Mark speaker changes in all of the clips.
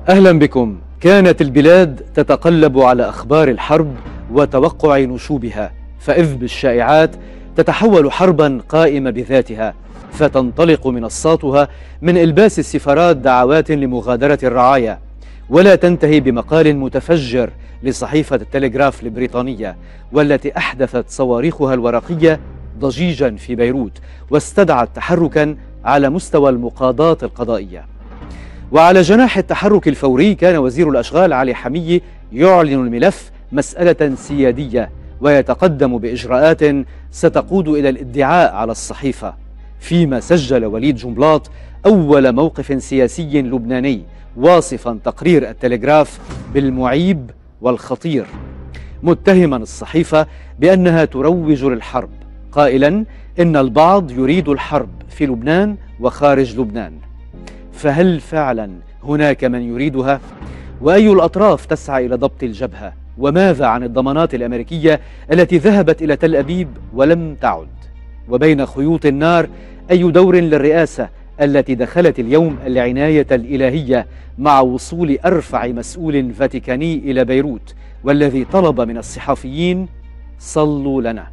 Speaker 1: أهلا بكم. كانت البلاد تتقلب على أخبار الحرب وتوقع نشوبها، فإذ بالشائعات تتحول حربا قائمة بذاتها، فتنطلق منصاتها من إلباس السفارات دعوات لمغادرة الرعايا، ولا تنتهي بمقال متفجر لصحيفة التلغراف البريطانية، والتي أحدثت صواريخها الورقية ضجيجا في بيروت واستدعت تحركا على مستوى المقاضاة القضائية. وعلى جناح التحرك الفوري كان وزير الأشغال علي حمية يعلن الملف مسألة سيادية، ويتقدم بإجراءات ستقود إلى الادعاء على الصحيفة، فيما سجل وليد جنبلاط أول موقف سياسي لبناني واصفا تقرير التلغراف بالمعيب والخطير، متهما الصحيفة بأنها تروج للحرب، قائلا إن البعض يريد الحرب في لبنان وخارج لبنان. فهل فعلا هناك من يريدها؟ وأي الأطراف تسعى إلى ضبط الجبهة؟ وماذا عن الضمانات الأمريكية التي ذهبت إلى تل أبيب ولم تعد؟ وبين خيوط النار أي دور للرئاسة التي دخلت اليوم العناية الإلهية مع وصول أرفع مسؤول فاتيكاني إلى بيروت، والذي طلب من الصحفيين صلوا لنا؟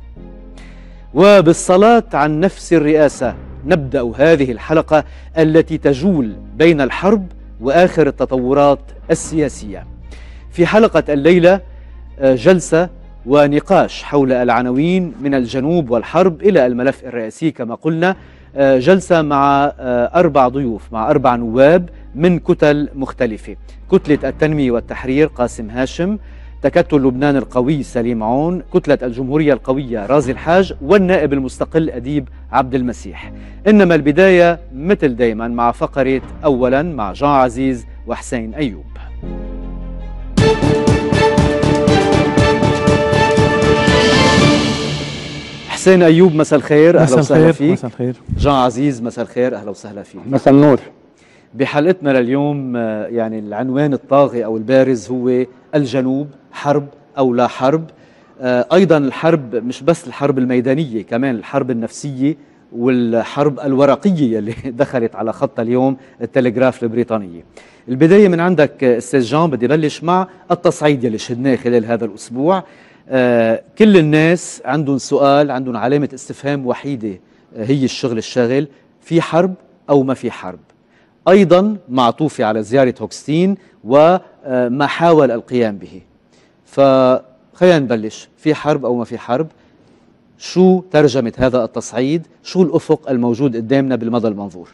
Speaker 1: وبالصلاة عن نفس الرئاسة نبدأ هذه الحلقة التي تجول بين الحرب وآخر التطورات السياسية. في حلقة الليلة جلسة ونقاش حول العناوين من الجنوب والحرب إلى الملف الرئاسي كما قلنا، جلسة مع 4 ضيوف، مع 4 نواب من كتل مختلفة: كتلة التنمية والتحرير قاسم هاشم، تكتل لبنان القوي سليم عون، كتلة الجمهورية القوية رازي الحاج، والنائب المستقل أديب عبد المسيح. إنما البداية مثل دايما مع فقرة أولا مع جان عزيز وحسين أيوب. حسين أيوب مساء الخير، أهلا وسهلا فيك.
Speaker 2: مساء الخير.
Speaker 1: جان عزيز مساء الخير، أهلا وسهلا فيك.
Speaker 2: مساء النور.
Speaker 1: بحلقتنا لليوم يعني العنوان الطاغي أو البارز هو الجنوب، حرب أو لا حرب. أيضا الحرب مش بس الحرب الميدانية، كمان الحرب النفسية والحرب الورقية اللي دخلت على خط اليوم التلغراف البريطانية. البداية من عندك أستاذ جان، بدي بلش مع التصعيد اللي شهدناه خلال هذا الأسبوع. كل الناس عندهم سؤال، عندهم علامة استفهام وحيدة، هي الشغل الشاغل: في حرب أو ما في حرب؟ أيضا معطوفة على زيارة هوكستين وما حاول القيام به. فخلينا نبلش، في حرب أو ما في حرب؟ شو ترجمة هذا التصعيد؟ شو الأفق الموجود قدامنا بالمدى المنظور؟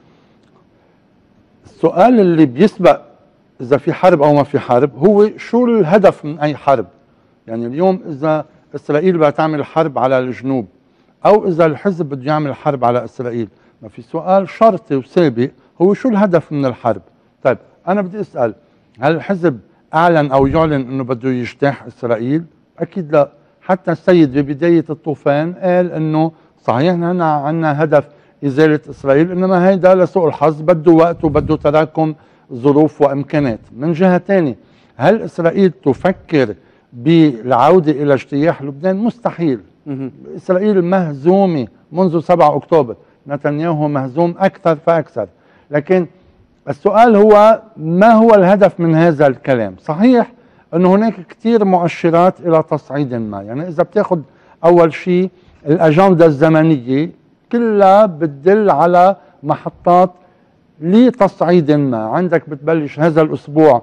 Speaker 2: السؤال اللي بيسبق إذا في حرب أو ما في حرب هو شو الهدف من أي حرب؟ يعني اليوم إذا إسرائيل بدها تعمل حرب على الجنوب أو إذا الحزب بده يعمل حرب على إسرائيل، ما في سؤال شرطي وسابق هو شو الهدف من الحرب؟ طيب أنا بدي أسأل، هل الحزب أعلن أو يعلن أنه بده يجتاح إسرائيل؟ أكيد لا. حتى السيد ببداية الطوفان قال أنه صحيح نحن عندنا هدف إزالة إسرائيل، إنما هيدا لسوء الحظ بده وقت وبده تراكم ظروف وإمكانات. من جهة ثانية، هل إسرائيل تفكر بالعودة إلى اجتياح لبنان؟ مستحيل. إسرائيل مهزومة منذ 7 أكتوبر، نتنياهو مهزوم أكثر فأكثر. لكن السؤال هو ما هو الهدف من هذا الكلام؟ صحيح أنه هناك كثير مؤشرات إلى تصعيد ما. يعني إذا بتاخد أول شيء الأجندة الزمنية كلها بتدل على محطات لتصعيد ما. عندك بتبلش هذا الأسبوع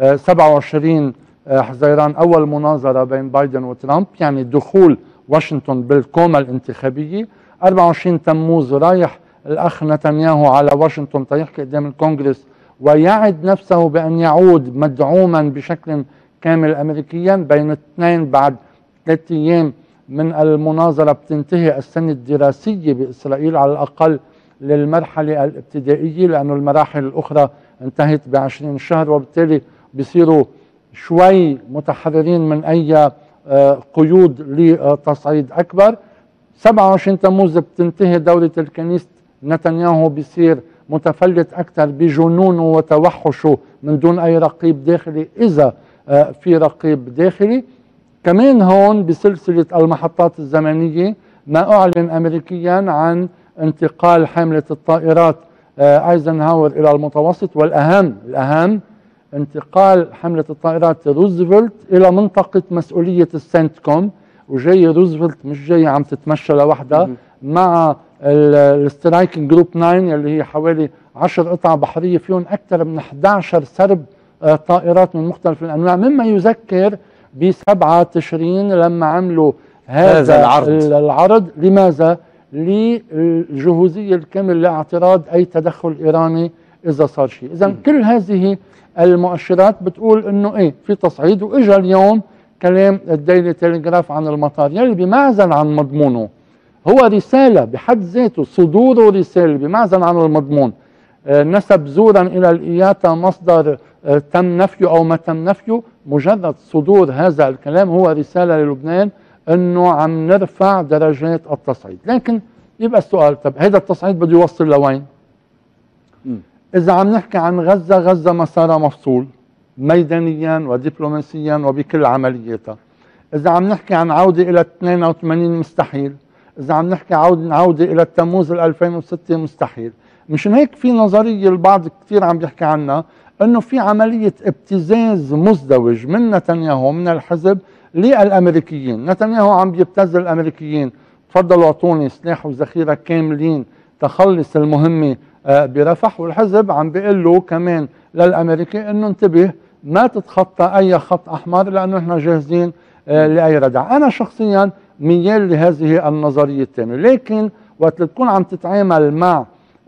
Speaker 2: 27 حزيران أول مناظرة بين بايدن وترامب، يعني دخول واشنطن بالكومة الانتخابية. 24 تموز رايح الأخ نتنياهو على واشنطن تيحكي قدام الكونغرس ويعد نفسه بأن يعود مدعوما بشكل كامل أمريكيا. بين الاثنين بعد 3 أيام من المناظرة بتنتهي السنة الدراسية بإسرائيل على الأقل للمرحلة الابتدائية، لأن المراحل الأخرى انتهت ب20 شهر، وبالتالي بيصيروا شوي متحررين من أي قيود لتصعيد أكبر. 27 تموز بتنتهي دولة الكنيسة، نتنياهو بيصير متفلت أكثر بجنونه وتوحشه من دون أي رقيب داخلي إذا في رقيب داخلي. كمان هون بسلسلة المحطات الزمنية ما أعلن أمريكيا عن انتقال حاملة الطائرات ايزنهاور إلى المتوسط، والأهم انتقال حملة الطائرات روزفلت إلى منطقة مسؤولية السنتكوم، وجاي روزفلت مش جاي عم تتمشى لوحدها مع السترايكنج جروب 9 اللي هي حوالي 10 قطع بحرية فيهم أكثر من 11 سرب طائرات من مختلف الأنواع، مما يذكر ب7 تشرين لما عملوا هذا العرض. لماذا؟ للجهوزية الكامل لاعتراض أي تدخل إيراني إذا صار شيء. إذا كل هذه المؤشرات بتقول إنه إيه في تصعيد. وإجا اليوم كلام الديلي تيليغراف عن المطار يلي بمعزل عن مضمونه، هو رسالة بحد ذاته، صدوره رسالة بمعزل عن المضمون. نسب زورا إلى الإياتا مصدر تم نفيه أو ما تم نفيه، مجرد صدور هذا الكلام هو رسالة للبنان أنه عم نرفع درجات التصعيد. لكن يبقى السؤال، طب هذا التصعيد بده يوصل لوين؟ إذا عم نحكي عن غزة، غزة مسارها مفصول ميدانيا ودبلوماسيا وبكل عملياتها. إذا عم نحكي عن عودة إلى 82 مستحيل. إذا عم نحكي عودة إلى التموز 2006 مستحيل. مشان هيك في نظرية البعض كثير عم بيحكي عنها أنه في عملية ابتزاز مزدوج من نتنياهو من الحزب للأمريكيين. نتنياهو عم بيبتز الأمريكيين، تفضلوا اعطوني سلاح وذخيرة كاملين تخلص المهمة برفح، والحزب عم بيقول له كمان للأمريكي أنه انتبه ما تتخطى أي خط أحمر لأنه احنا جاهزين لأي ردع. أنا شخصيا ميال لهذه النظرية الثانية، لكن وقت تكون عم تتعامل مع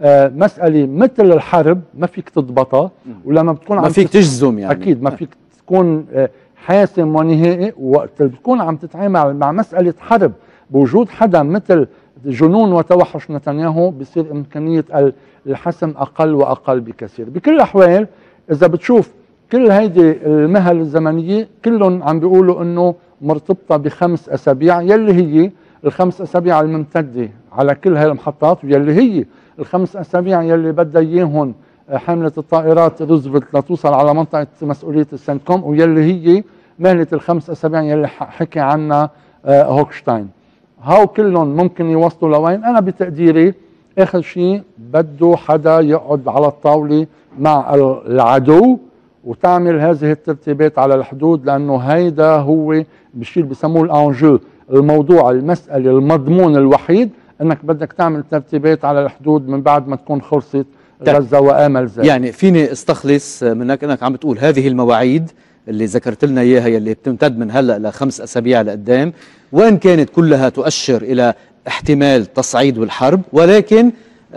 Speaker 2: مسألة مثل الحرب ما فيك تضبطها، ولما بتكون
Speaker 1: ما فيك تجزم يعني
Speaker 2: أكيد ما فيك تكون حاسم ونهائي. وقت بتكون عم تتعامل مع مسألة حرب بوجود حدا مثل جنون وتوحش نتنياهو بصير إمكانية الحسم أقل وأقل بكثير. بكل الأحوال إذا بتشوف كل هيدي المهل الزمنية كلهم عم بيقولوا إنه مرتبطة ب5 أسابيع، يلي هي ال5 أسابيع الممتدة على كل هاي المحطات، ويلي هي ال5 أسابيع يلي بدها إياهم حملة الطائرات روزفلت لتوصل على منطقة مسؤولية السنتكوم، ويلي هي مهلة ال5 أسابيع يلي حكي عنها هوكشتاين. هاو كلهم ممكن يوصلوا لوين؟ أنا بتقديري آخر شيء بده حدا يقعد على الطاولة مع العدو وتعمل هذه الترتيبات على الحدود، لأنه هيدا هو بالشيء اللي بسموه الأنجو، الموضوع المسألة المضمون الوحيد أنك بدك تعمل ترتيبات على الحدود من بعد ما تكون خلصت غزة وآمل ذلك.
Speaker 1: يعني فيني استخلص منك أنك عم بتقول هذه المواعيد اللي ذكرت لنا إياها اللي بتمتد من هلأ ل5 أسابيع لقدام، وإن كانت كلها تؤشر إلى احتمال تصعيد والحرب، ولكن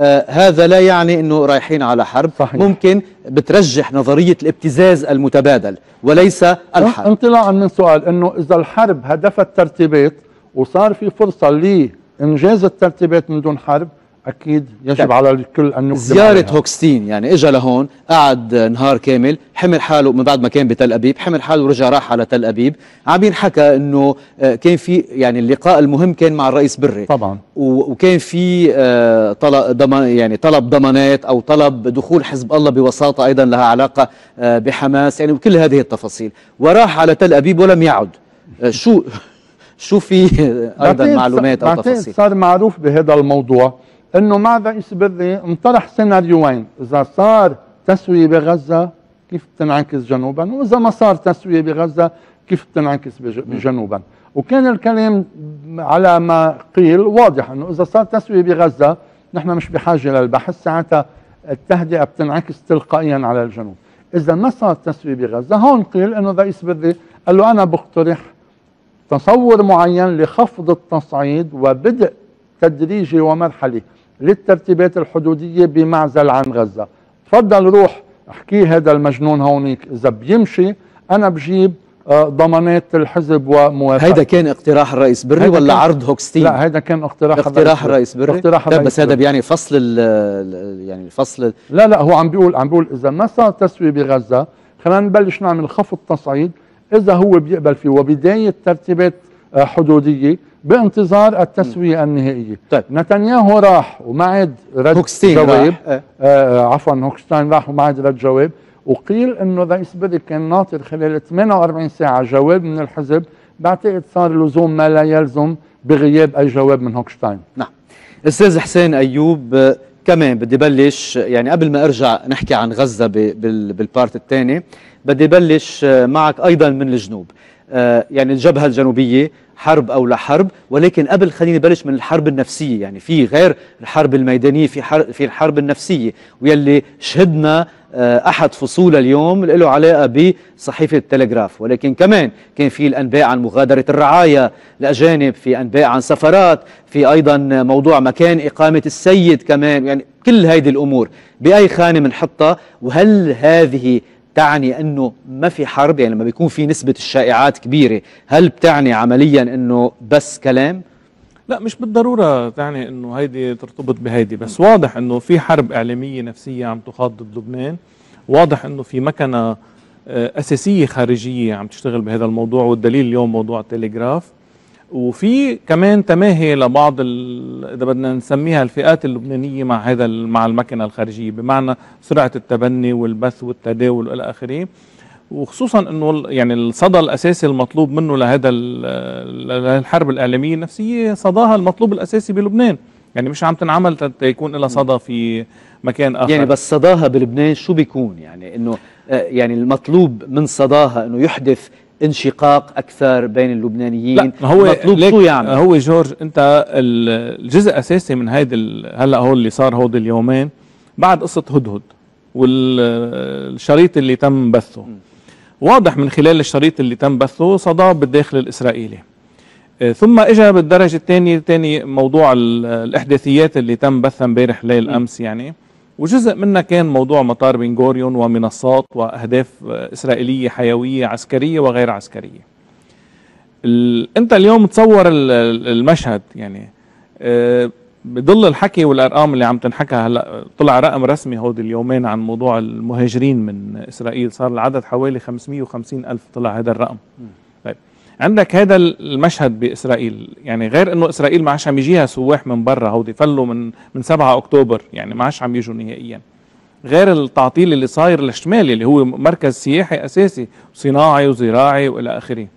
Speaker 1: هذا لا يعني أنه رايحين على حرب.
Speaker 2: صحيح.
Speaker 1: ممكن بترجح نظرية الابتزاز المتبادل وليس الحرب.
Speaker 2: انطلاقا من سؤال أنه إذا الحرب هدفت ترتيبات وصار في فرصة لإنجاز الترتيبات من دون حرب، أكيد يجب على الكل أن نقدم
Speaker 1: زيارة
Speaker 2: عليها.
Speaker 1: هوكستين يعني إجا لهون قعد نهار كامل، حمل حاله من بعد ما كان بتل أبيب، حمل حاله ورجع راح على تل أبيب. عم ينحكى إنه كان في يعني اللقاء المهم كان مع الرئيس بري
Speaker 2: طبعا،
Speaker 1: وكان في طلب ضمانات أو طلب دخول حزب الله بوساطة أيضا لها علاقة بحماس يعني وكل هذه التفاصيل، وراح على تل أبيب ولم يعد. شو في ايضا معلومات او تفاصيل؟
Speaker 2: صار معروف بهذا الموضوع انه مع الرئيس بري انطرح سيناريوين، اذا صار تسويه بغزه كيف بتنعكس جنوبا، واذا ما صار تسويه بغزه كيف بتنعكس بجنوبا. وكان الكلام على ما قيل واضح انه اذا صار تسويه بغزه نحن مش بحاجه للبحث، ساعتها التهدئه بتنعكس تلقائيا على الجنوب. اذا ما صار تسويه بغزه هون قيل انه الرئيس بري قال له انا بقترح تصور معين لخفض التصعيد وبدء تدريجي ومرحلي للترتيبات الحدودية بمعزل عن غزة. تفضل روح احكي هذا المجنون هونيك، إذا بيمشي أنا بجيب ضمانات الحزب وموافقة.
Speaker 1: هيدا كان اقتراح الرئيس بري ولا عرض هوكستين؟
Speaker 2: لا هيدا كان اقتراح
Speaker 1: الرئيس بري. بس هذا يعني فصل
Speaker 2: لا هو عم بيقول إذا ما صار تسوية بغزة خلينا نبلش نعمل خفض تصعيد إذا هو بيقبل فيه وبداية ترتيبات حدودية بانتظار التسوية النهائية.
Speaker 1: طيب.
Speaker 2: نتنياهو راح وما عاد رد جواب. عفوا هوكستاين راح وما عاد رد جواب، وقيل انه الرئيس بري كان ناطر خلال 48 ساعة جواب من الحزب. بعتقد صار لزوم ما لا يلزم بغياب اي جواب من هوكستاين.
Speaker 1: نعم. استاذ حسين ايوب، كمان بدي بلش يعني قبل ما ارجع نحكي عن غزة بالبارت الثاني، بدي بلش معك أيضا من الجنوب. يعني الجبهة الجنوبية حرب أو لا حرب، ولكن قبل خليني بلش من الحرب النفسية. يعني في غير الحرب الميدانية في الحرب النفسية، ويلي شهدنا أحد فصول اليوم له علاقة بصحيفة التلغراف، ولكن كمان كان في الأنباء عن مغادرة الرعايا الأجانب، في أنباء عن سفرات، في أيضا موضوع مكان إقامة السيد كمان. يعني كل هذه الأمور بأي خانة منحطها؟ وهل هذه تعني أنه ما في حرب؟ يعني لما بيكون في نسبة الشائعات كبيرة، هل بتعني عمليا أنه بس كلام؟
Speaker 3: لا، مش بالضرورة تعني أنه هيدي ترتبط بهيدي، بس واضح أنه في حرب إعلامية نفسية عم تخاض ضد لبنان. واضح أنه في مكنة أساسية خارجية عم تشتغل بهذا الموضوع، والدليل اليوم موضوع التلغراف. وفي كمان تماهي لبعض إذا بدنا نسميها الفئات اللبنانية مع المكنة الخارجية، بمعنى سرعة التبني والبث والتداول والى آخره. وخصوصا انه يعني الصدى الاساسي المطلوب منه لهذا الحرب الاعلاميه النفسيه صداها المطلوب الاساسي بلبنان، يعني مش عم تنعمل يكون لها صدى في مكان اخر.
Speaker 1: يعني بس صداها بلبنان شو بيكون؟ يعني انه يعني المطلوب من صداها انه يحدث انشقاق اكثر بين اللبنانيين؟
Speaker 3: لا، هو
Speaker 1: مطلوب شو يعمل؟
Speaker 3: هو جورج، انت الجزء الاساسي من هيدا هلا هو اللي صار هود اليومين بعد قصه هدهد والشريط اللي تم بثه. واضح من خلال الشريط اللي تم بثه صدى بالداخل الإسرائيلي. ثم اجى بالدرجة الثانية موضوع الإحداثيات اللي تم بثها امبارح ليل أمس، يعني وجزء منها كان موضوع مطار بن غوريون ومنصات وأهداف إسرائيلية حيوية عسكرية وغير عسكرية. أنت اليوم تصور المشهد، يعني بضل الحكي والأرقام اللي عم تنحكى هلا. طلع رقم رسمي هود اليومين عن موضوع المهاجرين من إسرائيل، صار العدد حوالي 550 ألف، طلع هذا الرقم. طيب عندك هذا المشهد بإسرائيل، يعني غير انه إسرائيل ما عادش عم يجيها سواح من برا، هودي فلوا من 7 أكتوبر، يعني ما عادش عم يجوا نهائيا. غير التعطيل اللي صاير للشمال اللي هو مركز سياحي أساسي صناعي وزراعي وإلى آخره.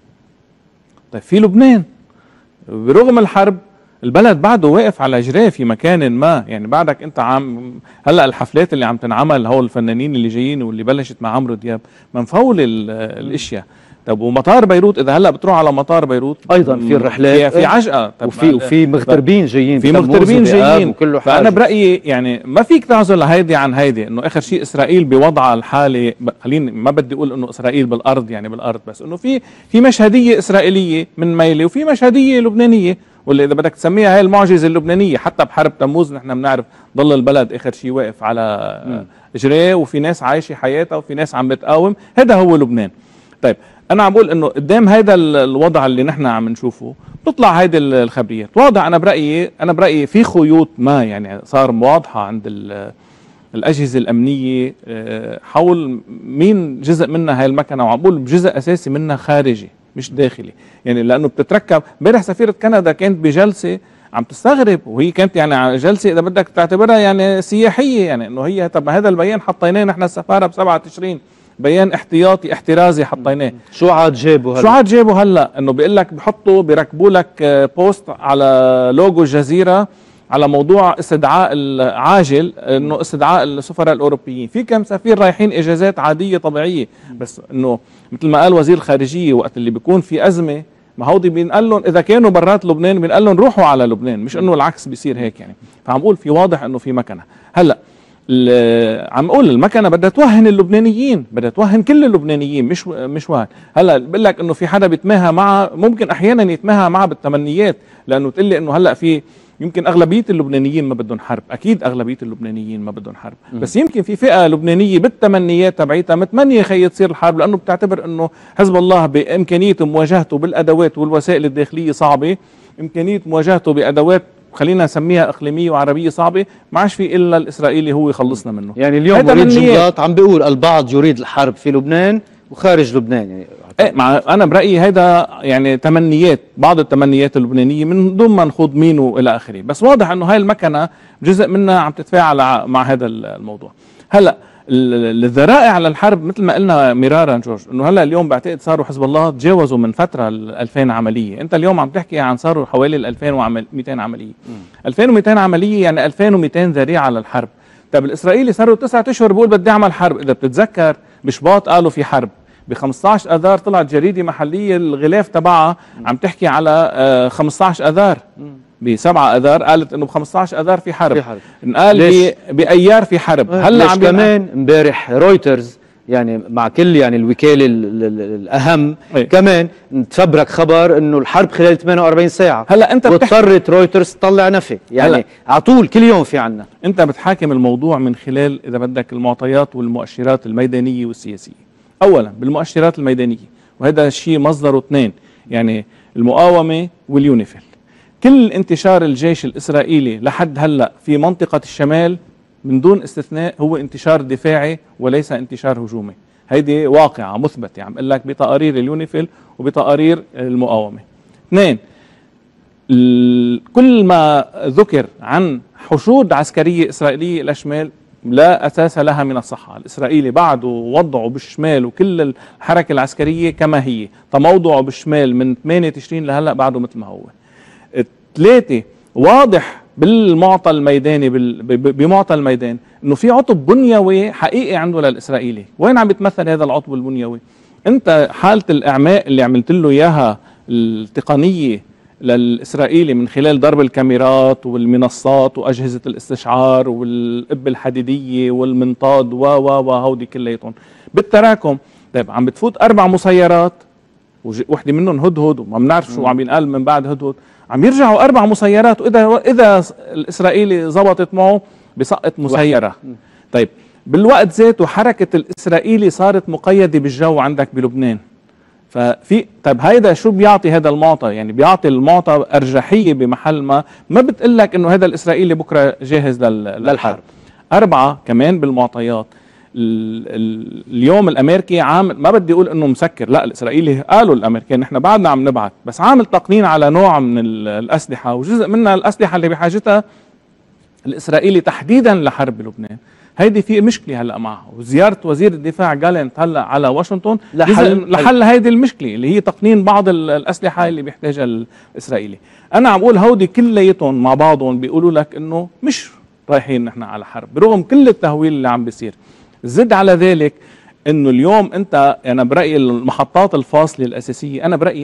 Speaker 3: طيب في لبنان برغم الحرب البلد بعده واقف على جراه في مكان ما، يعني بعدك انت هلا الحفلات اللي عم تنعمل، هول الفنانين اللي جايين واللي بلشت مع عمرو دياب منفول الاشياء. طب ومطار بيروت، اذا هلا بتروح على مطار بيروت
Speaker 1: ايضا في الرحلات
Speaker 3: في عجقه. طب
Speaker 1: وفي مغتربين جايين،
Speaker 3: في مغتربين جايين
Speaker 1: وكله حاجة.
Speaker 3: فانا برايي يعني ما فيك تعزل هيدي عن هيدي، انه اخر شيء اسرائيل بوضعها الحالي، خليني ما بدي اقول انه اسرائيل بالارض يعني بالارض، بس انه في مشهديه اسرائيليه من ميله وفي مشهديه لبنانيه، واللي اذا بدك تسميها هي المعجزه اللبنانيه. حتى بحرب تموز نحن بنعرف ضل البلد اخر شيء واقف على اجريه، وفي ناس عايشه حياتها وفي ناس عم بتقاوم. هذا هو لبنان. طيب انا عم بقول انه قدام هذا الوضع اللي نحن عم نشوفه بتطلع هيدي الخبريات. واضح انا برايي في خيوط ما يعني صار واضحه عند الاجهزه الامنيه حول مين جزء منها هاي المكنه، وعم بقول بجزء اساسي منها خارجي مش داخلي، يعني لانه بتتركب. امبارح سفيره كندا كانت بجلسه عم تستغرب، وهي كانت يعني جلسه اذا بدك تعتبرها يعني سياحيه، يعني انه هي طب هذا البيان حطيناه نحن السفاره ب7 تشرين، بيان احتياطي احترازي حطيناه.
Speaker 1: شو عاد جابوا
Speaker 3: هلا؟ انه بيقول لك بيركبوا لك بوست على لوجو الجزيره على موضوع استدعاء العاجل، انه استدعاء السفراء الاوروبيين. في كم سفير رايحين اجازات عاديه طبيعيه، بس انه مثل ما قال وزير الخارجيه وقت اللي بيكون في ازمه، ما هودي بينقال لهم اذا كانوا برات لبنان بينقال لهم روحوا على لبنان، مش انه العكس بيصير هيك يعني. فعم بقول في واضح انه في مكنه. هلا عم اقول المكنه بدها توهن اللبنانيين، بدها توهن كل اللبنانيين، مش وهن. هلا بقول لك انه في حدا بيتماهى معها، ممكن احيانا يتماهى معها بالتمنيات، لانه تقول لي انه هلا في يمكن اغلبيه اللبنانيين ما بدهم حرب، اكيد اغلبيه اللبنانيين ما بدهم حرب، بس يمكن في فئه لبنانيه بالتمنيات تبعيتها متمنيه خي تصير الحرب، لانه بتعتبر انه حزب الله بامكانيته مواجهته بالادوات والوسائل الداخليه صعبه، امكانيه مواجهته بادوات خلينا نسميها اقليميه وعربيه صعبه، ما عادش في الا الاسرائيلي هو يخلصنا منه.
Speaker 1: يعني اليوم وليد جنبلاط عم بيقول البعض يريد الحرب في لبنان وخارج لبنان، يعني
Speaker 3: انا برايي هيدا يعني تمنيات، بعض التمنيات اللبنانيه من دون ما نخوض مين والى اخره، بس واضح انه هاي المكنه جزء منها عم تتفاعل مع هذا الموضوع. هلا الذرائع على الحرب مثل ما قلنا مرارا جورج، انه هلا اليوم بعتقد صاروا حزب الله تجاوزوا من فتره 2000 عمليه، انت اليوم عم تحكي عن صاروا حوالي 2200 عمليه. 2200 عمليه يعني 2200 ذريعه على الحرب. طيب الاسرائيلي صاروا 9 اشهر بيقول بدي اعمل حرب، اذا بتتذكر بشباط قالوا في حرب، ب 15 اذار طلعت جريده محليه الغلاف تبعها عم تحكي على 15 اذار، ب7 اذار قالت انه ب 15 اذار في حرب، انقال بايار في حرب.
Speaker 1: هلا عم كمان امبارح رويترز يعني مع كل يعني الوكاله الاهم كمان تفبرك خبر انه الحرب خلال 48 ساعه.
Speaker 3: هلا انت
Speaker 1: واضطرت رويترز تطلع نفي، يعني على طول كل يوم في عنا.
Speaker 3: انت بتحاكم الموضوع من خلال اذا بدك المعطيات والمؤشرات الميدانيه والسياسيه. اولا بالمؤشرات الميدانيه، وهذا الشيء مصدره اثنين، يعني المقاومه واليونيفيل. كل انتشار الجيش الاسرائيلي لحد هلا في منطقه الشمال من دون استثناء هو انتشار دفاعي وليس انتشار هجومي. هيدي واقعة مثبتة عم اقول لك بتقارير اليونيفيل وبتقارير المقاومة. اثنين، كل ما ذكر عن حشود عسكرية إسرائيلية إلى الشمال لا أساس لها من الصحة. الإسرائيلي بعده وضعه بالشمال وكل الحركة العسكرية كما هي، تموضعه بالشمال من 8 تشرين لهلأ بعده مثل ما هو. ثلاثة، واضح بالمعطى الميداني بمعطى الميدان انه في عطب بنيوي حقيقي عنده للاسرائيلي. وين عم يتمثل هذا العطب البنيوي؟ انت حاله الاعماء اللي عملت له اياها التقنيه للاسرائيلي من خلال ضرب الكاميرات والمنصات واجهزه الاستشعار والقبه الحديديه والمنطاد وهودي كلياتهم بالتراكم. طيب عم بتفوت 4 مسيرات وحده منهم هدهد وما بنعرف شو عم ينقال من بعد هدهد، عم يرجعوا 4 مسيرات، واذا الاسرائيلي زبطت معه بسقط مسيره. طيب بالوقت ذاته حركه الاسرائيلي صارت مقيده بالجو عندك بلبنان. ففي طيب هيدا شو بيعطي هذا المعطى؟ يعني بيعطي المعطى ارجحيه بمحل ما بتقول لك انه هذا الاسرائيلي بكره جاهز للحرب. 4 كمان بالمعطيات. اليوم الامريكي عامل، ما بدي اقول انه مسكر، لا الاسرائيلي قالوا الامريكان نحن بعدنا عم نبعث، بس عامل تقنين على نوع من الاسلحه، وجزء منها الاسلحه اللي بحاجتها الاسرائيلي تحديدا لحرب بلبنان. هيدي في مشكله هلا معها، وزياره وزير الدفاع جالنت هلا على واشنطن لحل هيدي المشكله اللي هي تقنين بعض الاسلحه اللي بيحتاجها الاسرائيلي. انا عم اقول هودي كلياتهم مع بعضهم بيقولوا لك انه مش رايحين نحن على حرب برغم كل التهويل اللي عم بيصير. زد على ذلك انه اليوم انت، انا برايي المحطات الفاصله الاساسيه، انا برايي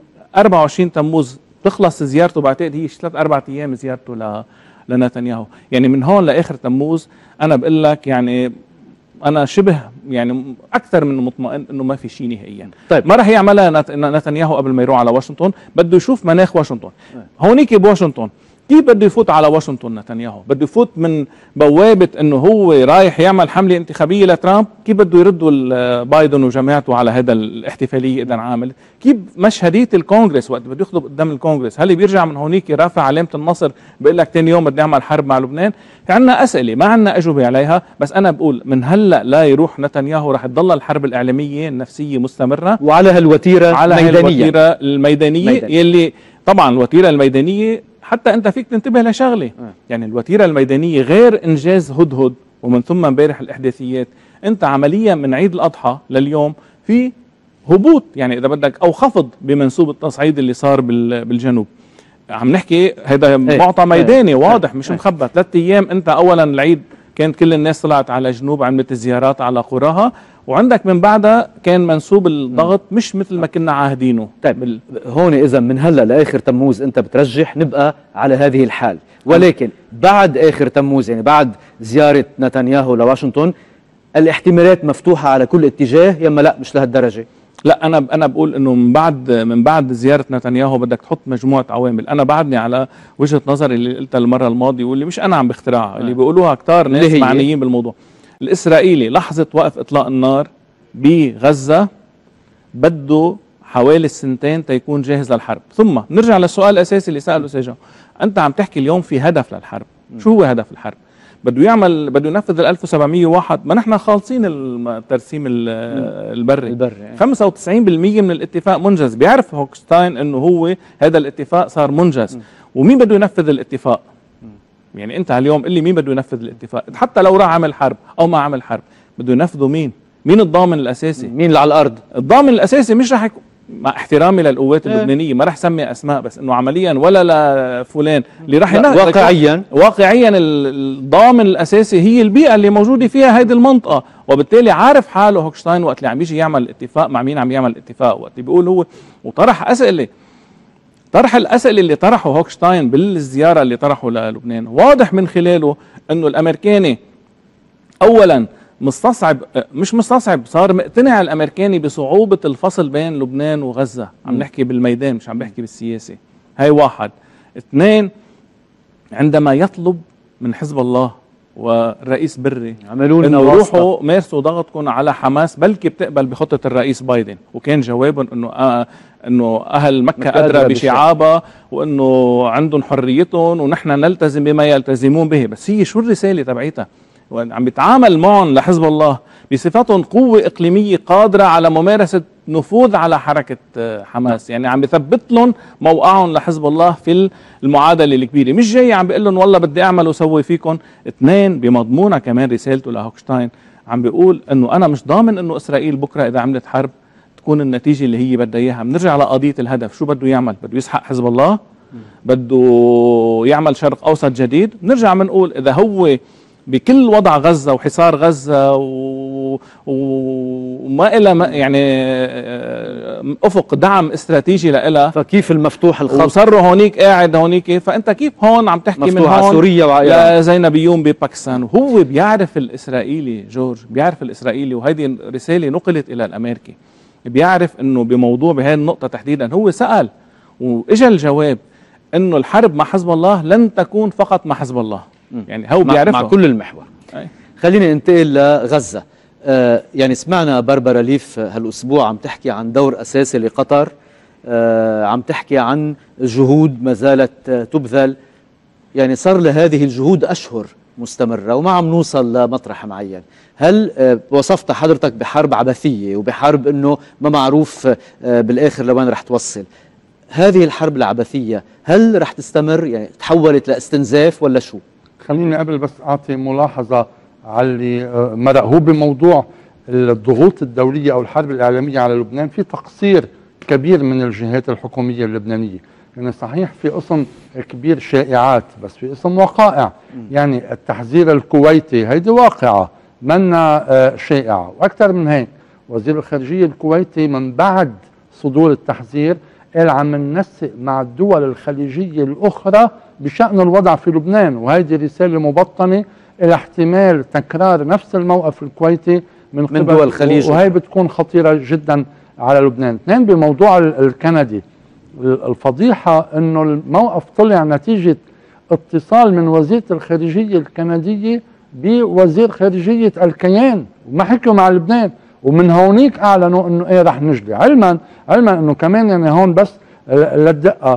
Speaker 3: 24 تموز تخلص زيارته، بعتقد هي 3-4 ايام زيارته لنتنياهو. يعني من هون لاخر تموز انا بقول لك يعني انا شبه يعني اكثر من مطمئن انه ما في شيء نهائيا. طيب ما راح يعملها نتنياهو قبل ما يروح على واشنطن؟ بده يشوف مناخ واشنطن. هونيك بواشنطن كيف بده يفوت على واشنطن نتنياهو؟ بده يفوت من بوابة انه هو رايح يعمل حملة انتخابية لترامب؟ كيف بده يردوا بايدن وجماعته على هذا الاحتفالية اذا عامل؟ كيف مشهدية الكونغرس وقت بده يخطب قدام الكونغرس؟ هل بيرجع من هونيك رافع علامة النصر بيقول لك ثاني يوم بدي اعمل حرب مع لبنان؟ في عندنا اسئلة ما عندنا اجوبة عليها، بس انا بقول من هلا لا يروح نتنياهو رح تضل الحرب الاعلامية النفسية مستمرة،
Speaker 1: وعلى هالوتيرة
Speaker 3: الميدانية يلي طبعا الوتيرة الميدانية حتى انت فيك تنتبه لشغله. يعني الوتيره الميدانيه غير انجاز هدهد ومن ثم امبارح الاحداثيات، انت عمليا من عيد الاضحى لليوم في هبوط، يعني اذا بدك او خفض بمنسوب التصعيد اللي صار بالجنوب. عم نحكي هذا معطى ميداني واضح مش مخبى. 3 ايام انت اولا العيد كانت كل الناس طلعت على جنوب عملت الزيارات على قراها، وعندك من بعدها كان منسوب الضغط مش مثل ما كنا عاهدينه.
Speaker 1: طيب هون اذا من هلا لاخر تموز انت بترجح نبقى على هذه الحال، ولكن بعد اخر تموز يعني بعد زياره نتنياهو لواشنطن الاحتمالات مفتوحه على كل اتجاه، يما لا مش لهالدرجه؟
Speaker 3: لا انا بقول انه من بعد زياره نتنياهو بدك تحط مجموعه عوامل. انا بعدني على وجهه نظري اللي قلتها المره الماضيه واللي مش انا عم بخترعها، اللي بيقولوها كتار ناس معنيين بالموضوع. الاسرائيلي لحظه وقف اطلاق النار بغزه بده حوالي 2 تيكون جاهز للحرب. ثم نرجع للسؤال الاساسي اللي ساله سجا، انت عم تحكي اليوم في هدف للحرب. شو هو هدف الحرب؟ بده ينفذ ال 1701. ما نحن خالصين الترسيم البري يعني. 95% من الاتفاق منجز. بيعرف هوكشتاين انه هو هذا الاتفاق صار منجز. ومين بده ينفذ الاتفاق؟ يعني انت اليوم قل لي مين بده ينفذ الاتفاق؟ حتى لو راح عمل حرب او ما عمل حرب بده ينفذه مين الضامن الاساسي؟
Speaker 1: مين اللي على الارض؟
Speaker 3: الضامن الاساسي مش مع احترامي للقوات اللبنانيه ما رح سمي اسماء، بس انه عمليا ولا لفلان اللي رح واقعيا الضامن الاساسي هي البيئه اللي موجوده فيها هيدي المنطقه، وبالتالي عارف حاله هوكشتاين وقت اللي عم يجي يعمل اتفاق مع مين عم يعمل اتفاق، وقت اللي بيقول هو وطرح اسئله. طرح الاسئله اللي طرحه هوكشتاين بالزياره اللي طرحه للبنان واضح من خلاله انه الامريكاني اولا مش مستصعب، صار مقتنع الامريكاني بصعوبه الفصل بين لبنان وغزه، عم نحكي بالميدان مش عم بحكي بالسياسه. هاي واحد. اثنين، عندما يطلب من حزب الله والرئيس بري
Speaker 1: عملوا لنا
Speaker 3: انه روحوا مارسوا ضغطكم على حماس، بلكي بتقبل بخطه الرئيس بايدن، وكان جوابهم انه اهل مكه ادرى بشعابها وانه عندهم حريتهم ونحن نلتزم بما يلتزمون به. بس هي شو الرساله تبعيتها؟ عم بيتعامل معهم لحزب الله بصفتهم قوة إقليمية قادرة على ممارسة نفوذ على حركة حماس، يعني عم بيثبت لهم موقعهم لحزب الله في المعادلة الكبيرة، مش جاي عم بيقول لهم والله بدي أعمل وسوي فيكم. اثنين، بمضمونها كمان رسالته لهوكشتاين عم بيقول إنه أنا مش ضامن إنه إسرائيل بكرة إذا عملت حرب تكون النتيجة اللي هي بدها إياها. بنرجع لقضية الهدف، شو بده يعمل؟ بده يسحق حزب الله؟ بده يعمل شرق أوسط جديد؟ بنرجع بنقول إذا هو بكل وضع غزة وحصار غزة وما إلى يعني أفق دعم استراتيجي لإلها،
Speaker 1: فكيف المفتوح الخط
Speaker 3: وصروا هونيك قاعد هونيك، فأنت كيف هون عم تحكي من هون
Speaker 1: سوريا وعيران
Speaker 3: لزينبيون بباكستان؟ وهو بيعرف الإسرائيلي جورج، بيعرف الإسرائيلي، وهيدي رسالة نقلت إلى الأمريكي، بيعرف إنه بموضوع بهذه النقطة تحديدا هو سأل وإجا الجواب إنه الحرب مع حزب الله لن تكون فقط مع حزب الله، يعني هو بيعرفها
Speaker 1: مع كل المحور. خليني انتقل لغزة. يعني سمعنا باربرا ليف هالأسبوع عم تحكي عن دور أساسي لقطر، عم تحكي عن جهود ما زالت تبذل، يعني صار لهذه الجهود أشهر مستمرة وما عم نوصل لمطرح معين. هل وصفت حضرتك بحرب عبثية وبحرب أنه ما معروف بالآخر لوين رح توصل؟ هذه الحرب العبثية هل رح تستمر، يعني تحولت لاستنزاف ولا شو؟
Speaker 2: خليني قبل بس أعطي ملاحظة على اللي مرق هو بموضوع الضغوط الدولية أو الحرب الإعلامية على لبنان. في تقصير كبير من الجهات الحكومية اللبنانية، يعني صحيح في قسم كبير شائعات بس في قسم وقائع. يعني التحذير الكويتي هيدي واقعة منا شائعة، وأكثر من هيك وزير الخارجية الكويتي من بعد صدور التحذير قال عم ننسق مع الدول الخليجية الأخرى بشأن الوضع في لبنان، وهيدي رسالة مبطنة إلى احتمال تكرار نفس الموقف الكويتي من قبل
Speaker 1: دول الخليج،
Speaker 2: وهي بتكون خطيرة جدا على لبنان. اثنين، بموضوع الكندي، الفضيحة انه الموقف طلع نتيجة اتصال من وزيرة الخارجية الكندية بوزير خارجية الكيان وما حكوا مع لبنان، ومن هونيك اعلنوا انه ايه رح نجلي، علما انه كمان يعني هون بس للدقة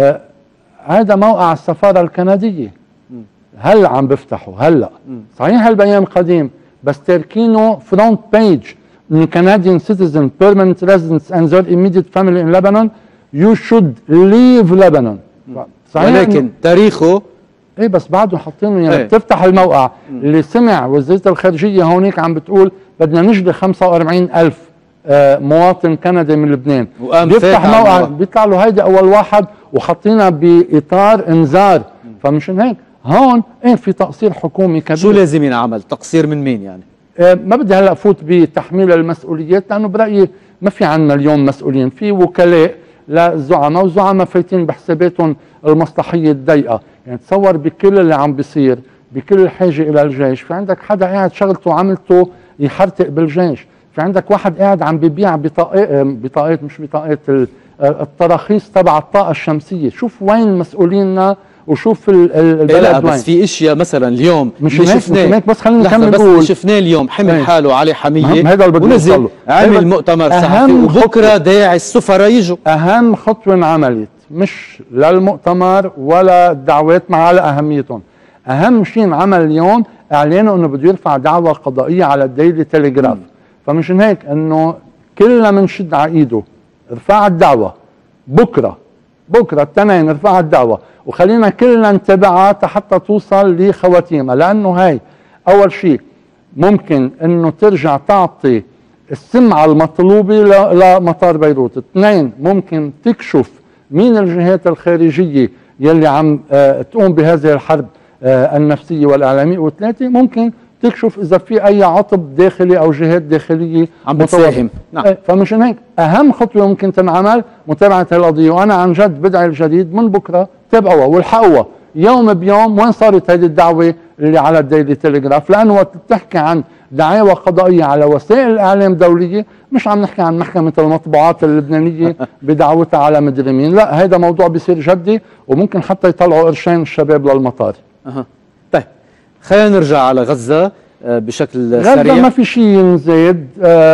Speaker 2: هذا موقع السفارة الكندية هلا عم بفتحوا هلا، صحيح البيان قديم بس تركينه فرونت بيج من Canadian citizen permanent residents and their immediate family in Lebanon you should leave Lebanon.
Speaker 1: صحيح، ولكن تاريخه
Speaker 2: ايه بس بعده حاطينه يعني ايه؟ بتفتح الموقع اللي سمع وزيرة الخارجية هونيك عم بتقول بدنا نجلي 45,000 مواطن كندي من لبنان، بيفتح موقع بيطلع له هيدي اول واحد وحاطينها باطار انذار. فمشان هيك هون ايه في تقصير حكومي كبير.
Speaker 1: شو لازم ينعمل؟ تقصير من مين يعني؟
Speaker 2: ما بدي هلا افوت بتحميل المسؤوليات لانه برايي ما في عندنا اليوم مسؤولين، في وكلاء للزعماء والزعماء فايتين بحساباتهم المصلحيه الضيقه. يعني تصور بكل اللي عم بيصير، بكل الحاجه الى الجيش، في عندك حدا قاعد شغلته وعملته يحرتق بالجيش، في عندك واحد قاعد عم ببيع بطاقات مش بطاقات التراخيص تبع الطاقه الشمسيه. شوف وين مسؤولينا وشوف البلد وين.
Speaker 1: بس في اشياء مثلا اليوم
Speaker 2: مش هيك بس خلينا نكمل
Speaker 1: بس شفناه اليوم حمل حاله علي حميه ونزل عمل مؤتمر صحفي وبكره داعي السفراء يجوا.
Speaker 2: اهم خطوه انعملت مش للمؤتمر ولا الدعوات مع على اهميتهم، اهم شيء انعمل اليوم اعلانه انه بده يرفع دعوه قضائيه على الديلي تليجراف. فمشان هيك انه كلنا بنشد على ايده ارفع الدعوه بكره التنين ارفع الدعوه وخلينا كلنا نتبعها حتى توصل لخواتيمها، لانه هاي اول شيء ممكن انه ترجع تعطي السمعة المطلوبة لمطار بيروت. 2 ممكن تكشف مين الجهات الخارجية يلي عم تقوم بهذه الحرب النفسية والإعلامية. و3 ممكن تكشف إذا في أي عطب داخلي أو جهات داخلية
Speaker 1: عم بتساهم.
Speaker 2: نعم. فمشان هيك أهم خطوة ممكن تنعمل متابعة القضية، وأنا عن جد بدعي الجديد من بكرة تابعوها والحقوها يوم بيوم وين صارت هذه الدعوة اللي على الديلي تيليغراف، لأنه وقت بتحكي عن دعاوى قضائية على وسائل الإعلام دولية مش عم نحكي عن محكمة المطبوعات اللبنانية بدعوتها على مدري مين، لا هذا موضوع بيصير جدي وممكن حتى يطلعوا قرشين الشباب للمطار.
Speaker 1: طيب خلينا نرجع على غزة بشكل
Speaker 2: غزة
Speaker 1: سريع.
Speaker 2: ما في شيء ينزاد.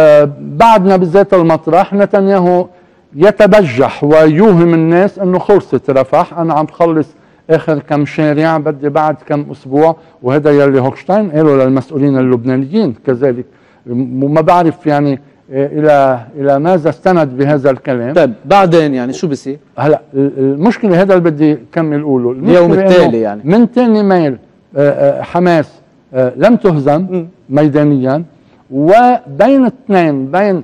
Speaker 2: بعدنا بذات المطرح نتنياهو يتبجح ويوهم الناس انه خلصت رفح، انا عم بخلص اخر كم شارع بدي بعد كم اسبوع، وهذا يلي هوكشتاين قالوا للمسؤولين اللبنانيين كذلك، وما بعرف يعني الى ماذا استند بهذا الكلام.
Speaker 1: طيب بعدين يعني شو بصير؟
Speaker 2: هلا المشكله هذا اللي بدي كمل اقوله،
Speaker 1: اليوم التالي يعني
Speaker 2: من ثاني مايل حماس لم تهزم ميدانيا، وبين اثنين بين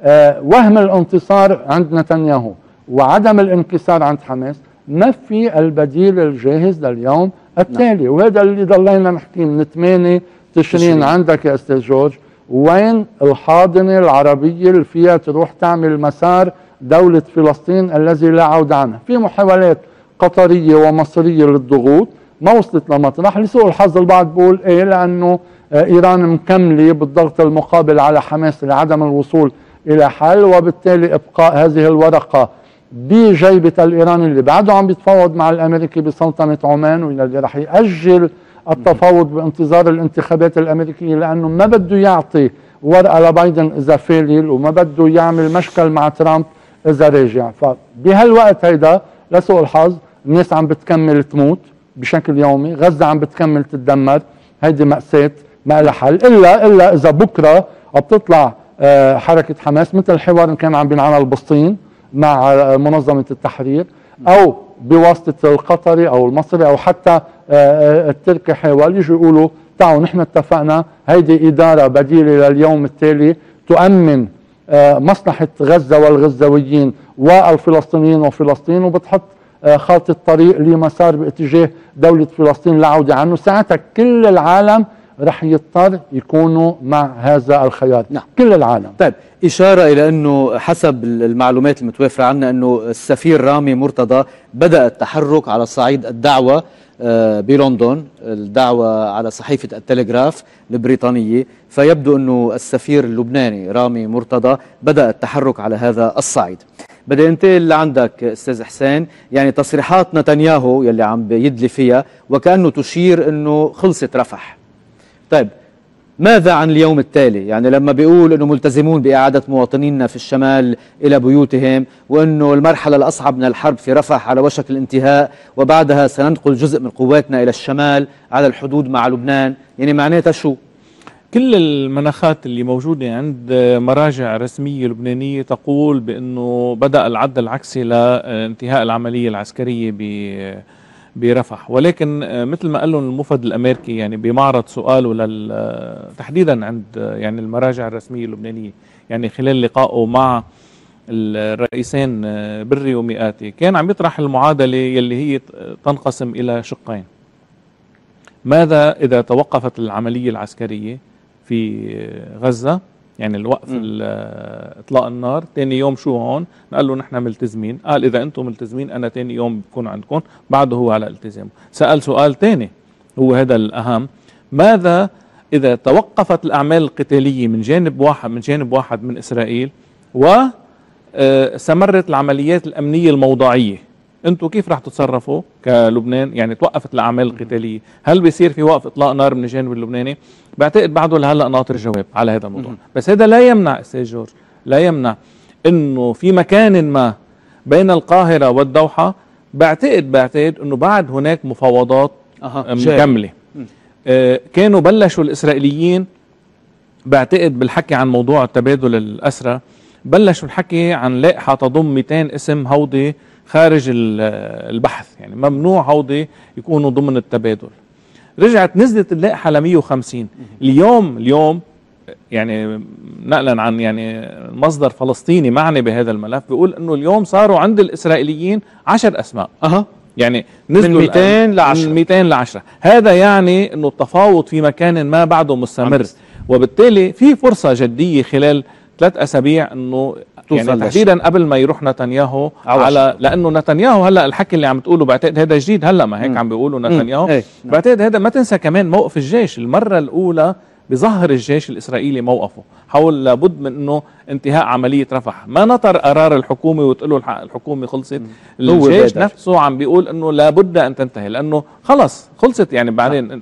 Speaker 2: وهم الانتصار عند نتنياهو وعدم الانكسار عند حماس ما في البديل الجاهز لليوم التالي. وهذا اللي ضلينا نحكي من 8 تشرين عندك يا استاذ جورج، وين الحاضنه العربيه اللي فيها تروح تعمل مسار دوله فلسطين الذي لا عوده عنه. في محاولات قطريه ومصريه للضغوط ما وصلت لمطرح، لسوء الحظ البعض بيقول ايه لانه ايران مكمله بالضغط المقابل على حماس لعدم الوصول الى حل، وبالتالي ابقاء هذه الورقه بجيبه الايراني اللي بعده عم بيتفاوض مع الامريكي بسلطنه عمان، واللي رح ياجل التفاوض بانتظار الانتخابات الامريكيه لانه ما بده يعطي ورقه لبايدن اذا فالل، وما بده يعمل مشكل مع ترامب اذا راجع. فبهالوقت هيدا لسوء الحظ الناس عم بتكمل تموت بشكل يومي، غزة عم بتكمل تتدمر، هيدي مأساة ما لها حل إلا إذا بكرة بتطلع حركة حماس مثل الحوار اللي كان عم بينعمل بسطين مع منظمة التحرير، أو بواسطة القطري أو المصري أو حتى التركي حوال، يجوا يقولوا تعالوا نحن اتفقنا هيدي إدارة بديلة لليوم التالي تؤمن مصلحة غزة والغزاويين والفلسطينيين وفلسطين، وبتحط خارطة طريق لمسار باتجاه دولة فلسطين لا عودة عنه. ساعتها كل العالم رح يضطر يكونوا مع هذا الخيار.
Speaker 1: نعم.
Speaker 2: كل العالم.
Speaker 1: طيب إشارة إلى أنه حسب المعلومات المتوفرة عنا أنه السفير رامي مرتضى بدأ التحرك على صعيد الدعوة بلندن، الدعوة على صحيفة التلغراف البريطانية، فيبدو أنه السفير اللبناني رامي مرتضى بدأ التحرك علي هذا الصعيد. بدي انتقل لعندك استاذ حسين، يعني تصريحات نتنياهو يلي عم بيدلي فيها وكأنه تشير انه خلصت رفح. طيب ماذا عن اليوم التالي؟ يعني لما بيقول انه ملتزمون بإعادة مواطنينا في الشمال الى بيوتهم، وانه المرحلة الاصعب من الحرب في رفح على وشك الانتهاء، وبعدها سننقل جزء من قواتنا الى الشمال على الحدود مع لبنان، يعني معناتها شو؟
Speaker 3: كل المناخات اللي موجودة عند مراجع رسمية لبنانية تقول بأنه بدأ العد العكسي لانتهاء العملية العسكرية برفح، ولكن مثل ما قال لهم المفد الأمريكي يعني بمعرض سؤاله تحديدا عند يعني المراجع الرسمية اللبنانية، يعني خلال لقائه مع الرئيسين بري ومئاتي، كان عم يطرح المعادلة يلي هي تنقسم إلى شقين. ماذا إذا توقفت العملية العسكرية في غزة، يعني الوقف اطلاق النار، تاني يوم شو هون؟ قال له نحن ملتزمين، قال اذا انتم ملتزمين انا تاني يوم بكون عندكم، بعده هو على التزامه. سأل سؤال تاني هو هذا الاهم، ماذا اذا توقفت الاعمال القتالية من جانب واحد من اسرائيل وسمرت العمليات الامنية الموضعية، انتم كيف راح تتصرفوا كلبنان؟ يعني توقفت الاعمال القتاليه، هل بيصير في وقف اطلاق نار من الجانب اللبناني؟ بعتقد بعده لهلا ناطر جواب على هذا الموضوع. بس هذا لا يمنع استاذ جورج، لا يمنع انه في مكان ما بين القاهره والدوحه بعتقد انه بعد هناك مفاوضات مكمله. كانوا بلشوا الاسرائيليين بعتقد بالحكي عن موضوع تبادل الاسرى، بلشوا الحكي عن لائحه تضم 200 اسم هودي خارج البحث، يعني ممنوع هودي يكونوا ضمن التبادل. رجعت نزلت اللائحة ل 150. اليوم يعني نقلا عن يعني مصدر فلسطيني معني بهذا الملف بيقول انه اليوم صاروا عند الاسرائيليين 10 اسماء. يعني نزلوا
Speaker 1: من 200 ل 10
Speaker 3: من 200 ل 10. هذا يعني انه التفاوض في مكان ما بعده مستمر، وبالتالي في فرصه جديه خلال 3 أسابيع انه يعني تحديدا قبل ما يروح نتنياهو على، لانه نتنياهو هلا الحكي اللي عم تقوله بعتقد هذا جديد هلا، ما هيك عم بيقولوا نتنياهو. بعتقد هذا ما تنسى كمان موقف الجيش، المره الاولى بظهر الجيش الإسرائيلي موقفه حول لابد من أنه انتهاء عملية رفح، ما نطر قرار الحكومة وتقول له الحكومة خلصت. الجيش نفسه عم بيقول أنه لابد أن تنتهي لأنه خلص خلصت يعني بعدين.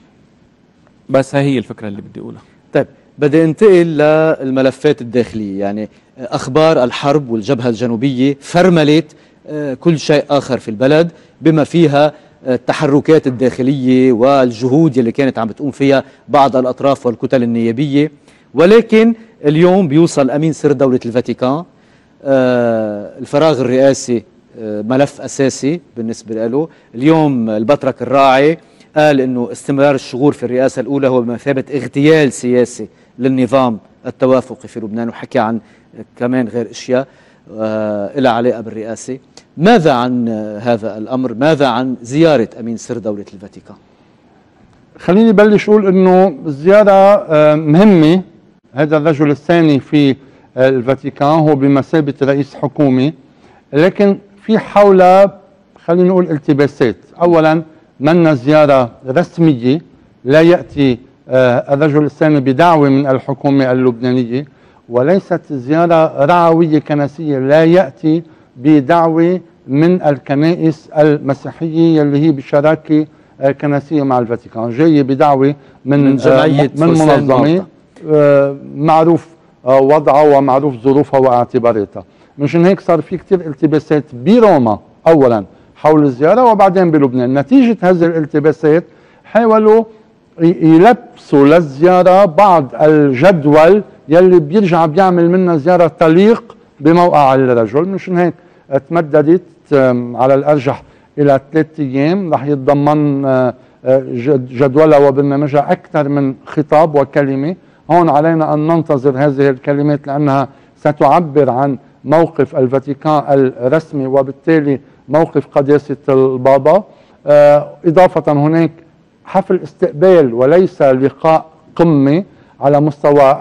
Speaker 3: بس هي الفكرة اللي بدي أقولها.
Speaker 1: طيب بدي انتقل للملفات الداخلية، يعني أخبار الحرب والجبهة الجنوبية فرملت كل شيء آخر في البلد بما فيها التحركات الداخلية والجهود اللي كانت عم بتقوم فيها بعض الأطراف والكتل النيابية. ولكن اليوم بيوصل أمين سر دولة الفاتيكان، الفراغ الرئاسي ملف أساسي بالنسبة له. اليوم البطرك الراعي قال أنه استمرار الشغور في الرئاسة الأولى هو بمثابة اغتيال سياسي للنظام التوافقي في لبنان، وحكي عن كمان غير أشياء لها علاقة بالرئاسة. ماذا عن هذا الأمر؟ ماذا عن زيارة أمين سر دولة الفاتيكان؟
Speaker 2: خليني بلش أقول أنه الزيارة مهمة. هذا الرجل الثاني في الفاتيكان هو بمثابة رئيس حكومة، لكن في حولها خلينا نقول التباسات. أولا منا زيارة رسمية، لا يأتي الرجل الثاني بدعوة من الحكومة اللبنانية، وليست زيارة رعوية كنسية، لا يأتي بدعوة من الكنائس المسيحية اللي هي بشراكة كنسية مع الفاتيكان، جاية بدعوة من جمعية من منظمة معروف وضعها ومعروف ظروفها واعتباراتها. مشان هيك صار في كتير التباسات بروما أولا حول الزيارة وبعدين بلبنان. نتيجة هذه الالتباسات حاولوا يلبسوا للزيارة بعض الجدول يلي بيرجع بيعمل منها زيارة تليق بموقع الرجل. مشان هيك تمددت على الأرجح إلى 3 أيام، رح يتضمن جدولها وبرنامجها أكثر من خطاب وكلمة. هون علينا أن ننتظر هذه الكلمات لأنها ستعبر عن موقف الفاتيكان الرسمي وبالتالي موقف قداسة البابا. إضافة هناك حفل استقبال وليس لقاء قمة على مستوى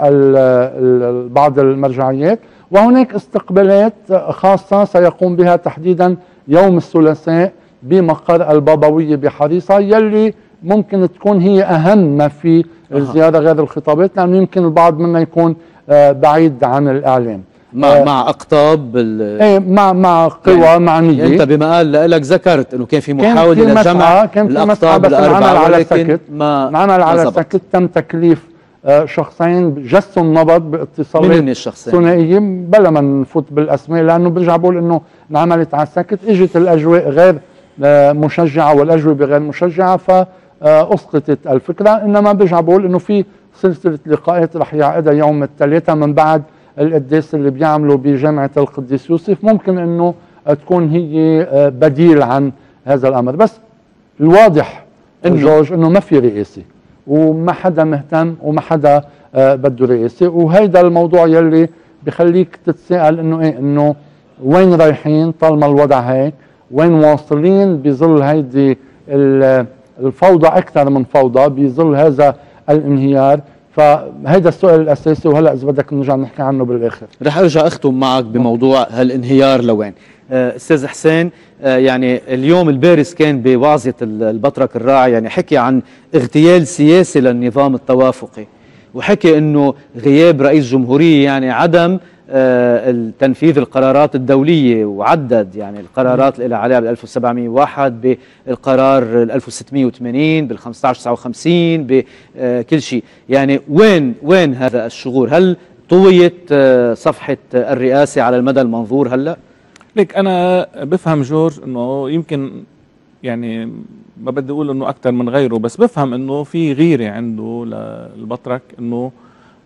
Speaker 2: بعض المرجعيات، وهناك استقبالات خاصة سيقوم بها تحديدا يوم الثلاثاء بمقر البابوية بحريصة، يلي ممكن تكون هي أهم ما في الزيارة غير الخطابات، لأنه يمكن البعض منا يكون بعيد عن الإعلام
Speaker 1: مع أقطاب
Speaker 2: مع قوى يعني معنية.
Speaker 1: أنت بما قال لك ذكرت أنه كان في محاولة لجمع الأقطاب الأربعة،
Speaker 2: ولكن انعمل على سكت. تم تكليف شخصين جسوا النبض باتصالات ثنائيه بلا ما نفوت بالاسماء، لانه برجع بقول انه انعملت على السكت. اجت الاجواء غير مشجعه والاجوبه غير مشجعه فاسقطت الفكره. انما برجع بقول انه في سلسله لقاءات رح يعقدها يوم الثلاثاء من بعد القداس اللي بيعملوا بجامعه القديس يوسف، ممكن انه تكون هي بديل عن هذا الامر. بس الواضح جورج انه ما في رئاسه وما حدا مهتم وما حدا بده رئاسه، وهيدا الموضوع يلي بخليك تتساءل انه ايه، انه وين رايحين طالما الوضع هيك، وين واصلين بظل هيدي الفوضى اكثر من فوضى، بظل هذا الانهيار. فهيدا السؤال الاساسي، وهلا اذا بدك نرجع نحكي عنه بالاخر.
Speaker 1: رح ارجع اختم معك بموضوع هالانهيار لوين. استاذ حسين، يعني اليوم البارز كان بوعظة البطرك الراعي، يعني حكي عن اغتيال سياسي للنظام التوافقي، وحكي انه غياب رئيس جمهورية يعني عدم تنفيذ القرارات الدولية، وعدد يعني القرارات اللي عليها بال 1701 بالقرار 1680 بال 1559 بكل شيء. يعني وين هذا الشغور؟ هل طويت صفحة الرئاسة على المدى المنظور هلأ؟
Speaker 3: ليك أنا بفهم جورج أنه يمكن يعني ما بدي أقول أنه أكثر من غيره، بس بفهم أنه في غيرة عنده للبطرك أنه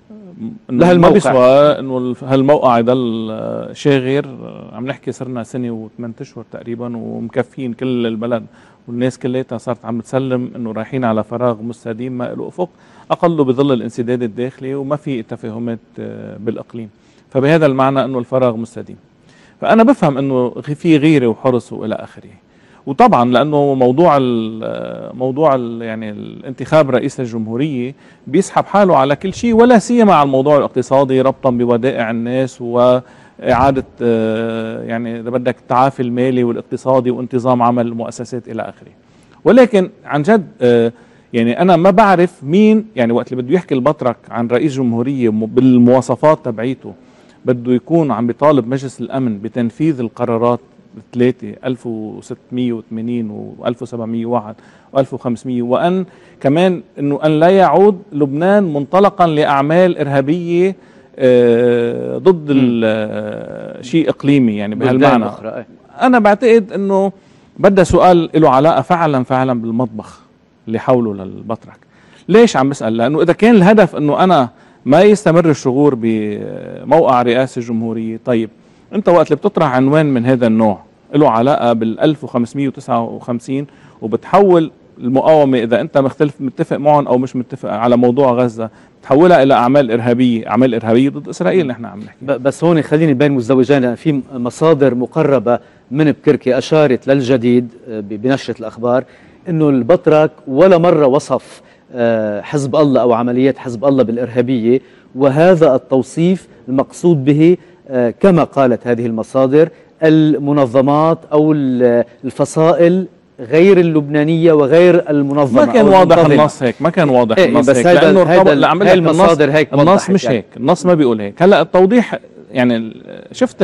Speaker 3: ما بيسوى انه هالموقع يضل شاغر. عم نحكي صرنا سنه و8 اشهر تقريبا ومكفين كل البلد، والناس كلياتها صارت عم تسلم انه رايحين على فراغ مستديم ما له افق، اقله بظل الانسداد الداخلي وما في تفاهمات بالاقليم. فبهذا المعنى انه الفراغ مستديم. فانا بفهم انه في غيره وحرص والى اخره. وطبعا لانه موضوع يعني الانتخاب رئيس الجمهوريه بيسحب حاله على كل شيء، ولا سيما على الموضوع الاقتصادي ربطا بودائع الناس واعاده يعني اذا بدك التعافي المالي والاقتصادي وانتظام عمل المؤسسات الى اخره. ولكن عن جد يعني انا ما بعرف مين، يعني وقت اللي بده يحكي البطرك عن رئيس جمهوريه بالمواصفات تبعيته بده يكون عم بيطالب مجلس الامن بتنفيذ القرارات 1680 و1701 و1500، وأن كمان أنه أن لا يعود لبنان منطلقا لأعمال إرهابية ضد شيء إقليمي يعني بهالمعنى. أنا بعتقد أنه بدأ سؤال له علاقة فعلا بالمطبخ اللي حوله للبطرك. ليش عم بسأل؟ لأنه إذا كان الهدف أنه أنا ما يستمر الشغور بموقع رئاسة الجمهورية، طيب أنت وقت اللي بتطرح عنوان من هذا النوع له علاقة بال 1559 وبتحول المقاومة إذا أنت متفق معهم أو مش متفق على موضوع غزة، تحولها إلى أعمال إرهابية ضد إسرائيل. نحن عم نحكي
Speaker 1: بس هون خليني بين مزدوجين. في مصادر مقربة من بكركي أشارت للجديد بنشرة الأخبار إنه البطرك ولا مرة وصف حزب الله أو عمليات حزب الله بالإرهابية، وهذا التوصيف المقصود به كما قالت هذه المصادر المنظمات أو الفصائل غير اللبنانية وغير المنظمة.
Speaker 3: ما كان واضح النص هيك، ما كان واضح النص هيك، لأنه هاي المصادر هيك النص مش هيك، النص ما بيقول هيك. هلا التوضيح يعني شفت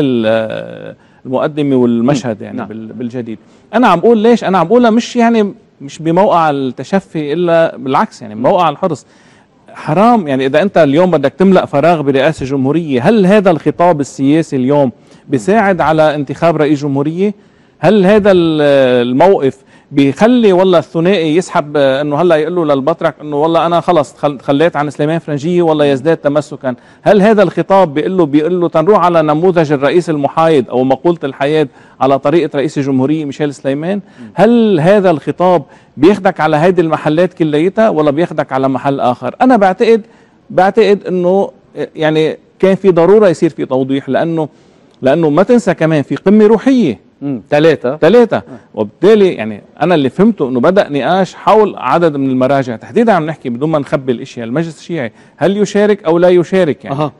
Speaker 3: المقدمة والمشهد يعني نعم. بالجديد أنا عم بقول ليش أنا عم بقولها مش بموقع التشفي إلا بالعكس، يعني بموقع الحرص. حرام يعني إذا أنت اليوم بدك تملأ فراغ برئاسة جمهورية، هل هذا الخطاب السياسي اليوم بيساعد على انتخاب رئيس جمهورية؟ هل هذا الموقف بيخلي والله الثنائي يسحب انه هلا يقول له للبطرك انه والله انا خلص خليت عن سليمان فرنجية والله يزداد تمسكا؟ هل هذا الخطاب بيقول له تنروح على نموذج الرئيس المحايد او مقولة الحياد على طريقة رئيس الجمهورية ميشيل سليمان؟ هل هذا الخطاب بياخدك على هيدي المحلات كليتها ولا بياخدك على محل اخر؟ انا بعتقد انه يعني كان في ضرورة يصير في توضيح، لانه ما تنسى كمان في قمة روحية ثلاثة وبالتالي يعني أنا اللي فهمته إنه بدأ نقاش حول عدد من المراجع تحديدا. عم نحكي بدون ما نخبي الأشياء، المجلس الشيعي هل يشارك أو لا يشارك يعني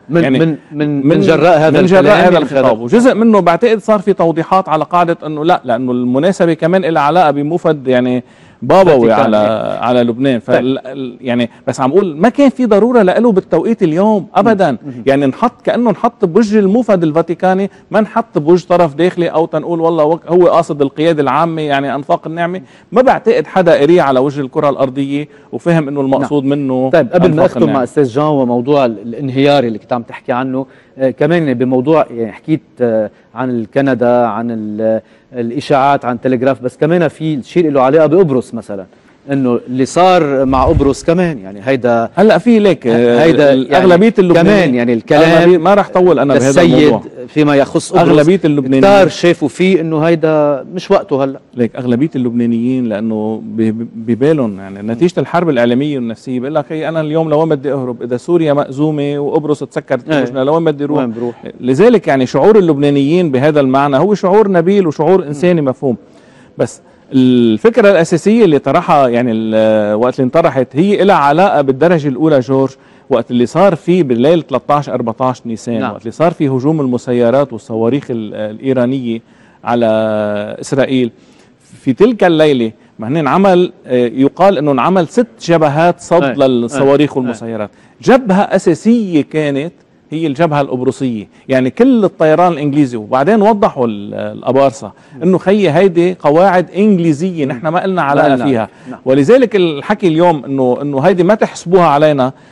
Speaker 3: من جراء هذا الخطاب، وجزء منه بعتقد صار في توضيحات على قاعدة إنه لا، لأنه المناسبة كمان لها علاقة بموفد يعني بابوي على لبنان. يعني بس عم اقول ما كان في ضروره له بالتوقيت اليوم ابدا. يعني نحط بوجه الموفد الفاتيكاني، ما نحط بوجه طرف داخلي او تنقول والله هو قاصد القياده العامه يعني انفاق النعمه. ما بعتقد حدا قريه على وجه الكره الارضيه وفهم انه المقصود منه.
Speaker 1: طيب قبل ما اختم مع استاذ جان وموضوع الانهيار اللي كنت عم تحكي عنه، كمان بموضوع يعني حكيت عن كندا، عن الاشاعات عن تلغراف، بس كمان في شيء له علاقه بقبرص مثلا، انه اللي صار مع قبرص كمان يعني هيدا
Speaker 3: هلا في ليك هيدا يعني اغلبيه اللبنانيين كمان يعني الكلام ما راح طول انا بهذا الموضوع
Speaker 1: فيما يخص قبرص.
Speaker 3: اغلبيه اللبنانيين
Speaker 1: كتار شافوا فيه انه هيدا مش وقته هلا.
Speaker 3: ليك اغلبيه اللبنانيين لانه ببالهم يعني نتيجه الحرب الاعلاميه والنفسيه بيقول لك انا اليوم لوين بدي اهرب؟ اذا سوريا مأزومه وقبرص تسكرت لوين بدي اروح؟ لذلك يعني شعور اللبنانيين بهذا المعنى هو شعور نبيل وشعور انساني مفهوم. بس الفكرة الأساسية اللي طرحها يعني وقت اللي انطرحت هي لها علاقة بالدرجة الأولى جورج، وقت اللي صار فيه بالليل 13-14 نيسان نعم. وقت اللي صار فيه هجوم المسيرات والصواريخ الإيرانية على إسرائيل. في تلك الليلة ما هن انعمل يقال أنه انعمل 6 جبهات صد للصواريخ والمسيرات. جبهة أساسية كانت هي الجبهة القبرصية، يعني كل الطيران الإنجليزي، وبعدين وضحوا الأبارصة إنه خيي هيدي قواعد إنجليزية نحن ما قلنا علاقة فيها. ولذلك الحكي اليوم إنه هيدي ما تحسبوها علينا،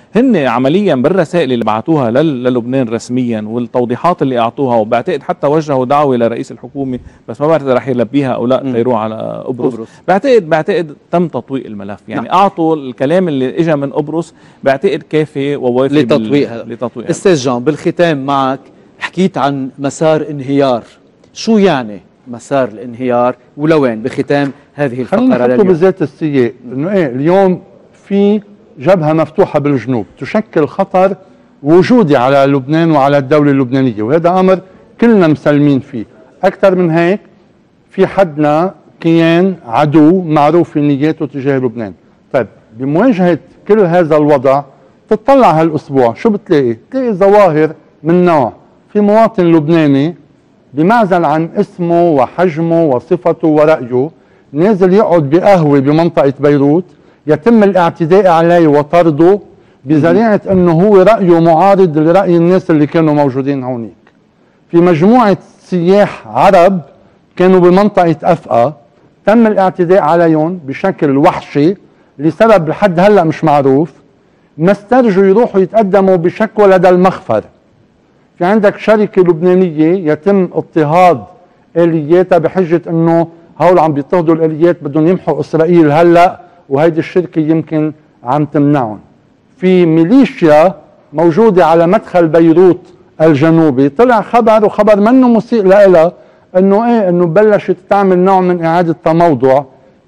Speaker 3: هن عمليا بالرسائل اللي بعثوها للبنان رسميا والتوضيحات اللي اعطوها، وبعتقد حتى وجهوا دعوه لرئيس الحكومه، بس ما بعرف اذا رح يلبيها او لا تيروح على قبرص. بعتقد تم تطويق الملف، يعني اعطوا الكلام اللي اجى من قبرص بعتقد كافي ووافي
Speaker 1: لتطويقها. استاذ جان، بالختام معك حكيت عن مسار انهيار، شو يعني مسار الانهيار ولوين بختام هذه الفقره؟
Speaker 2: خلينا نحطه بذات السياق انه اليوم في جبهه مفتوحه بالجنوب تشكل خطر وجودي على لبنان وعلى الدوله اللبنانيه، وهذا امر كلنا مسلمين فيه. اكثر من هيك في حدنا كيان عدو معروف في نياته تجاه لبنان. طيب بمواجهه كل هذا الوضع تطلع هالاسبوع شو بتلاقي ظواهر من نوع في مواطن لبناني بمعزل عن اسمه وحجمه وصفته ورأيه نازل يقعد بقهوة بمنطقة بيروت، يتم الاعتداء عليه وطرده بذريعة انه هو رأيه معارض لرأي الناس اللي كانوا موجودين هونيك. في مجموعة سياح عرب كانوا بمنطقة أفقا تم الاعتداء عليهم بشكل وحشي لسبب لحد هلأ مش معروف، ما استرجوا يروحوا يتقدموا بشكوى لدى المخفر. في عندك شركة لبنانية يتم اضطهاد آلياتها بحجة انه هول عم بيضطهدوا الآليات بدهم يمحوا إسرائيل هلأ، وهيدي الشركة يمكن عم تمنعهم. في ميليشيا موجودة على مدخل بيروت الجنوبي طلع خبر، وخبر منه مسيء لها، انه بلشت تعمل نوع من إعادة تموضع.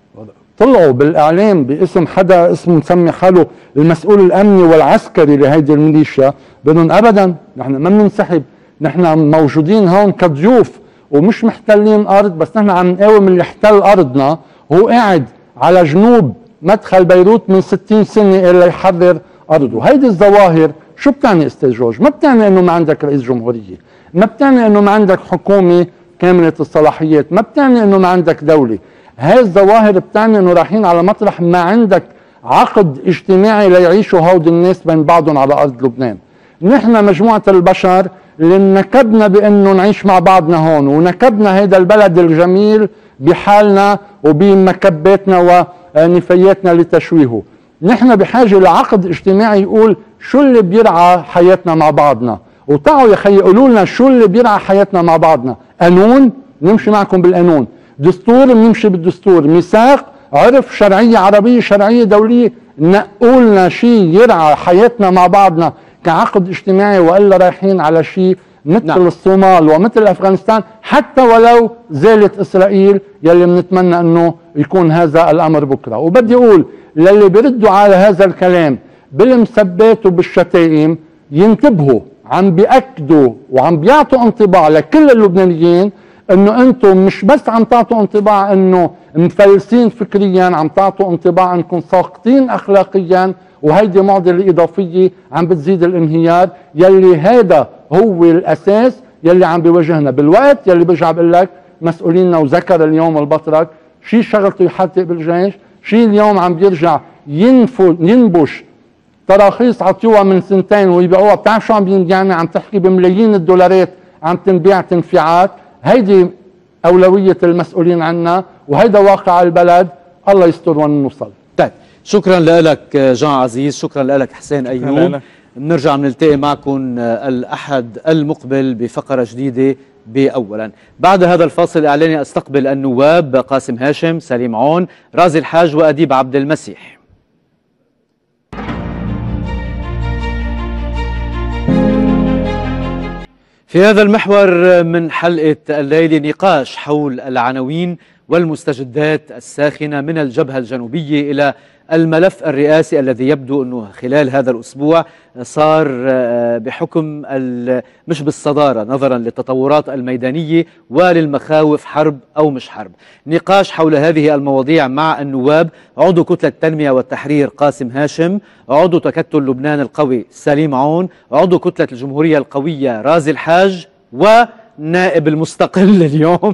Speaker 2: طلعوا بالاعلام باسم حدا اسمه مسمي حاله المسؤول الامني والعسكري لهيدي الميليشيا، بدهم ابدا نحن ما بننسحب، نحن موجودين هون كضيوف ومش محتلين ارض، بس نحن عم نقاوم اللي احتل ارضنا، وهو قاعد على جنوب مدخل بيروت من 60 سنه الا يحرر ارضه. هيدي الظواهر شو بتعني استاذ جورج؟ ما بتعني انه ما عندك رئيس جمهوريه، ما بتعني انه ما عندك حكومه كامله الصلاحيات، ما بتعني انه ما عندك دوله. هاي الظواهر بتعني انه رايحين على مطرح ما عندك عقد اجتماعي ليعيشوا هود الناس بين بعضهم على ارض لبنان. نحن مجموعه البشر اللي نكبنا بانه نعيش مع بعضنا هون، ونكبنا هذا البلد الجميل بحالنا وبمكباتنا ونفاياتنا لتشويهه. نحن بحاجه لعقد اجتماعي يقول شو اللي بيرعى حياتنا مع بعضنا، وتعوا يا خي قولوا لنا شو اللي بيرعى حياتنا مع بعضنا. قانون نمشي معكم بالقانون، دستور بنمشي بالدستور، ميثاق، عرف، شرعيه عربيه، شرعيه دوليه، نقوا لنا شيء يرعى حياتنا مع بعضنا كعقد اجتماعي، والا رايحين على شيء مثل الصومال ومثل افغانستان، حتى ولو زالت اسرائيل يلي بنتمنى انه يكون هذا الامر بكره. وبدي اقول للي بيردوا على هذا الكلام بالمسبات وبالشتائم ينتبهوا، عم بيأكدوا وعم بيعطوا انطباع لكل اللبنانيين انه انتم مش بس عم تعطوا انطباع انه مفلسين فكريا، عم تعطوا انطباع انكم ساقطين اخلاقيا، وهيدي معضله اضافيه عم بتزيد الانهيار يلي هذا هو الاساس يلي عم بيواجهنا بالوقت يلي برجع بقول لك مسؤوليننا. وذكر اليوم البطرك شيء شغلته يحرق بالجيش، شيء اليوم عم بيرجع ينبش تراخيص عطيوها من سنتين ويبيعوها. بتعرف شو عم يعني عم تحكي بملايين الدولارات عم تنبيع تنفيعات. هيدي أولوية المسؤولين عنا وهيدا واقع البلد، الله يستر ونوصل.
Speaker 1: طيب شكرا لك جان عزيز، شكرا لك حسين أيوب. بنرجع بنلتقي معكم الأحد المقبل بفقرة جديدة بأولا. بعد هذا الفاصل الإعلاني أستقبل النواب قاسم هاشم، سليم عون، رازي الحاج وأديب عبد المسيح. في هذا المحور من حلقة الليلة نقاش حول العناوين والمستجدات الساخنة من الجبهة الجنوبية إلى الملف الرئاسي الذي يبدو أنه خلال هذا الأسبوع صار بحكم مش بالصدارة نظرا للتطورات الميدانية وللمخاوف حرب أو مش حرب. نقاش حول هذه المواضيع مع النواب عضو كتلة التنمية والتحرير قاسم هاشم، عضو تكتل لبنان القوي سليم عون، عضو كتلة الجمهورية القوية رازي الحاج، ونائب المستقل اليوم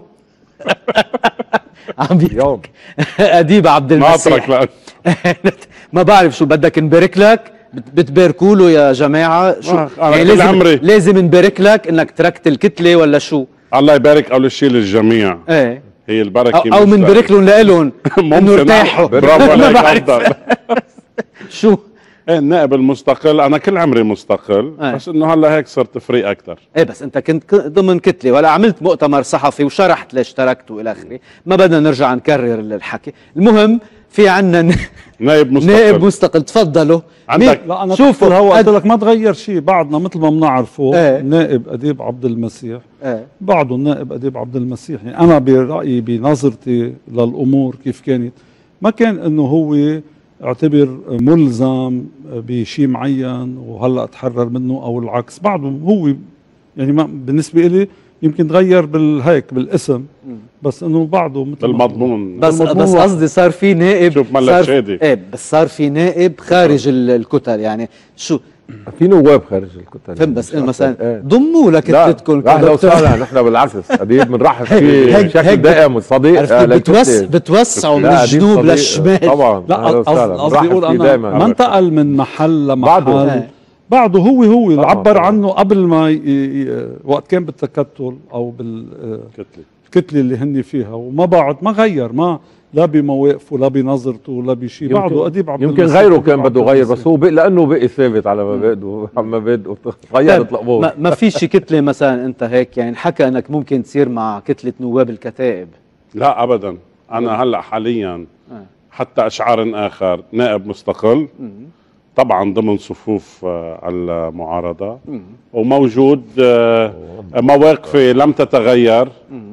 Speaker 4: يوم
Speaker 1: أديب عبد المسيح. ما بعرف شو بدك نبارك لك، بتباركوا له يا جماعه شو يعني لازم نبارك لك انك تركت الكتله ولا شو؟
Speaker 4: الله يبارك اول شيء للجميع.
Speaker 1: ايه
Speaker 4: هي البركه
Speaker 1: او منبارك لهم لهم انه ارتاحوا.
Speaker 4: برافو عليك. افضل
Speaker 1: شو
Speaker 4: ايه النائب المستقل، انا كل عمري مستقل، بس انه هلا هيك صرت فري اكثر.
Speaker 1: ايه بس انت كنت ضمن كتله ولا عملت مؤتمر صحفي وشرحت ليش تركت والى اخره، ما بدنا نرجع نكرر الحكي. المهم في عنا
Speaker 4: نائب مستقل.
Speaker 1: نائب مستقل، تفضلوا.
Speaker 4: عندك
Speaker 5: لا انا شوفوا الهوا قلت لك ما تغير شيء، بعدنا مثل ما بنعرفه نائب اديب عبد المسيح بعده النائب اديب عبد المسيح. يعني انا برايي بنظرتي للامور كيف كانت، ما كان انه هو اعتبر ملزم بشيء معين وهلا تحرر منه او العكس، بعده هو يعني ما بالنسبه لي يمكن تغير بالهيك بالاسم، بس انه بعده مثل
Speaker 4: بالمضمون.
Speaker 1: بس قصدي صار في نائب،
Speaker 4: شوف ملك شادي.
Speaker 1: ايه بس صار في نائب خارج الكتل، يعني شو
Speaker 6: في نواب خارج الكتل
Speaker 1: فهم، بس مثلا ضموا لكتلتكم
Speaker 6: اهلا وسهلا. نحن بالعكس اديب بنرحب فيه بشكل دائم وصديق.
Speaker 1: بتوسعوا من الجنوب للشمال
Speaker 6: طبعا.
Speaker 5: لا قصدي اقول انا ما انتقل من محل لمحل، بعده هو اللي عبر عنه قبل ما وقت كان بالتكتل او بالكتله اللي هن فيها، وما بعد ما غير، ما لا بمواقفه لا بنظرته لا بشيء. بعده اديب عبد
Speaker 6: يمكن غيره كان بده يغير، بس هو لانه بقي ثابت على مبادئه غيرت الامور.
Speaker 1: ما في شي كتله مثلا انت هيك يعني حكى انك ممكن تصير مع كتله نواب الكتائب؟
Speaker 4: لا ابدا. انا هلا حاليا حتى اشعار اخر نائب مستقل طبعا ضمن صفوف المعارضه، وموجود مواقفي لم تتغير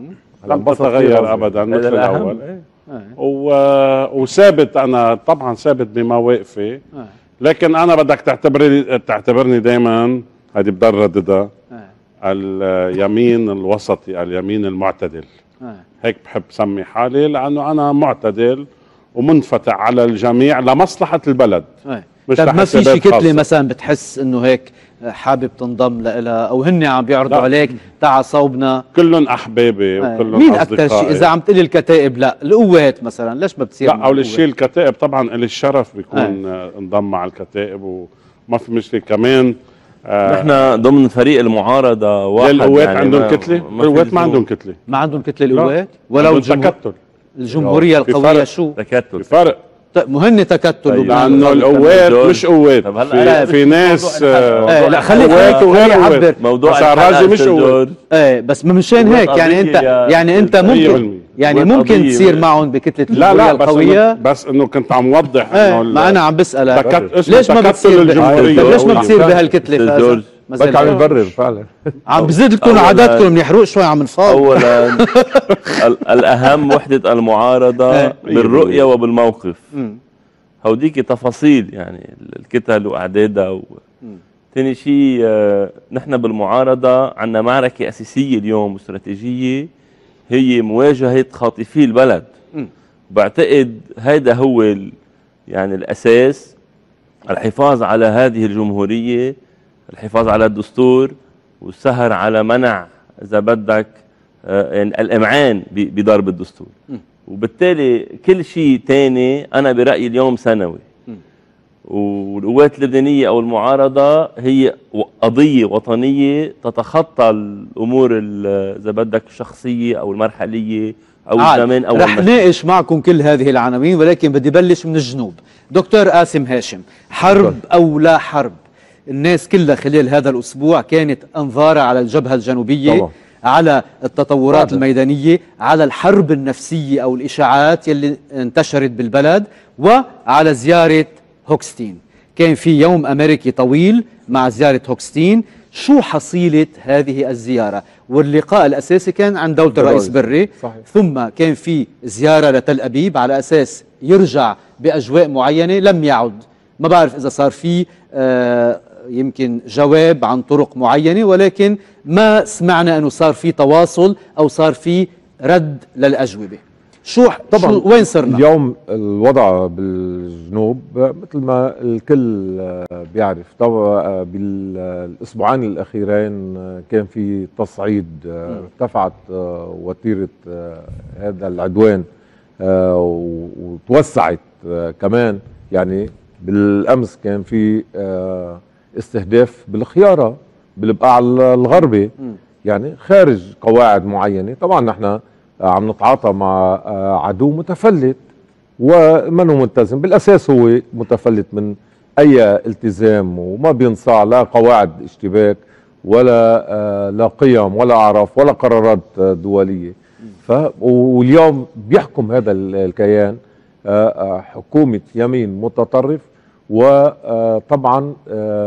Speaker 4: ابدا مثل الاول، وثابت. انا طبعا ثابت بمواقفي، لكن انا بدك تعتبرني دائما، هذه بدرددها، اليمين الوسطي، اليمين المعتدل. هيك بحب سمي حالي، لانه انا معتدل ومنفتح على الجميع لمصلحه البلد. مش
Speaker 1: طب ما في شي كتله مثلا بتحس انه هيك حابب تنضم لها، او هن عم بيعرضوا عليك تعال صوبنا؟
Speaker 4: كلهم احبابي وكلهم
Speaker 1: مين
Speaker 4: اصدقائي.
Speaker 1: اكثر شيء اذا عم تقلي الكتائب؟ لا القوات مثلا ليش ما بتصير؟
Speaker 4: لا اول شيء الكتائب طبعا لي الشرف بيكون انضم مع الكتائب، وما في مشكله كمان.
Speaker 7: نحن ضمن فريق المعارضه واحد.
Speaker 4: القوات يعني عندهم كتله؟ القوات ما عندهم كتله.
Speaker 1: ما عندهم كتله القوات ولو
Speaker 4: تكتل.
Speaker 1: الجمهوريه القويه شو؟
Speaker 7: تكتل.
Speaker 4: في فرق.
Speaker 1: مهن تكتل،
Speaker 4: لانه القوات مش قوات. في ناس
Speaker 1: لا خليني اعبر.
Speaker 7: موضوع
Speaker 4: الرازي مش قوات.
Speaker 1: بس مشان هيك يعني انت ممكن يعني ممكن تصير معهم بكتله الجمهوريه القويه.
Speaker 4: بس انه كنت عم وضح انه
Speaker 1: ما انا عم بسالك
Speaker 4: ليش ما بتصير
Speaker 1: ليش ما بتصير بهالكتله؟
Speaker 6: بدك عم يبرر فعلا.
Speaker 1: عم بزيد لكم عددكم بنحرق شوي عم نفاض.
Speaker 7: اولا الاهم وحده المعارضه بالرؤيه وبالموقف. هوديك تفاصيل يعني الكتل واعدادها. ثاني شيء نحن بالمعارضه عندنا معركه اساسيه اليوم واستراتيجيه، هي مواجهه خاطفي البلد. بعتقد هذا هو يعني الاساس، الحفاظ على هذه الجمهوريه، الحفاظ على الدستور، والسهر على منع اذا بدك يعني الامعان بضرب الدستور. وبالتالي كل شيء ثاني انا برايي اليوم ثانوي. والقوات اللبنانيه او المعارضه هي قضيه وطنيه تتخطى الامور اذا بدك الشخصيه او المرحليه او الزمان او
Speaker 1: رح ناقش معكم كل هذه العناوين، ولكن بدي بلش من الجنوب. دكتور قاسم هاشم، حرب او لا حرب؟ الناس كلها خلال هذا الأسبوع كانت أنظارها على الجبهة الجنوبية طبعا، على التطورات الميدانية، على الحرب النفسية أو الإشاعات يلي انتشرت بالبلد، وعلى زيارة هوكستين. كان في يوم أمريكي طويل مع زيارة هوكستين. شو حصيلة هذه الزيارة؟ واللقاء الأساسي كان عند دولة الرئيس بري، ثم كان في زيارة لتل أبيب على أساس يرجع بأجواء معينة، لم يعد. ما بعرف إذا صار في يمكن جواب عن طرق معينة، ولكن ما سمعنا أنه صار في تواصل أو صار في رد للأجوبة. طبعا وين صرنا
Speaker 6: اليوم؟ الوضع بالجنوب مثل ما الكل بيعرف. طبعا بالأسبوعين الأخيرين كان في تصعيد، ارتفعت وتيرة هذا العدوان وتوسعت كمان. يعني بالأمس كان في استهداف بالخيارة بالبقاع الغربي، يعني خارج قواعد معينة. طبعا نحن عم نتعاطى مع عدو متفلت ومنه ملتزم، بالأساس هو متفلت من اي التزام وما بينصاع لا قواعد اشتباك ولا لا قيم ولا اعراف ولا قرارات دوليه. واليوم بيحكم هذا الكيان حكومه يمين متطرف، وطبعا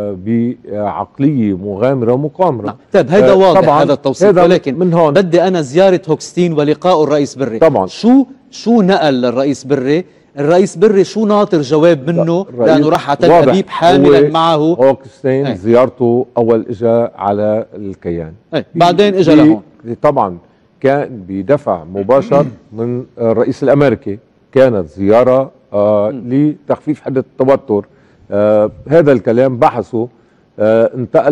Speaker 6: بعقليه مغامره ومقامره.
Speaker 1: طيب هيدا واضح هذا التوصيف، ولكن
Speaker 6: من هون
Speaker 1: بدي انا زياره هوكستين ولقاء الرئيس بري.
Speaker 6: طبعا
Speaker 1: شو نقل للرئيس بري؟ الرئيس بري شو ناطر جواب منه؟ لانه راح على تل ابيب حاملا معه
Speaker 6: هوكستين. زيارته اول اجى على الكيان،
Speaker 1: بعدين اجى لهون.
Speaker 6: طبعا كان بدفع مباشر من الرئيس الامريكي، كانت زياره لتخفيف حده التوتر. هذا الكلام بحثه انتقل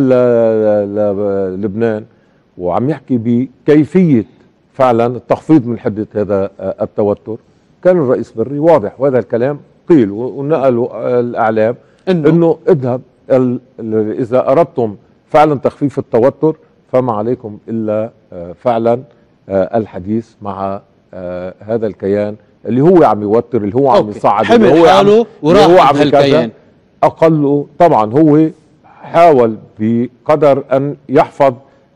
Speaker 6: للبنان، وعم يحكي بكيفيه فعلا التخفيض من حده هذا التوتر. كان الرئيس بري واضح، وهذا الكلام قيل ونقلوا الاعلام انه اذهب اذا اردتم فعلا تخفيف التوتر فما عليكم الا فعلا الحديث مع هذا الكيان اللي هو عم يوتر، اللي هو عم يصعد،
Speaker 1: اللي هو حاله وراح بهالكيان.
Speaker 6: اقله طبعا هو حاول بقدر ان يحفظ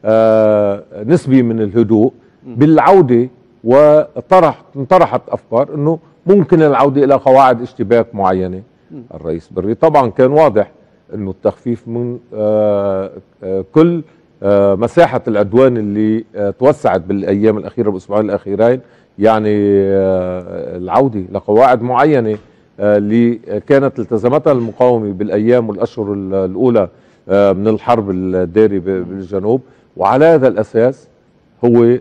Speaker 6: نسبه من الهدوء بالعوده، وانطرحت افكار انه ممكن العوده الى قواعد اشتباك معينه. الرئيس بري طبعا كان واضح انه التخفيف من كل مساحه العدوان اللي توسعت بالايام الاخيره بالاسبوعين الاخيرين، يعني العوده لقواعد معينه اللي كانت التزمتها المقاومه بالايام والاشهر الاولى من الحرب الداري بالجنوب. وعلى هذا الاساس هو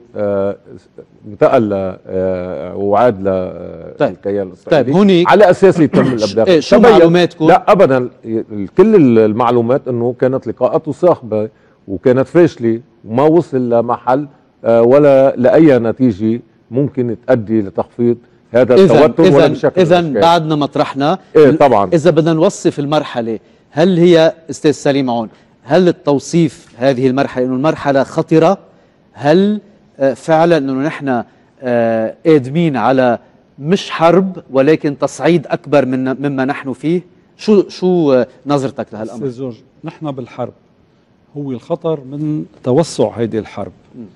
Speaker 6: انتقل وعاد للكيان الاسرائيلي.
Speaker 1: طيب هونيك
Speaker 6: على اساس يتم الابلاغ.
Speaker 1: شو معلوماتكم؟
Speaker 6: لا ابدا، كل المعلومات انه كانت لقاءاته صاخبه وكانت فاشله وما وصل لمحل ولا لاي نتيجه ممكن تؤدي لتخفيض هذا التوتر ولا بشكل.
Speaker 1: اذا بعدنا مطرحنا.
Speaker 6: طبعا
Speaker 1: اذا بدنا نوصف المرحله، هل هي استاذ سليم عون، هل التوصيف هذه المرحله انه المرحله خطره؟ هل فعلا انه نحن قادمين على مش حرب ولكن تصعيد اكبر مما نحن فيه؟ شو نظرتك لهالامر؟
Speaker 5: استاذ جورج، نحن بالحرب، هو الخطر من توسع هيدي الحرب.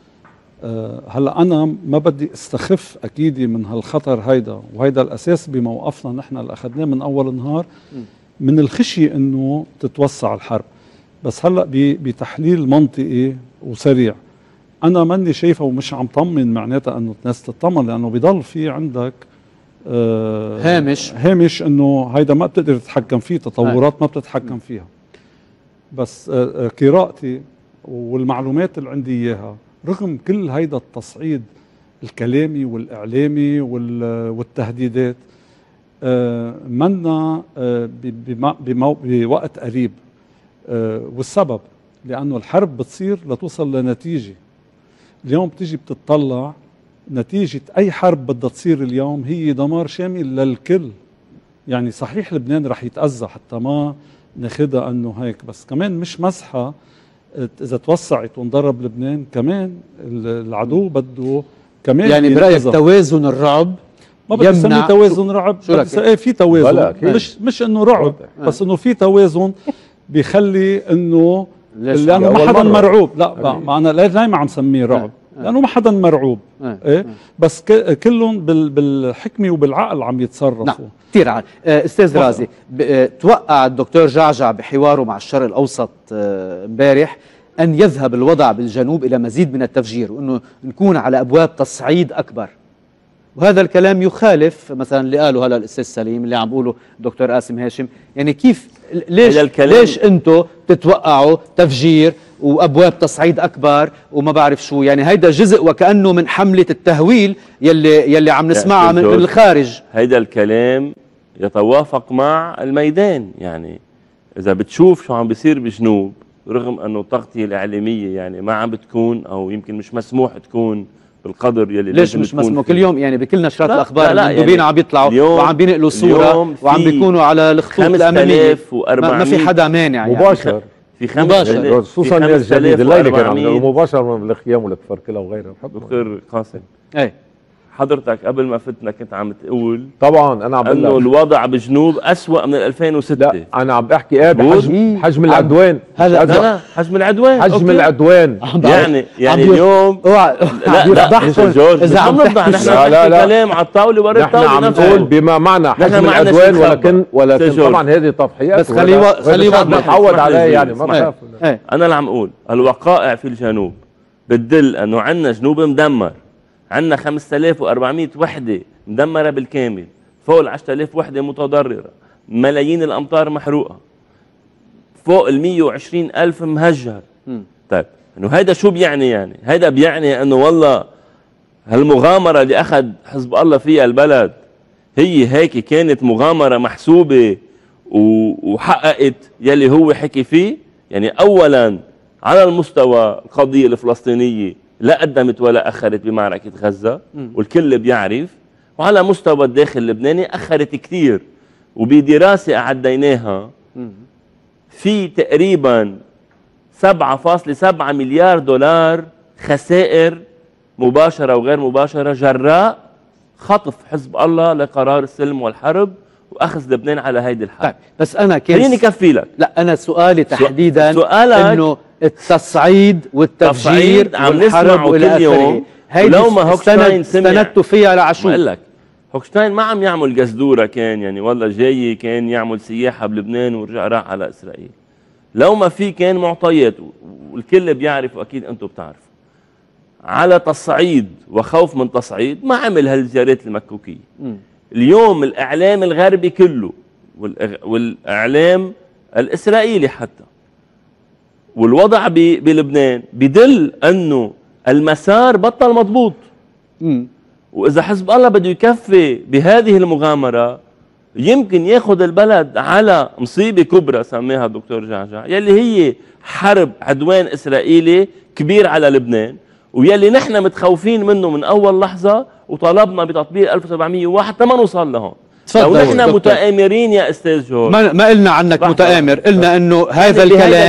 Speaker 5: هلا انا ما بدي استخف اكيد من هالخطر هيدا، وهيدا الاساس بموقفنا نحن اللي اخذناه من اول نهار، من الخشيه انه تتوسع الحرب. بس هلا بتحليل منطقي وسريع انا ماني شايفه ومش عم طمن معناتها انه الناس تطمن، لانه بضل في عندك هامش انه هيدا ما بتقدر تتحكم فيه، تطورات ما بتتحكم فيها. بس قراءتي والمعلومات اللي عندي اياها، رغم كل هيدا التصعيد الكلامي والاعلامي والتهديدات، منا بوقت قريب. والسبب لانه الحرب بتصير لتوصل لنتيجه. اليوم بتيجي بتطلع نتيجة أي حرب بدها تصير اليوم هي دمار شامل للكل. يعني صحيح لبنان رح يتأذى حتى ما ناخدها أنه هيك، بس كمان مش مسحة. إذا توسعت وانضرب لبنان كمان العدو بده كمان.
Speaker 1: يعني برأيك توازن الرعب
Speaker 5: ما بدي اسمي توازن رعب، ايه في توازن، مش انه رعب، بس انه في توازن بيخلي انه لانه ما حدا مرعوب. لا ما انا لا ما عم سميه رعب، لانه ما حدا مرعوب. ايه بس كلهم بالحكمه وبالعقل عم يتصرفوا.
Speaker 1: نعم كثير عال. استاذ رازي، توقع الدكتور جعجع بحواره مع الشرق الاوسط امبارح ان يذهب الوضع بالجنوب الى مزيد من التفجير، وانه نكون على ابواب تصعيد اكبر. وهذا الكلام يخالف مثلا اللي قاله هلا الاستاذ سليم، اللي عم بقوله دكتور قاسم هاشم. يعني كيف ليش انتم تتوقعوا تفجير وابواب تصعيد اكبر وما بعرف شو؟ يعني هيدا جزء وكانه من حمله التهويل يلي عم نسمعها من الخارج.
Speaker 7: هيدا الكلام يتوافق مع الميدان. يعني اذا بتشوف شو عم بيصير بجنوب، رغم انه التغطيه الاعلاميه يعني ما عم بتكون او يمكن مش مسموح تكون بالقدر يلي
Speaker 1: ليش مش مسموح؟ كل يوم يعني بكل نشرات الاخبار المندوبين يعني عم بيطلعوا وعم بينقلوا صوره وعم بيكونوا على الخطوط الاماميه، ما في حدا مانع يعني
Speaker 6: مباشر.
Speaker 7: في 5000
Speaker 6: خصوصا الجديد الليله كان عم يعملوا مباشر من الخيام والكفر كلها وغيرها.
Speaker 7: دكتور قاسم،
Speaker 1: ايه
Speaker 7: حضرتك قبل ما فتنا كنت عم تقول
Speaker 6: طبعا انا عم بقول
Speaker 7: انه الوضع بجنوب أسوأ من 2006.
Speaker 6: لا انا عم بحكي حجم العدوان.
Speaker 7: لا حجم العدوان،
Speaker 6: حجم العدوان
Speaker 7: يعني اليوم لا جورج اذا عم نحن نحكي كلام على الطاوله ورا الطاوله.
Speaker 6: نحن عم نقول بما معنى حجم العدوان، ولكن طبعا هذه تضحيات، بس خليه نتعود عليها يعني ما بخاف.
Speaker 7: انا اللي عم اقول الوقائع في الجنوب بتدل انه عندنا جنوب مدمر، عندنا 5400 وحده مدمره بالكامل، فوق ال 10000 وحده متضرره، ملايين الامطار محروقه، فوق ال 120,000 مهجر. طيب انه هيدا شو بيعني؟ يعني هيدا بيعني انه والله هالمغامره اللي اخذ حزب الله فيها البلد هي هيك كانت مغامره محسوبه وحققت يلي هو حكي فيه. يعني اولا على المستوى القضيه الفلسطينيه لا قدمت ولا اخرت بمعركه غزه والكل بيعرف، وعلى مستوى الداخل اللبناني اخرت كثير. وبدراسه اعديناها في تقريبا 7.7 مليار دولار خسائر مباشره وغير مباشره جراء خطف حزب الله لقرار السلم والحرب واخذ لبنان على هيدي الحرب.
Speaker 1: طيب بس انا
Speaker 7: خليني كفي لك.
Speaker 1: لا انا سؤالي تحديدا انه التصعيد والتفجير والحرب والى اخره هيدي استندتوا فيها لعشو.
Speaker 7: بقول لك هوكشتاين ما عم يعمل قزدوره، كان يعني والله جاي كان يعمل سياحه بلبنان ورجع راح على اسرائيل. لو ما في كان معطيات والكل بيعرف واكيد انتم بتعرفوا على تصعيد وخوف من تصعيد ما عمل هالزيارات المكوكيه. اليوم الاعلام الغربي كله والاعلام الاسرائيلي حتى والوضع بلبنان بدل انه المسار بطل مضبوط. واذا حزب الله بده يكفي بهذه المغامره يمكن ياخذ البلد على مصيبه كبرى سماها الدكتور جعجع، يلي هي حرب عدوان اسرائيلي كبير على لبنان، ويلي نحن متخوفين منه من اول لحظه وطالبنا بتطبيق 1701 حتى ما نوصل لهون. لو نحن متآمرين يا استاذ جورج
Speaker 1: ما قلنا عنك متآمر، قلنا انه هذا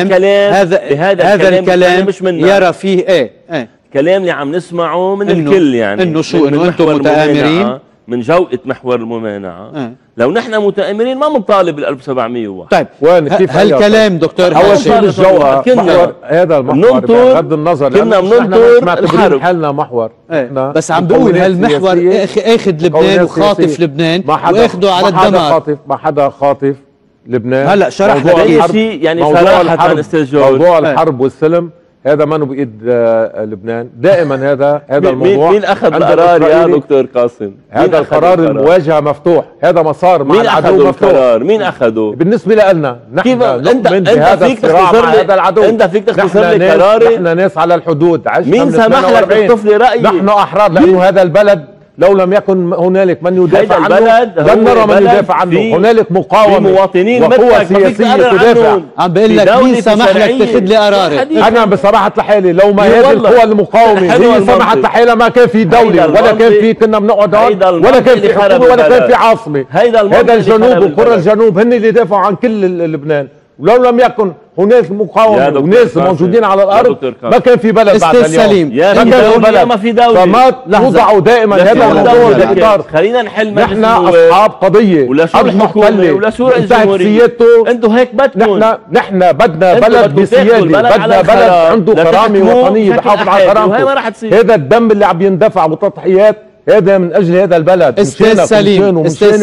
Speaker 1: الكلام
Speaker 7: مش
Speaker 1: يرى فيه ايه
Speaker 7: الكلام اللي عم نسمعه من الكل، يعني
Speaker 1: انه شو انه انتم متآمرين
Speaker 7: من جوقة محور الممانعة. لو نحن متآمرين ما بنطالب بال 1701.
Speaker 1: طيب هالكلام دكتور
Speaker 6: اول شيء بالجوقة محور هذا المحور بغض النظر
Speaker 7: كنا بننطر
Speaker 6: الحرب حالنا محور
Speaker 1: بس عم بقول هالمحور اخذ لبنان وخاطف لبنان واخده على الدمار.
Speaker 6: ما حدا خاطف لبنان.
Speaker 1: هلا شرحنا
Speaker 7: اي شيء يعني صراحة استاذ جورج
Speaker 6: موضوع الحرب والسلم هذا ما بإيد لبنان دائما. هذا الموضوع
Speaker 7: مين اخذ القرار يا دكتور قاسم؟
Speaker 6: هذا القرار المواجهه مفتوح، هذا مسار مع العدو مفتوح.
Speaker 7: مين اخذه؟
Speaker 6: بالنسبه لنا نحن
Speaker 7: انت فيك تختصر لي هذا العدو، انت فيك تختصر لي قراري.
Speaker 6: نحن ناس على الحدود،
Speaker 7: مين سمح لك تخطف لي رايي؟
Speaker 6: نحن احرار لانه هذا البلد لو لم يكن هنالك من يدافع عنه لن نرى من يدافع عنه. هنالك مقاومه
Speaker 7: مواطنين
Speaker 6: وقوى سياسيه تدافع.
Speaker 1: عم بقول لك مين سمح لك تاخذ لي قراري؟
Speaker 6: انا بصراحه لحالي لو ما هذه القوى المقاومه هي سمحت لحالها ما كان في دوله ولا كان في كنا بنقعد هون ولا كان في حكومه ولا كان في عاصمه. هذا الجنوب وقرى الجنوب هن اللي دافعوا عن كل لبنان، ولو لم يكن هناك مقاومه وناس موجودين على الارض ما كان في بلد بعد اليوم.
Speaker 7: ما كان في بلد، ما في دوله.
Speaker 6: فما توضعوا دائما هذا الموضوع بالاطار.
Speaker 7: خلينا نحل
Speaker 6: نحن اصحاب قضيه ارض محتله
Speaker 7: ولا شو رئيس الجمهوريه. انتم هيك بدكم.
Speaker 6: نحن بدنا بلد بسياده، بدنا بلد عنده كرامه وطنيه بحافظ على كرامته. هذا الدم اللي عم يندفع وتضحيات هذا من اجل هذا البلد.
Speaker 1: استاذ سليم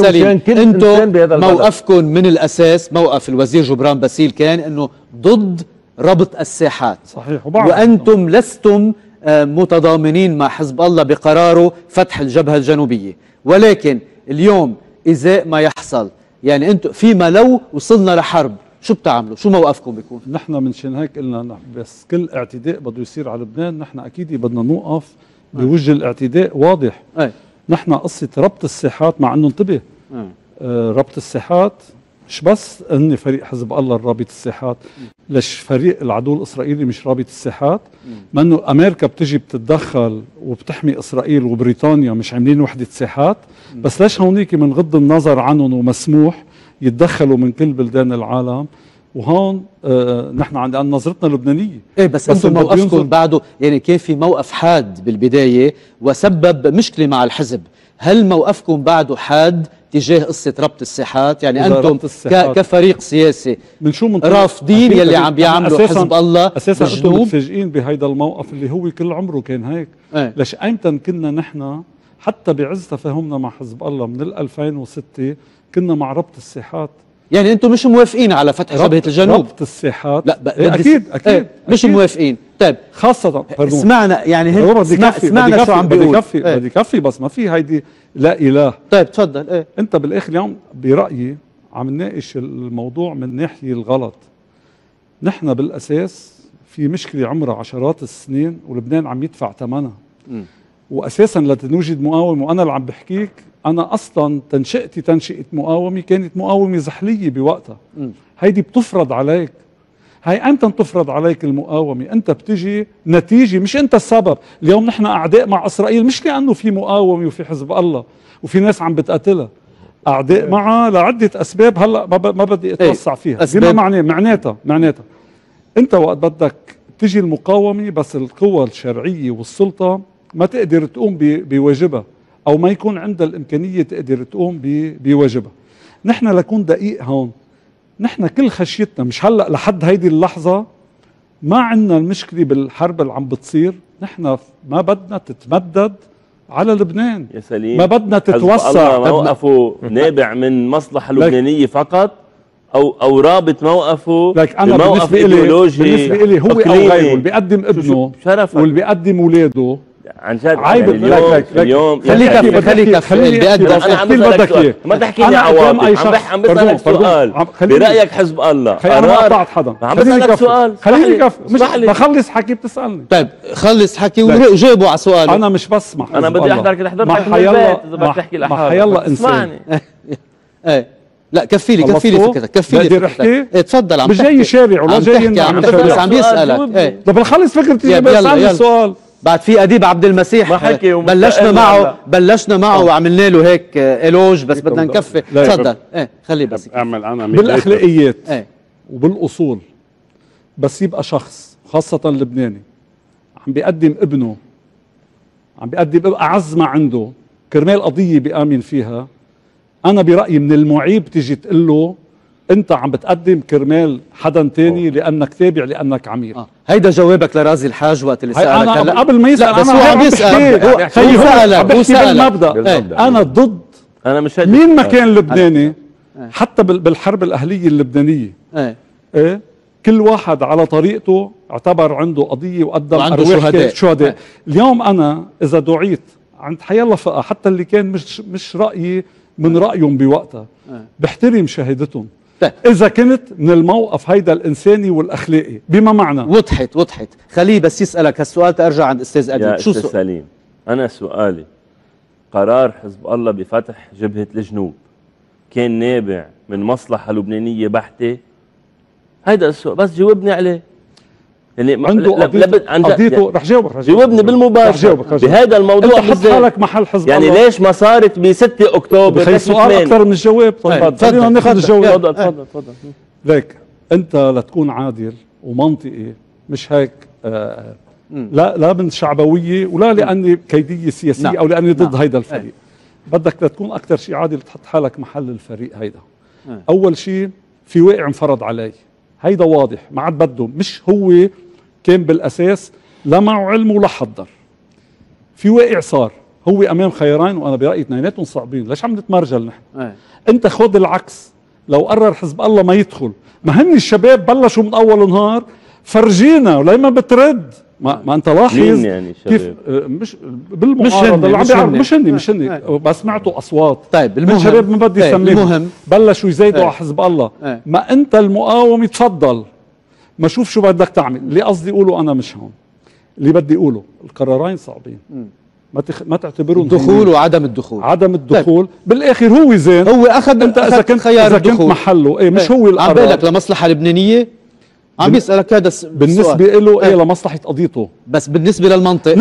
Speaker 1: انتم موقفكم من الاساس موقف الوزير جبران باسيل كان انه ضد ربط الساحات.
Speaker 5: صحيح.
Speaker 1: وانتم لستم متضامنين مع حزب الله بقراره فتح الجبهه الجنوبيه، ولكن اليوم ازاء ما يحصل يعني انتم فيما لو وصلنا لحرب شو بتعملوا؟ شو موقفكم بيكون؟
Speaker 5: نحن منشان هيك قلنا بس كل اعتداء بده يصير على لبنان نحن اكيد بدنا نوقف بوجه الاعتداء واضح. نحن قصة ربط الساحات مع انه انتبه ربط الساحات مش بس ان فريق حزب الله رابط الساحات، ليش فريق العدو الاسرائيلي مش رابط الساحات؟ ما انه امريكا بتجي بتتدخل وبتحمي اسرائيل وبريطانيا مش عاملين وحدة ساحات، بس ليش هونيك من غض النظر عنهم ومسموح يتدخلوا من كل بلدان العالم وهون نحن عندنا نظرتنا اللبنانيه.
Speaker 1: ايه بس انتم موقفكم بعده يعني كان في موقف حاد بالبدايه وسبب مشكله مع الحزب، هل موقفكم بعده حاد تجاه قصه ربط الساحات؟ يعني انتم كفريق سياسي
Speaker 5: من شو
Speaker 1: رافضين يلي عم بيعملوا حزب الله
Speaker 5: اساسا انتم متفاجئين بهيدا الموقف اللي هو كل عمره كان هيك. ليش ايمتى كنا نحن حتى بعز تفاهمنا مع حزب الله من 2006 كنا مع ربط الساحات؟
Speaker 1: يعني انتم مش موافقين على فتح جبهة الجنوب؟
Speaker 5: ربط الساحات
Speaker 1: لا
Speaker 5: اكيد
Speaker 1: مش موافقين. طيب
Speaker 5: خاصة
Speaker 1: سمعنا يعني هيك سمعنا شو عم بيقول.
Speaker 5: بدي كفي بس ما في هيدي لا اله.
Speaker 1: طيب تفضل.
Speaker 5: انت بالاخر اليوم برأيي عم نناقش الموضوع من ناحية الغلط. نحن بالاساس في مشكلة عمرها عشرات السنين ولبنان عم يدفع ثمنها. واساسا لتنوجد مقاومة، وانا اللي عم بحكيك انا اصلا تنشئتي تنشئة مقاومة كانت مقاومة زحلية بوقتها. هيدي بتفرض عليك. هاي امتى تفرض عليك المقاومة؟ انت بتجي نتيجة، مش انت السبب. اليوم نحن اعداء مع اسرائيل مش لانه في مقاومة وفي حزب الله وفي ناس عم بتقتلها، اعداء معها لعدة اسباب هلا ما بدي اتوسع فيها. بما معناتها انت وقت بدك تجي المقاومة بس القوى الشرعية والسلطة ما تقدر تقوم بواجبها او ما يكون عندها الامكانية تقدر تقوم بواجبها. نحن لكون دقيق هون، نحن كل خشيتنا مش هلأ لحد هيدي اللحظة ما عندنا المشكلة بالحرب اللي عم بتصير. نحن ما بدنا تتمدد على لبنان
Speaker 7: يا سليم،
Speaker 5: ما بدنا تتوسع.
Speaker 7: موقفه نابع من مصلحة لبنانية فقط او رابط موقفه
Speaker 5: أنا
Speaker 7: بموقف ايديولوجي؟
Speaker 5: بالنسبة إلي هو او غيره اللي بيقدم ابنه واللي بيقدم اولاده
Speaker 7: عن جد.
Speaker 5: عيب.
Speaker 7: اليوم
Speaker 1: خليك
Speaker 7: انا عم بسألك سؤال، ما تحكي لي عواطف، عم بسألك سؤال. برأيك حزب الله
Speaker 5: انا ما قطعت حدا،
Speaker 7: عم بسألك سؤال.
Speaker 5: خليني مش بخلص حكي بتسألني.
Speaker 1: طيب خلص حكي وجاوبوا على سؤالي.
Speaker 5: انا مش بسمع،
Speaker 7: انا بدي احضرك تحضر لك من البيت اذا بدك تحكي لحالك.
Speaker 5: حيالله انسان.
Speaker 1: لا كفي لي فكرتك، كفي لي فكرتك. تفضل.
Speaker 5: مش جاي شارع ولا جاي
Speaker 1: عم بيسألك.
Speaker 5: طب بخلص فكرتي بسألني السؤال.
Speaker 1: بعد في أديب عبد المسيح بلشنا معه وعملنا له هيك إلوج، بس بدنا نكفي. تفضل. خليه بس
Speaker 4: اعمل انا
Speaker 5: بالاخلاقيات وبالاصول. بس يبقى شخص خاصة لبناني عم بيقدم ابنه، عم بيقدم اعز ما عنده كرمال قضية بيآمن فيها، انا برأيي من المعيب تيجي تقول له انت عم بتقدم كرمال حدا تاني لانك تابع لانك عميل.
Speaker 1: هيدا جوابك لرازي الحاج وقت اللي سألك.
Speaker 5: انا قبل ما يسأل انا عم بيسأل هو بالمبدأ. انا ضد،
Speaker 7: انا مش
Speaker 5: مين ما كان لبناني حتى بالحرب الاهلية اللبنانية كل واحد على طريقته اعتبر عنده قضية وقدم أرواح شهداء. اليوم انا اذا دعيت عند حيالله فقه حتى اللي كان مش رأيي من رأيهم بوقتها بحترم شهادتهم إذا كنت من الموقف هيدا الإنساني والأخلاقي. بما معنى
Speaker 1: وضحت. خليه بس يسألك هالسؤال تأرجع عند أستاذ أديب.
Speaker 7: شو أستاذ سليم، أنا سؤالي قرار حزب الله بفتح جبهة الجنوب كان نابع من مصلحة لبنانية بحتة؟ هيدا السؤال بس جاوبني عليه. يعني
Speaker 5: عنده قضيته رح جاوبك.
Speaker 7: جاوبني بالمباشر بهذا الموضوع.
Speaker 5: انت حط حالك محل حزب
Speaker 7: يعني
Speaker 5: الله.
Speaker 7: ليش ما صارت ب 6 اكتوبر؟
Speaker 5: بس سؤال اكثر من الجواب. طيب خلينا ناخذ الجواب.
Speaker 7: تفضل.
Speaker 5: ليك انت لتكون عادل ومنطقي مش هيك لا من شعبويه ولا لاني كيديه سياسيه او لاني ضد هيدا الفريق. بدك تكون اكثر شيء عادل تحط حالك محل الفريق هيدا. اول شيء في واقع انفرض علي، هيدا واضح ما عاد بده، مش هو كان بالاساس لا معه علم ولا حضر. في واقع صار، هو امام خيارين وانا برايي اثنيناتهم صعبين. ليش عم نتمرجل نحن؟ انت خذ العكس، لو قرر حزب الله ما يدخل، ما هن الشباب بلشوا من اول نهار فرجينا ولما بترد ما انت لاحظ
Speaker 7: مين يعني
Speaker 5: كيف مش بالمعارضه اللي عم بيعرض مش هن بس سمعتوا اصوات.
Speaker 1: طيب
Speaker 5: الشباب ما بدي اسميهم بلشوا يزايدوا على حزب الله. ما انت المقاومه تفضل، ما شوف شو بدك تعمل. اللي قصدي اقوله انا مش هون، اللي بدي اقوله القرارين صعبين. ما تعتبرون
Speaker 1: الدخول وعدم الدخول.
Speaker 5: عدم الدخول بالاخر هو زين،
Speaker 1: هو اخذ
Speaker 5: انت اذا كنت خيار الدخول محله مش هو القرار.
Speaker 1: عم بالك لمصلحه لبنانيه، عم بيسالك هذا
Speaker 5: بالنسبه له لمصلحه قضيته.
Speaker 1: بس بالنسبه للمنطق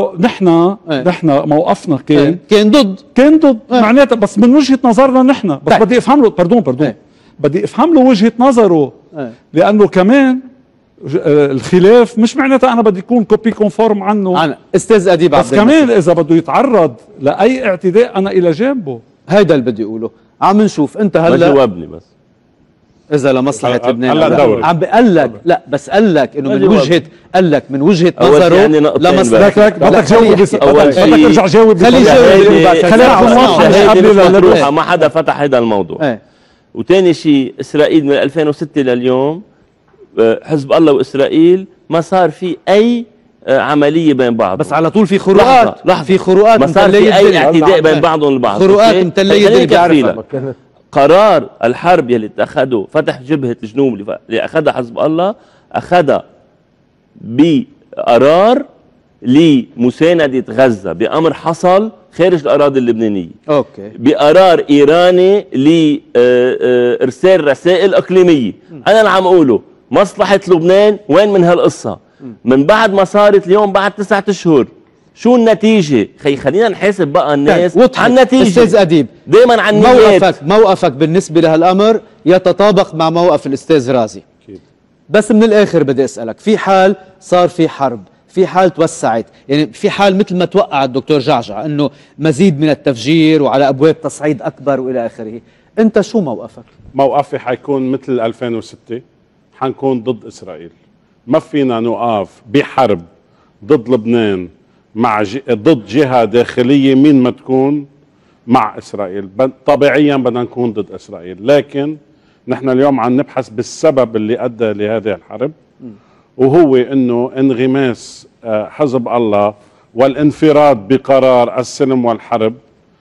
Speaker 5: نحن موقفنا كان
Speaker 1: ضد
Speaker 5: معناتها بس من وجهه نظرنا نحن بس بدي افهم له. باردون بدي افهم له وجهة نظره، لانه كمان الخلاف مش معناتها انا بدي يكون كوبي كونفورم عنه.
Speaker 1: أنا استاذ اديب عبد
Speaker 5: بس كمان اذا بده يتعرض لاي اعتداء انا الى جانبه.
Speaker 1: هيدا اللي بدي اقوله. عم نشوف انت هلا
Speaker 7: جاوبني بس
Speaker 1: اذا لمصلحه لبنان
Speaker 4: هلا دوري
Speaker 1: عم بقول لك لا، بس قال لك انه من وجهه، قال لك من وجهه نظره
Speaker 7: يعني
Speaker 1: لمصلحه.
Speaker 5: بدك تجاوب، بدك ترجع جاوب،
Speaker 1: خليه يجاوب.
Speaker 7: ما حدا فتح هذا الموضوع. وثاني شيء اسرائيل من 2006 لليوم، حزب الله واسرائيل ما صار في اي عمليه بين بعض،
Speaker 1: بس على طول في خروقات.
Speaker 7: لحظة.
Speaker 1: في خروقات،
Speaker 7: ما صار في اي اعتداء بين بعضهم البعض.
Speaker 1: خروقات متليه اللي بيعرفها.
Speaker 7: قرار الحرب يلي اتخذه فتح جبهه الجنوب اللي اخذها حزب الله، اخذها بقرار لمساندة غزة بأمر حصل خارج الأراضي اللبنانية.
Speaker 1: أوكي.
Speaker 7: بقرار إيراني لإرسال رسائل إقليمية. أنا اللي عم أقوله مصلحة لبنان وين من هالقصة؟ من بعد ما صارت اليوم بعد 9 أشهر شو النتيجة؟ خلينا نحاسب بقى الناس على النتيجة.
Speaker 1: أستاذ أديب،
Speaker 7: دائما عن النيات.
Speaker 1: موقفك بالنسبة لهالأمر يتطابق مع موقف الأستاذ رازي. بس من الآخر بدي أسألك، في حال صار في حرب، في حال توسعت، يعني في حال مثل ما توقع الدكتور جعجع انه مزيد من التفجير وعلى ابواب تصعيد اكبر والى اخره، انت شو موقفك؟
Speaker 4: موقفي حيكون مثل 2006، حنكون ضد اسرائيل. ما فينا نقف بحرب ضد لبنان مع ضد جهة داخلية مين ما تكون مع اسرائيل. طبيعيا بدنا نكون ضد اسرائيل، لكن نحن اليوم عم نبحث بالسبب اللي ادى لهذه الحرب، وهو انه انغماس حزب الله والانفراد بقرار السلم والحرب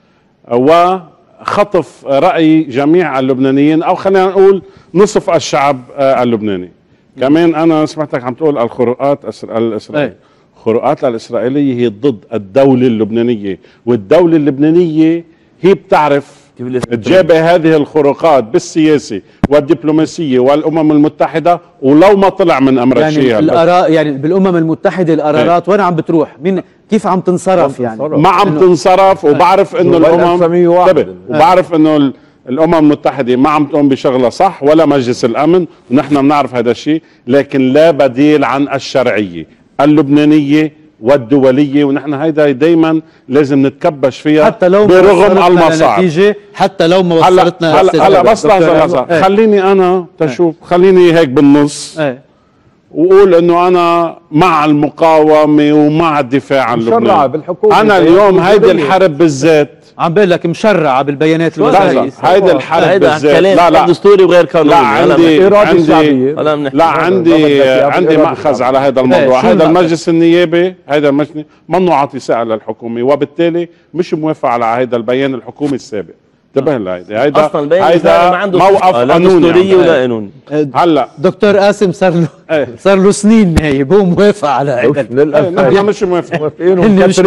Speaker 4: وخطف رأي جميع اللبنانيين، او خلينا نقول نصف الشعب اللبناني. كمان انا سمعتك عم تقول الخروقات الاسرائيليه. الخروقات الاسرائيليه هي ضد الدولة اللبنانية، والدولة اللبنانية هي بتعرف تجابه هذه الخروقات بالسياسة والدبلوماسية والأمم المتحدة، ولو ما طلع من أمر
Speaker 1: يعني
Speaker 4: الشيء
Speaker 1: الآراء، يعني بالأمم المتحدة القرارات وين عم بتروح؟ مين كيف عم تنصرف؟ يعني
Speaker 4: ما عم تنصرف. وبعرف إنه الأمم وبعرف إنه الأمم المتحدة ما عم تقوم بشغلها صح، ولا مجلس الأمن، ونحن بنعرف هذا الشيء، لكن لا بديل عن الشرعية اللبنانية والدولية، ونحن هيدا دايما لازم نتكبش فيها
Speaker 1: حتى لو
Speaker 4: برغم المصاعب.
Speaker 1: حتى لو ما وصلتنا
Speaker 4: هلا بس لحظة خليني أنا تشوف، خليني هيك بالنص وقول إنه أنا مع المقاومة ومع الدفاع عن لبنان. أنا اليوم هيدي الحرب بالذات
Speaker 1: عم بقول لك مشرعة بالبيانات
Speaker 4: الوزارية. هيدي الحرب بالذات
Speaker 7: لا دستوري وغير قانوني.
Speaker 4: عندي مأخذ على هذا الموضوع. هذا المجلس النيابي، هذا المجلس منه عاطي سائل للحكومة، وبالتالي مش موافق على هذا البيان الحكومي السابق. انتبه لهيدا، هيدا موقف قانوني
Speaker 7: ولا قانوني.
Speaker 4: هلا
Speaker 1: دكتور قاسم صار له سنين نايب، هو موافق على هيدا.
Speaker 4: نحن مش موافقين.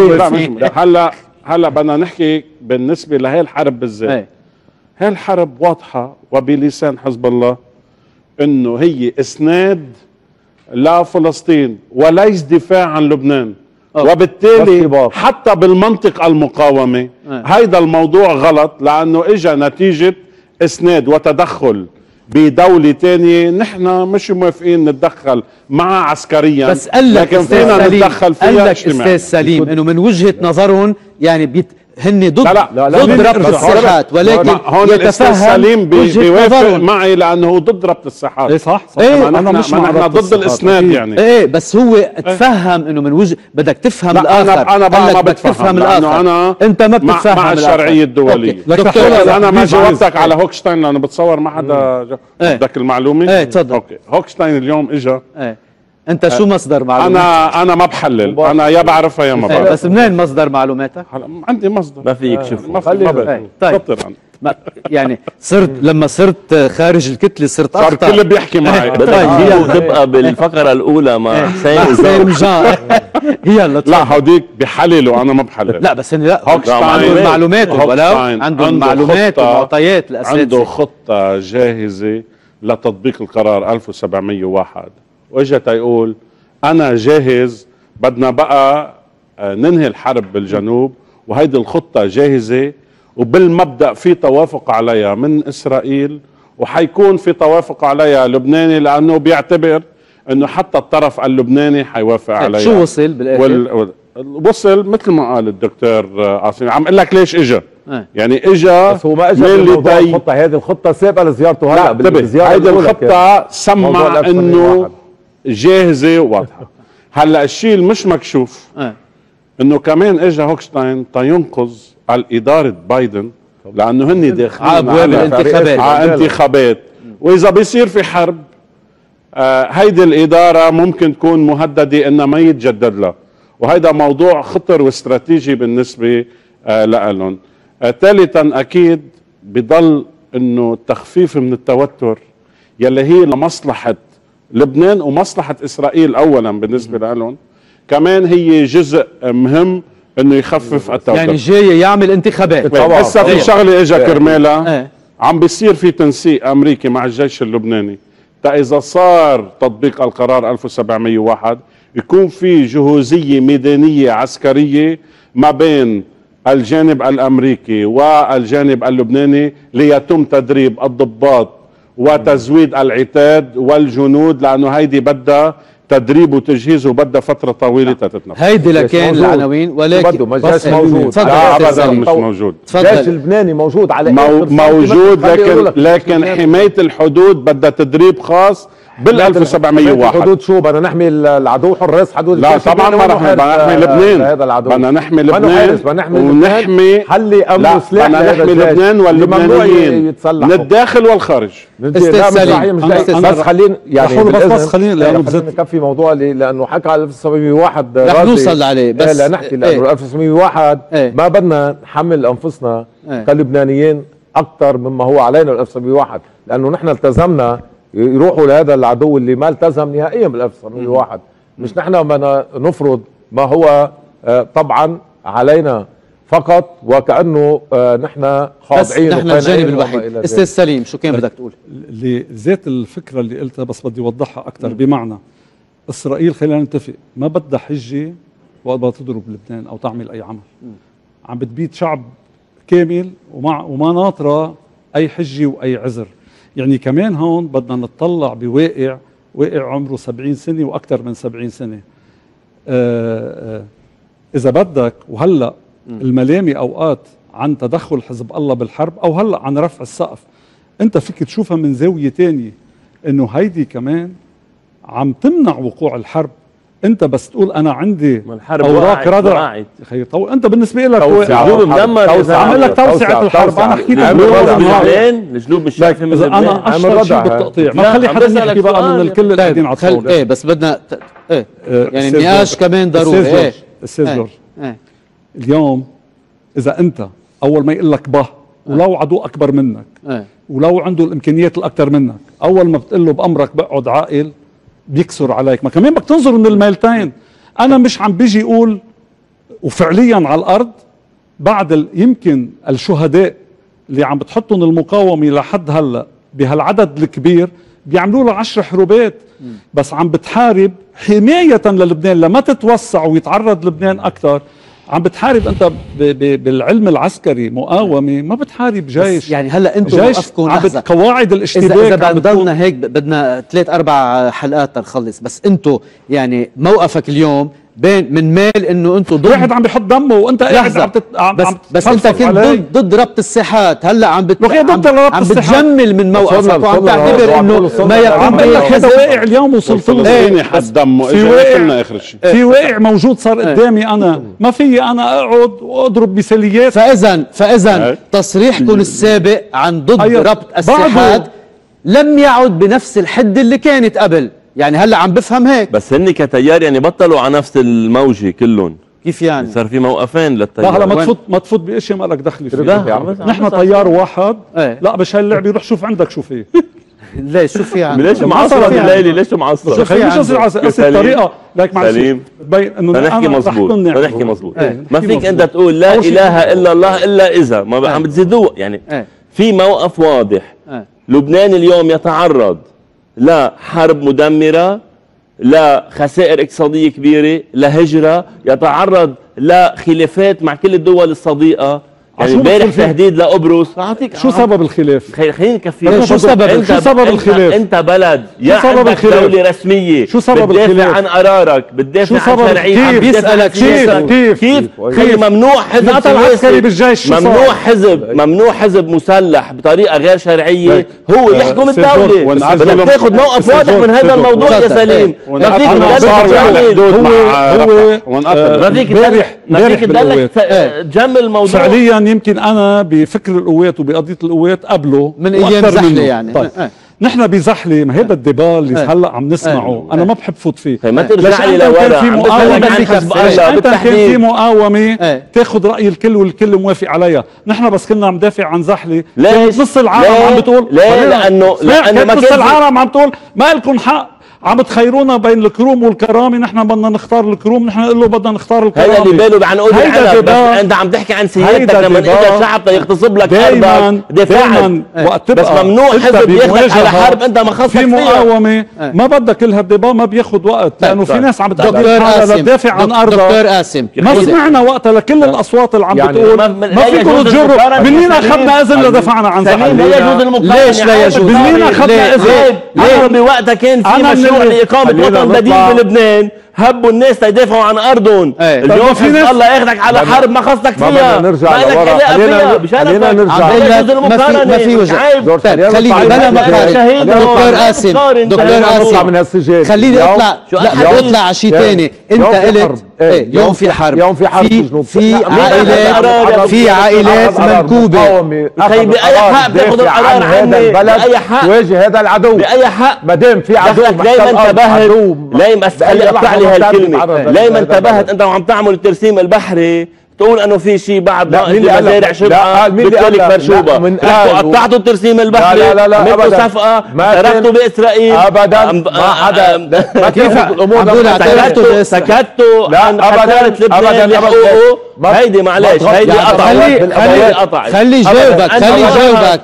Speaker 4: هلا بدنا نحكي بالنسبة لهي الحرب بالذات. هي الحرب واضحة وبلسان حزب الله انه هي اسناد لفلسطين وليس دفاع عن لبنان. وبالتالي حتى بالمنطق المقاومة هيدا الموضوع غلط، لانه اجى نتيجة اسناد وتدخل بدولة تانية. نحن مش موافقين نتدخل مع عسكريا،
Speaker 1: بس قال لك
Speaker 4: لكن فينا نتدخل فيها.
Speaker 1: قال لك استاذ سليم انه من وجهة نظرهم يعني هن ضد ربط الساحات، ولكن
Speaker 4: هون الاستاذ سليم بيوافق معي لانه ضد ربط الساحات.
Speaker 5: ايه صح.
Speaker 4: انا مش نحن ضد الاسناد يعني.
Speaker 1: ايه بس هو تفهم انه من وجه بدك تفهم الاخر.
Speaker 4: انا بقى ما بتفهم لانه انا
Speaker 1: انت ما بتتفهم
Speaker 4: مع الشرعيه الدوليه.
Speaker 1: دكتور
Speaker 4: انا ما جاوبتك على هوكشتاين لانه بتصور ما حدا بدك المعلومه.
Speaker 1: ايه تفضل.
Speaker 4: اوكي، هوكشتاين اليوم اجى.
Speaker 1: انت شو مصدر معلوماتك؟
Speaker 4: انا ما بحلل، انا يا بعرفها يا ما بعرفها.
Speaker 1: بس منين مصدر معلوماتك؟
Speaker 4: عندي مصدر
Speaker 7: ما فيك تشوفه.
Speaker 1: طيب يعني لما صرت خارج الكتله صرت
Speaker 4: صار الكل بيحكي معي.
Speaker 7: بدك تبقى بالفقره الاولى مع حسين
Speaker 1: جان. يلا
Speaker 4: لا هوديك بحللوا، انا ما بحلل.
Speaker 1: لا بس لا عندهم معلومات، ولو عندهم معلومات ومعطيات الاساتذه.
Speaker 4: عنده خطه جاهزه لتطبيق القرار 1701، واجا يقول انا جاهز، بدنا بقى ننهي الحرب بالجنوب، وهيدي الخطة جاهزة وبالمبدأ في توافق عليها من إسرائيل وحيكون في توافق عليها لبناني، لانه بيعتبر انه حتى الطرف اللبناني حيوافق عليها.
Speaker 1: شو وصل بالاخر؟
Speaker 4: وصل مثل ما قال الدكتور عاصم، عم اقول لك ليش اجى. يعني اجى
Speaker 6: بس هو ما اجى بموضوع الخطه، هذه الخطه سابقه لزيارته هلا.
Speaker 4: هيدي الخطه سمع انه جاهزه وواضحه. هلا الشيء اللي مش مكشوف انه كمان اجى هوكشتاين تينقذ على اداره بايدن، لانه هن داخلين على انتخابات، واذا بيصير في حرب هيدي الاداره ممكن تكون مهدده انها ما يتجدد لها، وهيدا موضوع خطر واستراتيجي بالنسبه لهم. ثالثا اكيد بضل انه التخفيف من التوتر يلي هي لمصلحه لبنان ومصلحه اسرائيل اولا بالنسبه لهم، كمان هي جزء مهم انه يخفف التوتر.
Speaker 1: يعني جاي يعمل انتخابات.
Speaker 4: هسه في شغله اجى كرمالها، عم بيصير في تنسيق امريكي مع الجيش اللبناني، اذا صار تطبيق القرار 1701 يكون في جهوزيه ميدانيه عسكريه ما بين الجانب الامريكي والجانب اللبناني ليتم تدريب الضباط وتزويد العتاد والجنود، لانه هيدي بدها تدريب وتجهيز وبدها فتره طويله تتنفذ.
Speaker 1: هيدي لكان العناوين، ولكن
Speaker 6: بس موجود.
Speaker 4: لا ابدا مش موجود.
Speaker 6: الجيش اللبناني موجود على
Speaker 4: موجود، لكن حمايه الحدود بدها تدريب خاص بال 1701.
Speaker 6: الحدود شو بدنا نحمي العدو حراس حدود؟
Speaker 4: لا طبعا ما رح نحمي لبنان،
Speaker 6: هذا العدو
Speaker 4: بدنا نحمي لبنان ونحمي
Speaker 6: حلي امن سلاح،
Speaker 4: بدنا نحمي لبنان واللبنانيين من الداخل والخارج.
Speaker 6: بس خلينا يعني
Speaker 5: بس خلينا
Speaker 6: لانه نكفي موضوع لانه حكى على 1701
Speaker 1: رح نوصل عليه، بس
Speaker 6: لا نحكي لانه 1701 ما بدنا نحمل انفسنا كلبنانيين اكثر مما هو علينا 1701، لانه نحن التزمنا يروحوا لهذا العدو اللي ما التزم نهائيا بال 1901. مش نحن بدنا نفرض ما هو طبعا علينا فقط، وكأنه نحن خاضعين.
Speaker 1: بس نحن الجانب الوحيد. استاذ سليم شو كان بدك تقول؟
Speaker 5: ذات الفكرة اللي قلتها بس بدي اوضحها اكثر. بمعنى اسرائيل خلينا نتفق ما بدها حجة وقت بدها تضرب لبنان او تعمل اي عمل. عم بتبيد شعب كامل وما ناطرة اي حجة واي عذر. يعني كمان هون بدنا نتطلع بواقع عمره 70 سنة وأكثر من 70 سنة. إذا بدك، وهلأ الملامي أوقات عن تدخل حزب الله بالحرب أو هلأ عن رفع السقف، أنت فيك تشوفها من زاوية تانية إنه هيدي كمان عم تمنع وقوع الحرب. انت بس تقول انا عندي اوراق ردع يا اخي. انت بالنسبه لك عم لك توسعه الحرب. انا حكيت
Speaker 7: الجنوب مش شايفه من لبنان.
Speaker 5: انا اشهر شيء بالتقطيع. ما خلي حدا يحكي بقى من الكل اللي قاعدين على الطاوله.
Speaker 1: بس بدنا يعني النقاش كمان ضروري.
Speaker 5: استاذ جورج، اليوم اذا انت اول ما يقول لك به ولو عدو اكبر منك ولو عنده الامكانيات الاكثر منك، اول ما بتقول له بامرك بقعد عاقل بيكسر عليك. ما كمان بدك تنظر من الميلتين. انا مش عم بيجي اقول، وفعليا على الارض بعد يمكن الشهداء اللي عم بتحطهم المقاومه لحد هلا بهالعدد الكبير بيعملوا له 10 حروبات، بس عم بتحارب حمايه للبنان لما تتوسع ويتعرض لبنان اكثر. عم بتحارب انت بالعلم العسكري مقاومه، ما بتحارب جيش.
Speaker 1: يعني هلا انتم موقفكم
Speaker 5: قواعد الاشتباك.
Speaker 1: اذا بضلنا هيك بدنا 3-4 حلقات تنخلص. بس انتم يعني موقفك اليوم من مال انه انتم ضد
Speaker 5: واحد عم بيحط دمه وانت قاعد
Speaker 1: بس انت كنت ضد ربط الساحات. هلا عم بتجمل من موقفك وعم تعتبر انه ما يقوم به
Speaker 5: هذا واقع. اليوم وصلت له
Speaker 4: حد دمه في
Speaker 5: واقع موجود صار قدامي. انا ما في انا اقعد واضرب مثاليات.
Speaker 1: فاذا تصريحكم السابق عن ضد ربط الساحات لم يعد بنفس الحده اللي كانت قبل. يعني هلا عم بفهم هيك.
Speaker 7: بس هن كتيار يعني بطلوا على نفس الموجه كلهم.
Speaker 1: كيف يعني؟
Speaker 7: صار في موقفين للتيار.
Speaker 5: لا هلا ما تفوت باشياء ما لك دخل فيها. نحن طيار واحد. لا بس هاللعبه روح شوف عندك شو فيه.
Speaker 1: ليش شو في يعني؟
Speaker 7: ليش معصب الليلي؟ ليش معصب؟
Speaker 5: مش الطريقه لك معلش
Speaker 7: تبين انه نحكي مزبوط. نحكي مزبوط. ما فيك انت تقول لا اله الا الله الا اذا ما عم بتزيدوه. يعني في موقف واضح. لبنان اليوم يتعرض لا حرب مدمرة، لا خسائر اقتصادية كبيرة، لا هجرة، يتعرض لخلافات مع كل الدول الصديقة. يعني امبارح تهديد لقبرص.
Speaker 5: شو سبب الخلاف؟
Speaker 7: خليني نكفيك.
Speaker 5: شو سبب الخلاف؟
Speaker 7: انت بلد يا عندك دولة رسمية
Speaker 5: شو سبب
Speaker 7: بتدافع عن قرارك، بتدافع عن شرعية.
Speaker 5: كيف بيسألك كيف
Speaker 7: ممنوع حزب
Speaker 5: عسكري بالجيش،
Speaker 7: ممنوع حزب مسلح بطريقة غير شرعية هو يحكم الدولة. بدك تاخذ موقف واضح من هذا الموضوع يا سليم. ما فيك تدلك تجمل الموضوع.
Speaker 5: فعليا يمكن انا بفكر القوات وبقضيه القوات قبله
Speaker 1: من ايام زحله يعني.
Speaker 5: طيب. نحن بزحله، ما هذا الدبال اللي هلا عم نسمعه انا ما بحب فوت فيه.
Speaker 7: ما ترجع لي لورا.
Speaker 5: انت كان في مقاومه تاخذ راي الكل والكل موافق عليها. نحن بس كنا عم ندافع عن زحله، نص العالم عم بتقول
Speaker 7: لانه ما
Speaker 5: نص العالم عم تقول ما لكم حق، عم تخيرونا بين الكروم والكرامه، نحن بدنا نختار الكروم، نحن نقول له بدنا نختار الكرامه.
Speaker 7: هذا اللي باله عن قول العرب. بس انت عم تحكي عن سيادتك لما انت شعب يغتصب لك ارضك دفاعا. بس ممنوع حزب ياخذك على حرب انت ما خصك
Speaker 5: في مقاومه ما بدها كل هالدبا، ما بياخذ وقت لانه في ناس عم تقدم حالها لتدافع عن ارضها.
Speaker 1: دكتور قاسم
Speaker 5: ما سمعنا وقتها لكل الاصوات اللي عم بتقول ما فيكم تجروا. منين اخذنا اذن لدفعنا عن زحله؟
Speaker 7: لا يجوز المقارنه.
Speaker 1: ليش لا يجوز؟
Speaker 5: منين اخذنا اذن؟
Speaker 7: ليه بوقتها كان في مشروع لاقامه وطن بديل بلبنان، هبوا الناس تيدافعوا عن ارضهم. اليوم حزب الله ياخذك على حرب ما خصك فيها، ما لك علاقه فيها.
Speaker 6: خلينا نرجع
Speaker 1: ما في وجه. خليني بلا مقارنه. دكتور قاسم خليني اطلع. لا اطلع على شيء ثاني. انت قلت يوم في حرب، في عائلات منكوبه.
Speaker 7: بأي حق بتاخذ القرار عني؟ بأي حق
Speaker 6: تواجه هذا العدو؟
Speaker 7: بأي حق؟
Speaker 6: ما دام في عدو
Speaker 7: لا انتبهت، لا خلي اقطع لي هالكلمه. لا انتبهت انت وعم تعمل الترسيم البحري تقول انه في شيء بعد ناقص مزارع شبعه بالتالي مرشوبه. رحتوا قطعتوا الترسيم البحري، عملتوا صفقه، تركتوا باسرائيل
Speaker 6: ابدا. ما حدا
Speaker 1: كيف الامور
Speaker 7: سكتوا عن خساره لبنان لحقوقه. هيدي معلش هيدي قطع.
Speaker 1: خلي يجاوبك.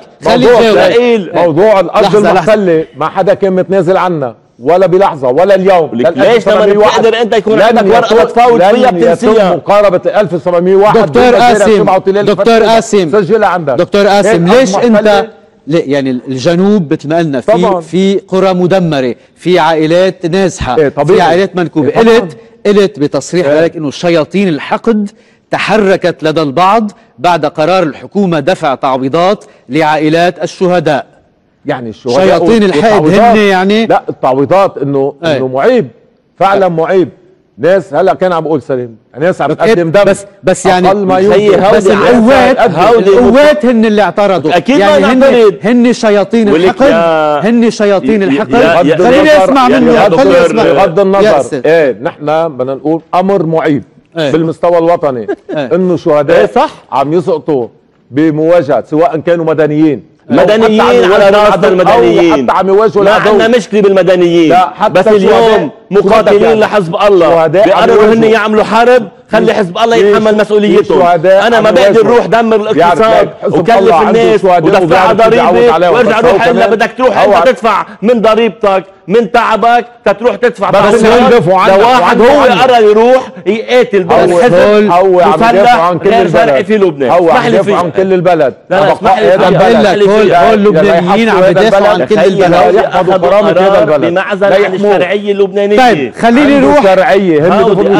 Speaker 6: موضوع الارض المحتله ما حدا كان متنازل عنها ولا بلحظه ولا اليوم.
Speaker 7: ليش لما تقدر انت يكون عندك ورقه تفاوض فيها بتنسيها؟
Speaker 6: مقاربه 1701
Speaker 1: دكتور قاسم
Speaker 6: سجلها عندك.
Speaker 1: دكتور قاسم ليش انت يعني الجنوب مثل ما قلنا في قرى مدمره، في عائلات نازحه، في عائلات منكوبه. قلت بتصريح ذلك انه شياطين الحقد تحركت لدى البعض بعد قرار الحكومه دفع تعويضات لعائلات الشهداء.
Speaker 6: يعني الشهداء
Speaker 1: شياطين الحقد هن يعني
Speaker 6: لا التعويضات انه معيب فعلا معيب. ناس هلا كان عم بقول سليم ناس عم تقدم دم
Speaker 1: بس يعني
Speaker 6: بس
Speaker 1: القوات هن اللي اعترضوا.
Speaker 7: اكيد
Speaker 1: يعني هن شياطين الحقد. هن شياطين الحقد. خليني اسمع منه.
Speaker 6: بغض النظر نحن بدنا نقول امر معيب بالمستوى الوطني انه شهداء
Speaker 7: صح
Speaker 6: عم يسقطوا بمواجهه سواء كانوا مدنيين
Speaker 7: على راس المدنيين.
Speaker 6: حتى عم يواجهوا
Speaker 7: ما عندنا مشكله بالمدنيين، بس اليوم مقاتلين لحزب الله بيقرروا هن يعملوا حرب. خلي حزب الله يتحمل مسؤوليتهم. انا ما بقدر روح دمر الاقتصاد وكلف الناس ودفع ضريبه وارجع روح الا بدك تروح انت تدفع من ضريبتك من تعبك تروح تدفع.
Speaker 6: بس
Speaker 7: لواحد هو قرر يروح يقاتل ضد حزب مسلح غير شرعي في لبنان.
Speaker 6: هو عم يدافع عن كل البلد.
Speaker 1: عم بقول لك هول اللبنانيين عم يدافعوا عن كل البلد.
Speaker 6: يحفظوا كرامه هذا البلد
Speaker 7: بمعزل عن الشرعيه اللبنانيه.
Speaker 1: طيب خليني نروح
Speaker 6: شرعيه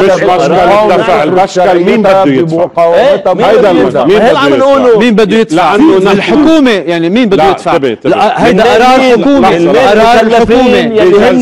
Speaker 4: المشكل مين بده يدفع؟
Speaker 1: مين بده يدفع؟ الحكومه. يعني مين بده يدفع؟ هيدا قرار حكومه. قرار الحكومه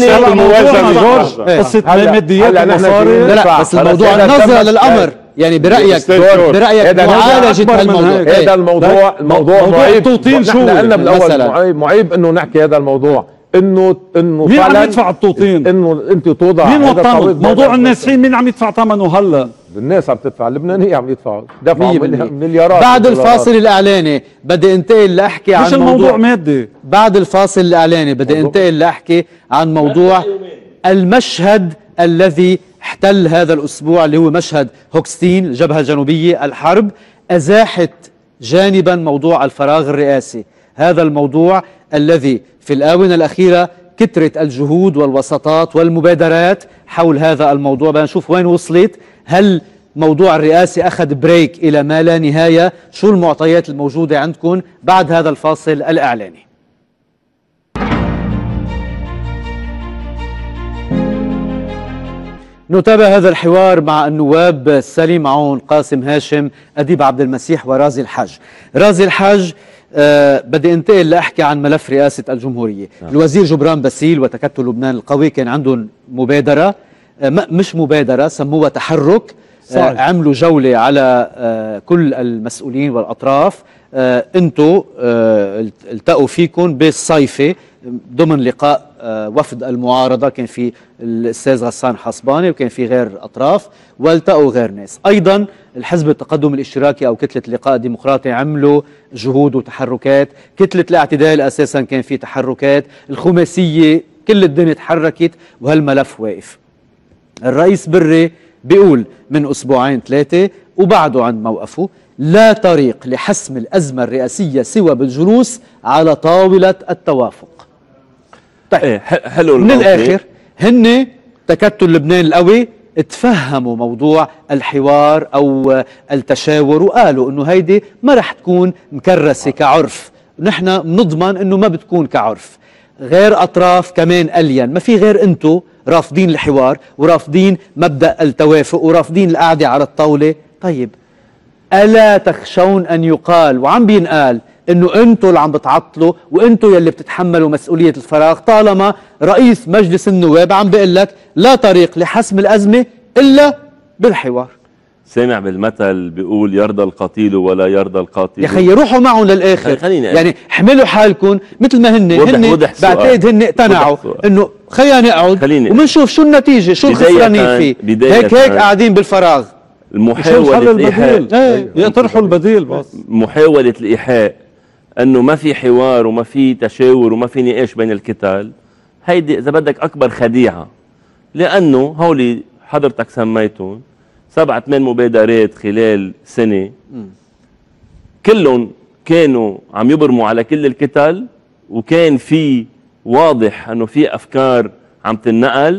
Speaker 5: قصه الماديات المصاري.
Speaker 1: لا بس الموضوع النظره للامر. يعني برأيك معالجة هالموضوع.
Speaker 6: هذا الموضوع معيب.
Speaker 5: توطين شو
Speaker 6: قلنا بالاول معيب انه نحكي هذا الموضوع انه
Speaker 5: مين عم يدفع التوطين؟
Speaker 6: انه انت توضع
Speaker 5: مين وطنه؟ موضوع الناسحين مين عم يدفع ثمنه هلا؟
Speaker 6: الناس عم تدفع، اللبنانية عم يدفعوا دفعوا مليارات.
Speaker 1: بعد الفاصل الاعلاني بدي انتقل لاحكي عن
Speaker 5: الموضوع مادي.
Speaker 1: بعد الفاصل الاعلاني بدي انتقل لاحكي عن موضوع المشهد الذي احتل هذا الاسبوع اللي هو مشهد هوكستين الجبهة الجنوبية. الحرب ازاحت جانبا موضوع الفراغ الرئاسي. هذا الموضوع الذي في الآونة الأخيرة كثرت الجهود والوساطات والمبادرات حول هذا الموضوع. بدنا نشوف وين وصلت. هل موضوع الرئاسة أخذ بريك إلى ما لا نهاية. شو المعطيات الموجودة عندكم بعد هذا الفاصل الإعلاني؟ نتابع هذا الحوار مع النواب سليم عون، قاسم هاشم، أديب عبد المسيح، ورازي الحاج. رازي الحاج، بدي انتقل لأحكي عن ملف رئاسة الجمهورية. الوزير جبران باسيل وتكتل لبنان القوي كان عندهم مبادرة، مش مبادرة، سموها تحرك. عملوا جولة على كل المسؤولين والأطراف. انتوا التقوا فيكم بالصيفة ضمن لقاء وفد المعارضة، كان في الأستاذ غسان حصباني وكان في غير أطراف، والتقوا غير ناس. أيضا الحزب التقدم الاشتراكي أو كتلة اللقاء الديمقراطي عملوا جهود وتحركات. كتلة الاعتدال أساسا كان في تحركات. الخماسية، كل الدنيا تحركت وهالملف واقف. الرئيس بري بيقول من أسبوعين 3 وبعده عند موقفه: لا طريق لحسم الأزمة الرئاسية سوى بالجلوس على طاولة التوافق. طيب
Speaker 7: حلو.
Speaker 1: من الآخر هن تكتل لبنان القوي تفهموا موضوع الحوار أو التشاور، وقالوا إنه هيدي ما رح تكون مكرسة كعرف، نحن بنضمن إنه ما بتكون كعرف. غير أطراف كمان ألين، ما في غير أنتو رافضين الحوار ورافضين مبدأ التوافق ورافضين القعدة على الطاولة. طيب ألا تخشون أن يقال، وعم بينقال، انه انتوا اللي عم بتعطلوا وانتوا يلي بتتحملوا مسؤولية الفراغ، طالما رئيس مجلس النواب عم بيقول لك لا طريق لحسم الأزمة إلا بالحوار؟
Speaker 7: سامع بالمثل بيقول: يرضى القتيل ولا يرضى القاتل.
Speaker 1: يا خيي روحوا معهم للآخر، يعني احملوا حالكم مثل ما هن بعتقد هن اقتنعوا انه خلينا نقعد ومنشوف شو النتيجة، شو الخسرانين فيه. هيك قاعدين بالفراغ.
Speaker 5: محاولة الإيحاء، يطرحوا البديل. بس
Speaker 7: محاولة الإيحاء انه ما في حوار وما في تشاور وما في نقاش بين الكتل، هيدي اذا بدك اكبر خديعة. لانه هولي حضرتك سميتهم 7-8 مبادرات خلال سنة، كلهم كانوا عم يبرموا على كل الكتل، وكان في واضح انه في افكار عم تنقل،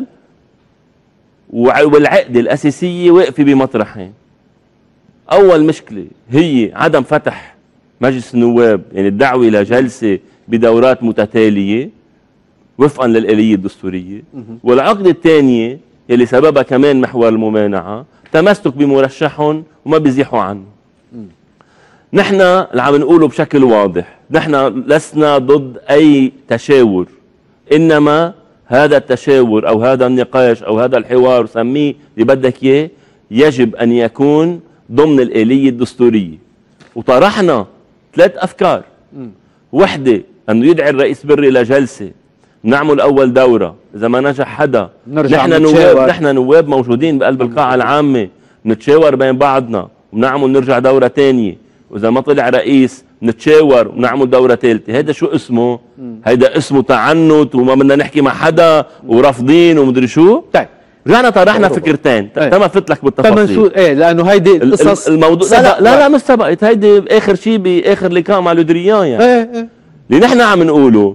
Speaker 7: والعقدة الاساسية واقفة بمطرحين. اول مشكلة هي عدم فتح مجلس النواب، يعني الدعوة إلى جلسة بدورات متتالية وفقا للآلية الدستورية. والعقدة الثانية يلي سببها كمان محور الممانعة، تمسك بمرشحهم وما بيزيحوا عنه. نحن اللي عم نقوله بشكل واضح، نحن لسنا ضد أي تشاور، إنما هذا التشاور أو هذا النقاش أو هذا الحوار، سميه اللي بدك إياه، يجب أن يكون ضمن الآلية الدستورية. وطرحنا 3 أفكار. وحدة أنه يدعي الرئيس بري لجلسة، نعمل أول دورة، إذا ما نجح حدا نحن نواب موجودين بقلب القاعة العامة، نتشاور بين بعضنا ونعمل نرجع دورة تانية، وإذا ما طلع رئيس نتشاور ونعمل دورة ثالثة. هيدا شو اسمه؟ هيدا اسمه تعنت وما بدنا نحكي مع حدا ورافضين ومدري شو.
Speaker 1: طيب
Speaker 7: رجعنا طرحنا فكرتين، تم فت لك بالتفاصيل.
Speaker 1: ايه لانه هيدي القصص
Speaker 7: الموضوع لا مش سبقت، هيدي اخر شيء باخر لقاء مع لودريان. يعني اللي نحن عم نقوله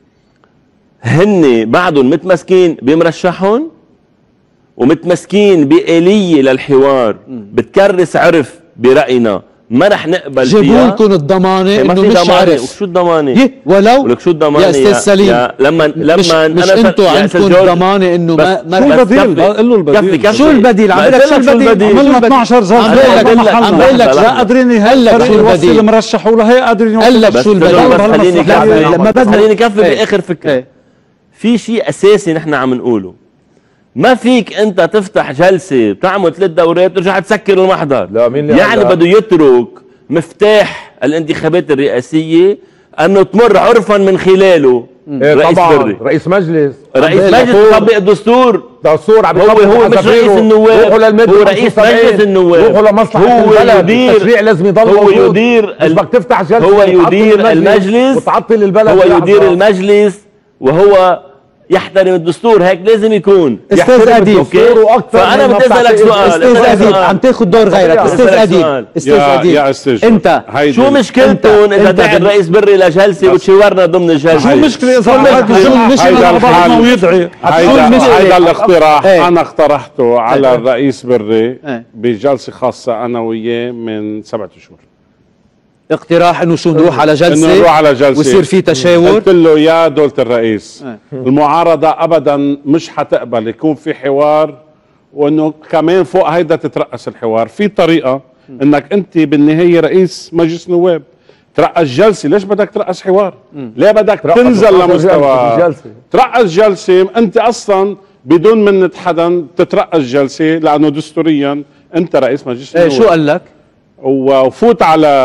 Speaker 7: هن بعضهم متمسكين بمرشحهم ومتمسكين بآلية للحوار بتكرس عرف برأينا ما رح نقبل فيها.
Speaker 1: جيبوا لكم الضمانه انه مش عارف.
Speaker 7: وشو الضمانه؟
Speaker 1: ولو
Speaker 7: ولك شو الضمانه
Speaker 1: يا استاذ سليم؟
Speaker 7: لما
Speaker 1: مش انتوا عندكم ضمانه انه ما
Speaker 5: شو البديل؟ قال له البديل.
Speaker 1: شو البديل؟ عم بقول لك شو البديل؟
Speaker 5: عملنا 12 جلسه، عم بقول لك لا قادرين يوصل المرشح ولا هي قادرين يوصل.
Speaker 1: قال لك شو البديل؟
Speaker 7: لما بدنا خليني نكفي باخر فكره. في شيء اساسي نحن عم نقوله، ما فيك انت تفتح جلسه بتعمل 3 دورات وترجع تسكر المحضر. يعني بده يترك مفتاح الانتخابات الرئاسيه انه تمر عرفا من خلاله.
Speaker 6: رئيس بري، رئيس مجلس
Speaker 7: طبق الدستور. هو مش رئيس النواب، هو رئيس مجلس النواب.
Speaker 6: روحوا لمصلحه البلد، التشريع لازم يضل
Speaker 7: هو يدير
Speaker 6: مش بدك تفتح جلسه
Speaker 7: هو يدير المجلس
Speaker 6: وتعطل البلد.
Speaker 7: هو يدير المجلس وهو يحترم الدستور، هيك لازم يكون.
Speaker 1: استاذ اديب،
Speaker 7: فانا بدي اسالك سؤال.
Speaker 1: استاذ اديب عم تاخذ دور غيرك. استاذ اديب، استاذ اديب،
Speaker 4: يا استاذ
Speaker 1: انت
Speaker 7: شو مشكلتهم اذا دعا الرئيس بري لجلسه وتشاورنا ضمن الجلسه؟
Speaker 5: شو مشكلة اذا واحد ويدعي؟
Speaker 4: هيدا الاقتراح انا اقترحته على الرئيس بري بجلسه خاصه انا وياه من 7 شهور.
Speaker 1: اقتراح انه شو نروح على جلسه،
Speaker 4: انه نروح على جلسه
Speaker 1: ويصير في تشاور.
Speaker 4: قلت له يا دولة الرئيس المعارضة ابدا مش حتقبل يكون في حوار، وانه كمان فوق هيدا تترأس الحوار. في طريقة انك انت بالنهاية رئيس مجلس نواب ترأس جلسة، ليش بدك ترأس حوار؟ ليه بدك تنزل لمستوى ترأس جلسة؟ انت اصلا بدون منة حدا تترأس جلسة لانه دستوريا انت رئيس مجلس نواب.
Speaker 1: شو قال لك؟
Speaker 4: وفوت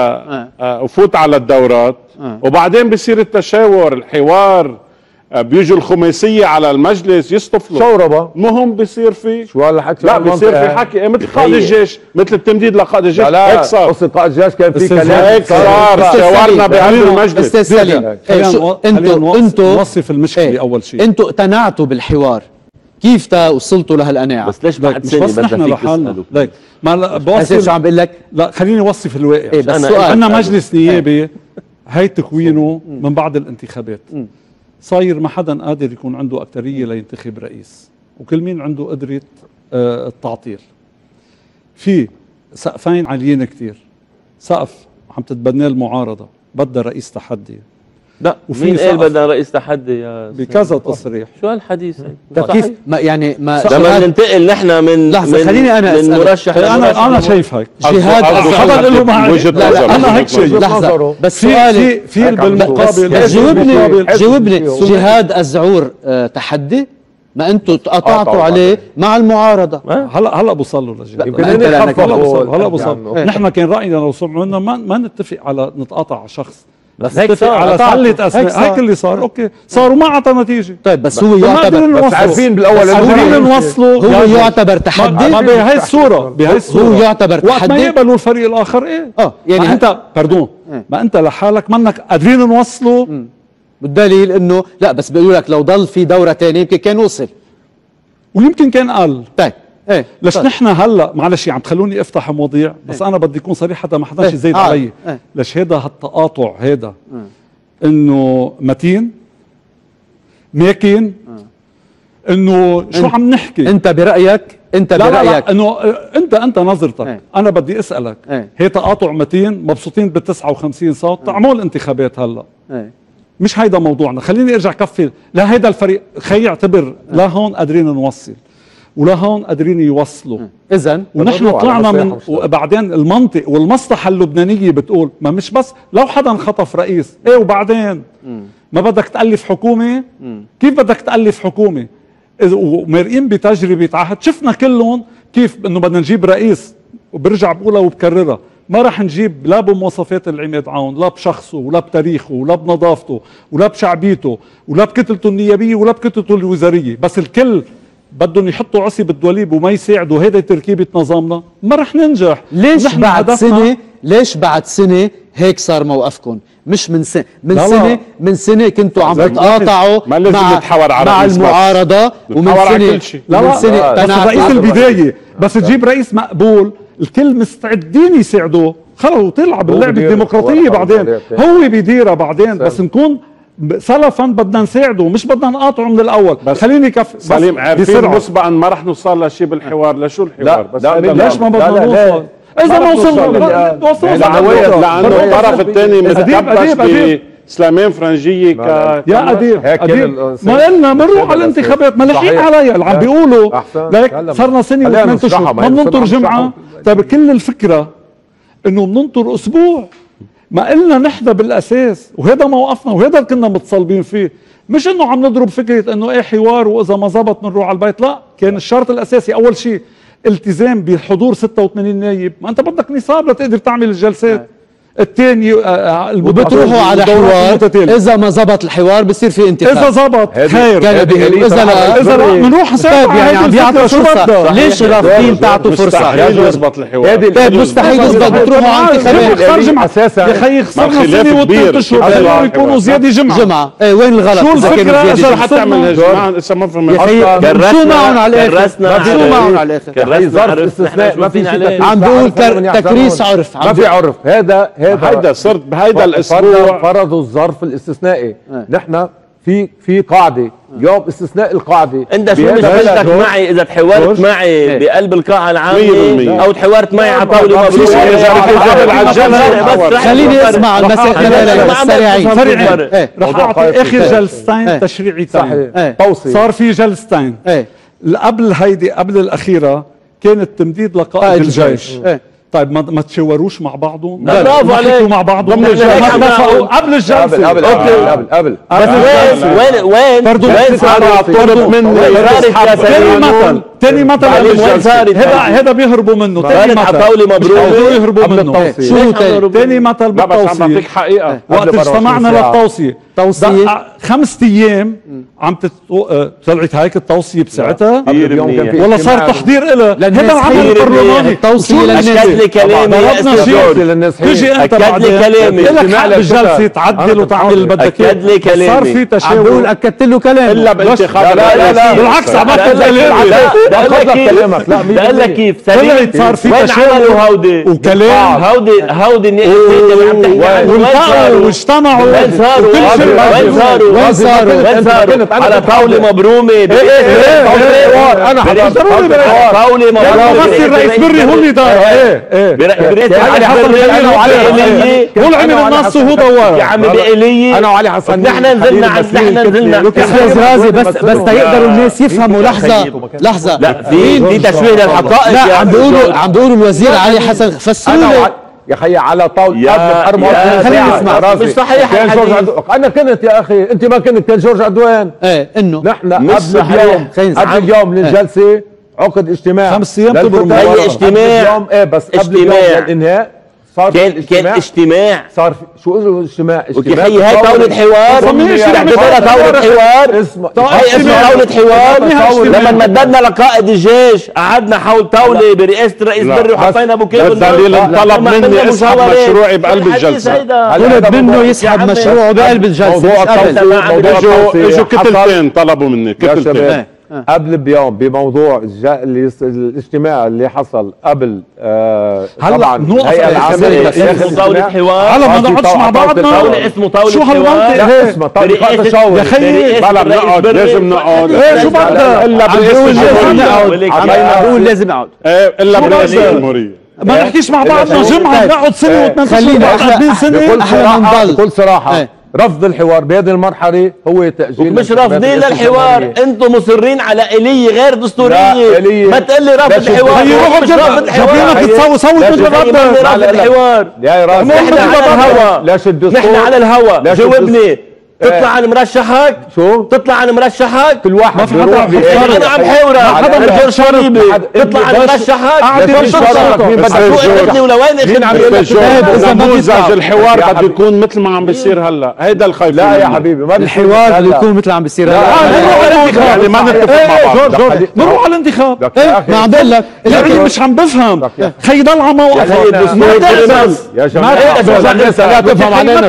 Speaker 4: على الدورات وبعدين بصير التشاور الحوار، بيجوا الخماسية على المجلس يصطفلوا
Speaker 6: شوربة،
Speaker 4: المهم بيصير في
Speaker 6: شو هالحكي؟
Speaker 4: لا بيصير في حكي مثل قائد الجيش، مثل التمديد لقائد الجيش. هيك صار
Speaker 6: قصة قائد الجيش كان في كلام،
Speaker 4: هيك صار شاورنا بهذا المجلس.
Speaker 1: استاذ سليم،
Speaker 5: انتوا نوصف المشكلة اول شيء.
Speaker 1: انتوا اقتنعتوا بالحوار، كيف وصلتوا لهالقناعة؟
Speaker 7: بس ليش بعد سنة
Speaker 5: بس نحن لحالنا؟ ليك ما بوصف
Speaker 1: شو عم بقول لك؟
Speaker 5: لا خليني اوصف الواقع.
Speaker 1: بس السؤال
Speaker 5: عندنا مجلس نيابي هي تكوينه من بعد الانتخابات، صاير ما حدا قادر يكون عنده أكترية لينتخب رئيس، وكل مين عنده قدرة التعطيل. في سقفين عاليين كتير، سقف عم تتبناه المعارضة بدها رئيس تحدي.
Speaker 7: لا مين قال بدنا رئيس تحدي يا
Speaker 5: بكذا تصريح؟
Speaker 7: شو هالحديث؟
Speaker 1: كيف ما يعني ما
Speaker 7: لما ننتقل نحن من
Speaker 1: لحظة خليني انا
Speaker 7: من مرشح
Speaker 5: انا شايف هيك
Speaker 1: جهاد
Speaker 5: حدا له معي. لا انا هيك شايف.
Speaker 1: لحظة بس سؤالي
Speaker 5: في بالمقابل
Speaker 1: جاوبني جهاد الزعور تحدي؟ ما انتم قطعتوا عليه مع المعارضة.
Speaker 5: هلا بوصلوا لجهاد. هلا بوصلوا. نحن كان راينا لو سمعوا لنا ما نتفق على نتقاطع على شخص، بس نتفق على سلة اسماء. هيك اللي صار. اوكي صار وما اعطى نتيجة.
Speaker 1: طيب بس هو يعتبر،
Speaker 6: بس عارفين بالاول
Speaker 5: قادرين نوصلوا.
Speaker 1: هو يعتبر تحدي.
Speaker 5: ما بهي الصورة
Speaker 1: هو يعتبر تحدي
Speaker 5: وقت ما يقبلوا الفريق الاخر. ايه
Speaker 1: يعني
Speaker 5: ما انت باردون ما انت لحالك منك قادرين نوصلوا.
Speaker 1: بالدليل انه لا، بس بيقولوا لك لو ضل في دورة ثانية يمكن كان وصل
Speaker 5: ويمكن كان قل.
Speaker 1: طيب
Speaker 5: ليش نحن هلا معلش عم تخلوني افتح مواضيع، بس انا بدي اكون صريح حتى ما حداش يزيد علي. ليش هذا هالتقاطع هذا انه متين ماكن انه شو عم نحكي؟
Speaker 1: انت برأيك
Speaker 5: لا انه انت نظرتك. انا بدي اسالك هي تقاطع متين مبسوطين بال 59 صوت طعموا الانتخابات هلا. مش هيدا موضوعنا. خليني ارجع كفي لهيدا الفريق. خي يعتبر لا هون قادرين نوصل ولا هون قادرين يوصلوا.
Speaker 1: اذا
Speaker 5: ونحن طلعنا من وبعدين المنطق والمصلحه اللبنانيه بتقول ما مش بس لو حدا انخطف رئيس وبعدين ما بدك تألف حكومه. كيف بدك تألف حكومه؟ ومرئين بتجربه عهد شفنا كلهم كيف انه بدنا نجيب رئيس، وبرجع بقولها وبكررها ما راح نجيب لا بمواصفات العماد عون، لا بشخصه ولا بتاريخه ولا بنظافته ولا بشعبيته ولا بكتلته النيابيه ولا بكتلته الوزاريه، بس الكل بدهم يحطوا عصي بالدوليب وما يساعدوا. هيدا تركيبه نظامنا ما رح ننجح.
Speaker 1: ليش بعد سنه هيك صار موقفكم؟ مش من سنه من سنه كنتوا عم تتقاطعوا مع المعارضه، ومن سنه
Speaker 5: بس رئيس البدايه بس تجيب رئيس مقبول الكل مستعدين يساعدوه. خلص وتلعب اللعبه الديمقراطيه بعدين هو بيديرها بعدين. بس نكون سلفا بدنا نساعده مش بدنا نقاطعه من الاول. خليني
Speaker 4: سليم عارفين مسبقا ما رح نوصل لشيء بالحوار. لشو الحوار؟ بس
Speaker 5: ليش ما بدنا نوصل؟ اذا ما وصلنا
Speaker 4: لانه الطرف الثاني متكبس بسلامين فرنجيه
Speaker 5: يا اديب ما قلنا بنروح على الانتخابات ما لاحقين عليها اللي عم بيقولوا. ليك صرنا سنه و8 اشهر ما بننطر جمعه. طيب كل الفكره انه بننطر اسبوع. ما قلنا نحن بالاساس وهذا موقفنا وهذا اللي كنا متصلبين فيه. مش انه عم نضرب فكره انه حوار واذا ما زبط بنروح على البيت. لا، كان الشرط الاساسي اول شيء التزام بحضور 86 نايب. ما انت بدك نصاب لتقدر تعمل الجلسات. الثاني
Speaker 1: وبتروحوا على حوار. اذا ما زبط الحوار بصير في انتخاب.
Speaker 5: اذا زبط خير،
Speaker 1: اذا لا
Speaker 5: بنروح نسافر.
Speaker 1: يعني عم بيعطوا فرصه. ليش رافضين تعطوا فرصه؟
Speaker 4: مستحيل يزبط الحوار.
Speaker 1: طيب مستحيل يزبط. بتروحوا على انتخابات
Speaker 5: اساسا يا خيي. خسرنا سنه و3 اشهر خلوهم يكونوا زياده جمعه.
Speaker 1: ايه وين الغلط؟
Speaker 5: شو الفكره؟
Speaker 4: اذا حتى تعمل هجمه لسه ما فهمت.
Speaker 1: شو معهم على الاخر؟ شو معهم على الاخر؟
Speaker 6: ظرف استثناء ما في شيء.
Speaker 1: عم بقول تكريس عرف.
Speaker 6: ما في عرف.
Speaker 4: هيدا صرت بهيدا الاسبوع
Speaker 6: فرضوا الظرف الاستثنائي. نحن في قاعده اليوم استثناء القاعده.
Speaker 7: انت شو مشكلتك معي اذا تحاورت معي بقلب القاعه العامه او تحاورت معي على طاوله مبروك؟
Speaker 1: خليني اسمع المسائل سريعين.
Speaker 5: رح اعطي اخر جلستين تشريعيتين.
Speaker 6: توصي
Speaker 5: صار في جلستين قبل هيدي، قبل الاخيره كانت تمديد لقائد الجيش. طيب ما تشاوروش مع بعضهم؟
Speaker 7: لا برافو عليك.
Speaker 5: مع بعضهم اتفقوا قبل الجلسه.
Speaker 6: قبل
Speaker 7: بس وين صار طلب مني
Speaker 5: تاني مثل هذا بيهربوا منه. تاني مثل
Speaker 7: طاوله مبروك
Speaker 5: يهربوا منه.
Speaker 1: شو
Speaker 5: تاني مثل بالتوصيه؟
Speaker 4: حقيقه
Speaker 5: وقت اجتمعنا للتوصيه 5 ايام عم طلعت هيك التوصية بساعتها ولا صار تحضير لها؟ هذا العمل البرلماني.
Speaker 1: التوصية
Speaker 7: للناس. كلامي
Speaker 5: تجي انت بعدين لك حق بالجلسة تعدل وتعمل اللي بدك اياه. صار في تشاور.
Speaker 1: بقول اكدت له كلام
Speaker 4: الا بانتخاب.
Speaker 5: لا بالعكس عم
Speaker 7: بقول لك كيف
Speaker 5: طلعت صار في تشاور وكلام.
Speaker 7: هودي اللي عم تحكي عنه
Speaker 5: واجتمعوا.
Speaker 7: وين صاروا على طاولة مبرومة.
Speaker 6: انا
Speaker 7: حضرت طاولة مبرومة.
Speaker 5: بس الرئيس بري هو اللي دار.
Speaker 7: برئيس علي حسن
Speaker 5: هو عمل النص وهو دوار
Speaker 7: يا عمي بقلية.
Speaker 6: انا وعلي حسن
Speaker 7: نحن نزلنا
Speaker 1: استاذ غازي بس تيقدروا الناس يفهموا. لحظة
Speaker 7: لا في تشويه للحقائق.
Speaker 1: لا عم بيقولوا الوزير علي حسن فسروا
Speaker 6: يا خيي على طاولة قبل 4
Speaker 1: خلينا نسمع.
Speaker 7: مش صحيح
Speaker 6: انا كنت يا اخي، انت ما كنت، كان جورج عدوان.
Speaker 1: انه
Speaker 6: نحن قبل اليوم للجلسة عقد اجتماع
Speaker 5: 5 ايام تبرم.
Speaker 7: اي اجتماع
Speaker 6: بس قبل اليوم للانهاء صار
Speaker 7: كان اجتماع.
Speaker 6: صار شو اسمه اجتماع؟
Speaker 7: يا خيي هاي طاولة حوار. تعتبرها طاولة حوار. هاي اسمها طاولة حوار. لما مددنا لقائد الجيش قعدنا حول طاولة برئاسة الرئيس بري وحطينا ابو كيف
Speaker 4: الدليل طلب مني اسحب مشروعي بقلب الجلسة.
Speaker 1: طلب منه يسحب مشروعه بقلب الجلسة.
Speaker 4: اجوا كتلتين طلبوا مني كتلتين
Speaker 6: قبل بيوم بموضوع الاجتماع اللي حصل قبل
Speaker 5: هلا
Speaker 6: الهيئة العامة
Speaker 7: اسمه طاولة حوار.
Speaker 5: هلا ما نقعدش مع بعضنا.
Speaker 7: طاولة اسمه طاولة
Speaker 5: شو هالمنطق هيك؟
Speaker 6: اسمه طاولة تشاور
Speaker 5: يا خيي
Speaker 4: بلا بنقعد لازم نقعد.
Speaker 5: شو بدها؟
Speaker 4: الا
Speaker 1: بقول لازم نقعد
Speaker 4: الا برئاسة الجمهورية.
Speaker 5: ما نحكيش مع بعضنا جمعة نقعد سنة و2
Speaker 1: خلينا
Speaker 6: بكل صراحة رفض الحوار بهذه المرحلة هو تأجيل.
Speaker 7: مش رافضين للحوار، انتم مصرين على آلية غير دستورية. ما تقول لي رافض الحوار. مش رافض الحوار.
Speaker 5: صوت مثل
Speaker 7: رافض الحوار.
Speaker 6: يا راجل
Speaker 7: نحن على الهوا.
Speaker 6: ليش الدستور؟
Speaker 7: نحن على الهوا. جاوبني. تطلع عن مرشحك.
Speaker 6: شو؟
Speaker 7: تطلع عن مرشحك.
Speaker 6: كل واحد بيروح
Speaker 7: انا عم حاورك. الدكتور شريبي تطلع عن مرشحك. شو قلتني ولوين اخذ
Speaker 6: عم
Speaker 4: نموذج الحوار بده يكون مثل ما عم بيصير هلا. هيدا الخايف.
Speaker 6: لا يا حبيبي ما
Speaker 1: الحوار بده يكون مثل عم بيصير هلا.
Speaker 4: يعني ما نتفق مع بعض.
Speaker 5: نروح على الانتخاب.
Speaker 1: ما عم بقول لك
Speaker 5: لكن مش عم بفهم. خي ضل على موقف.
Speaker 7: ما تقبل
Speaker 6: يا جماعه لا تفهم علينا.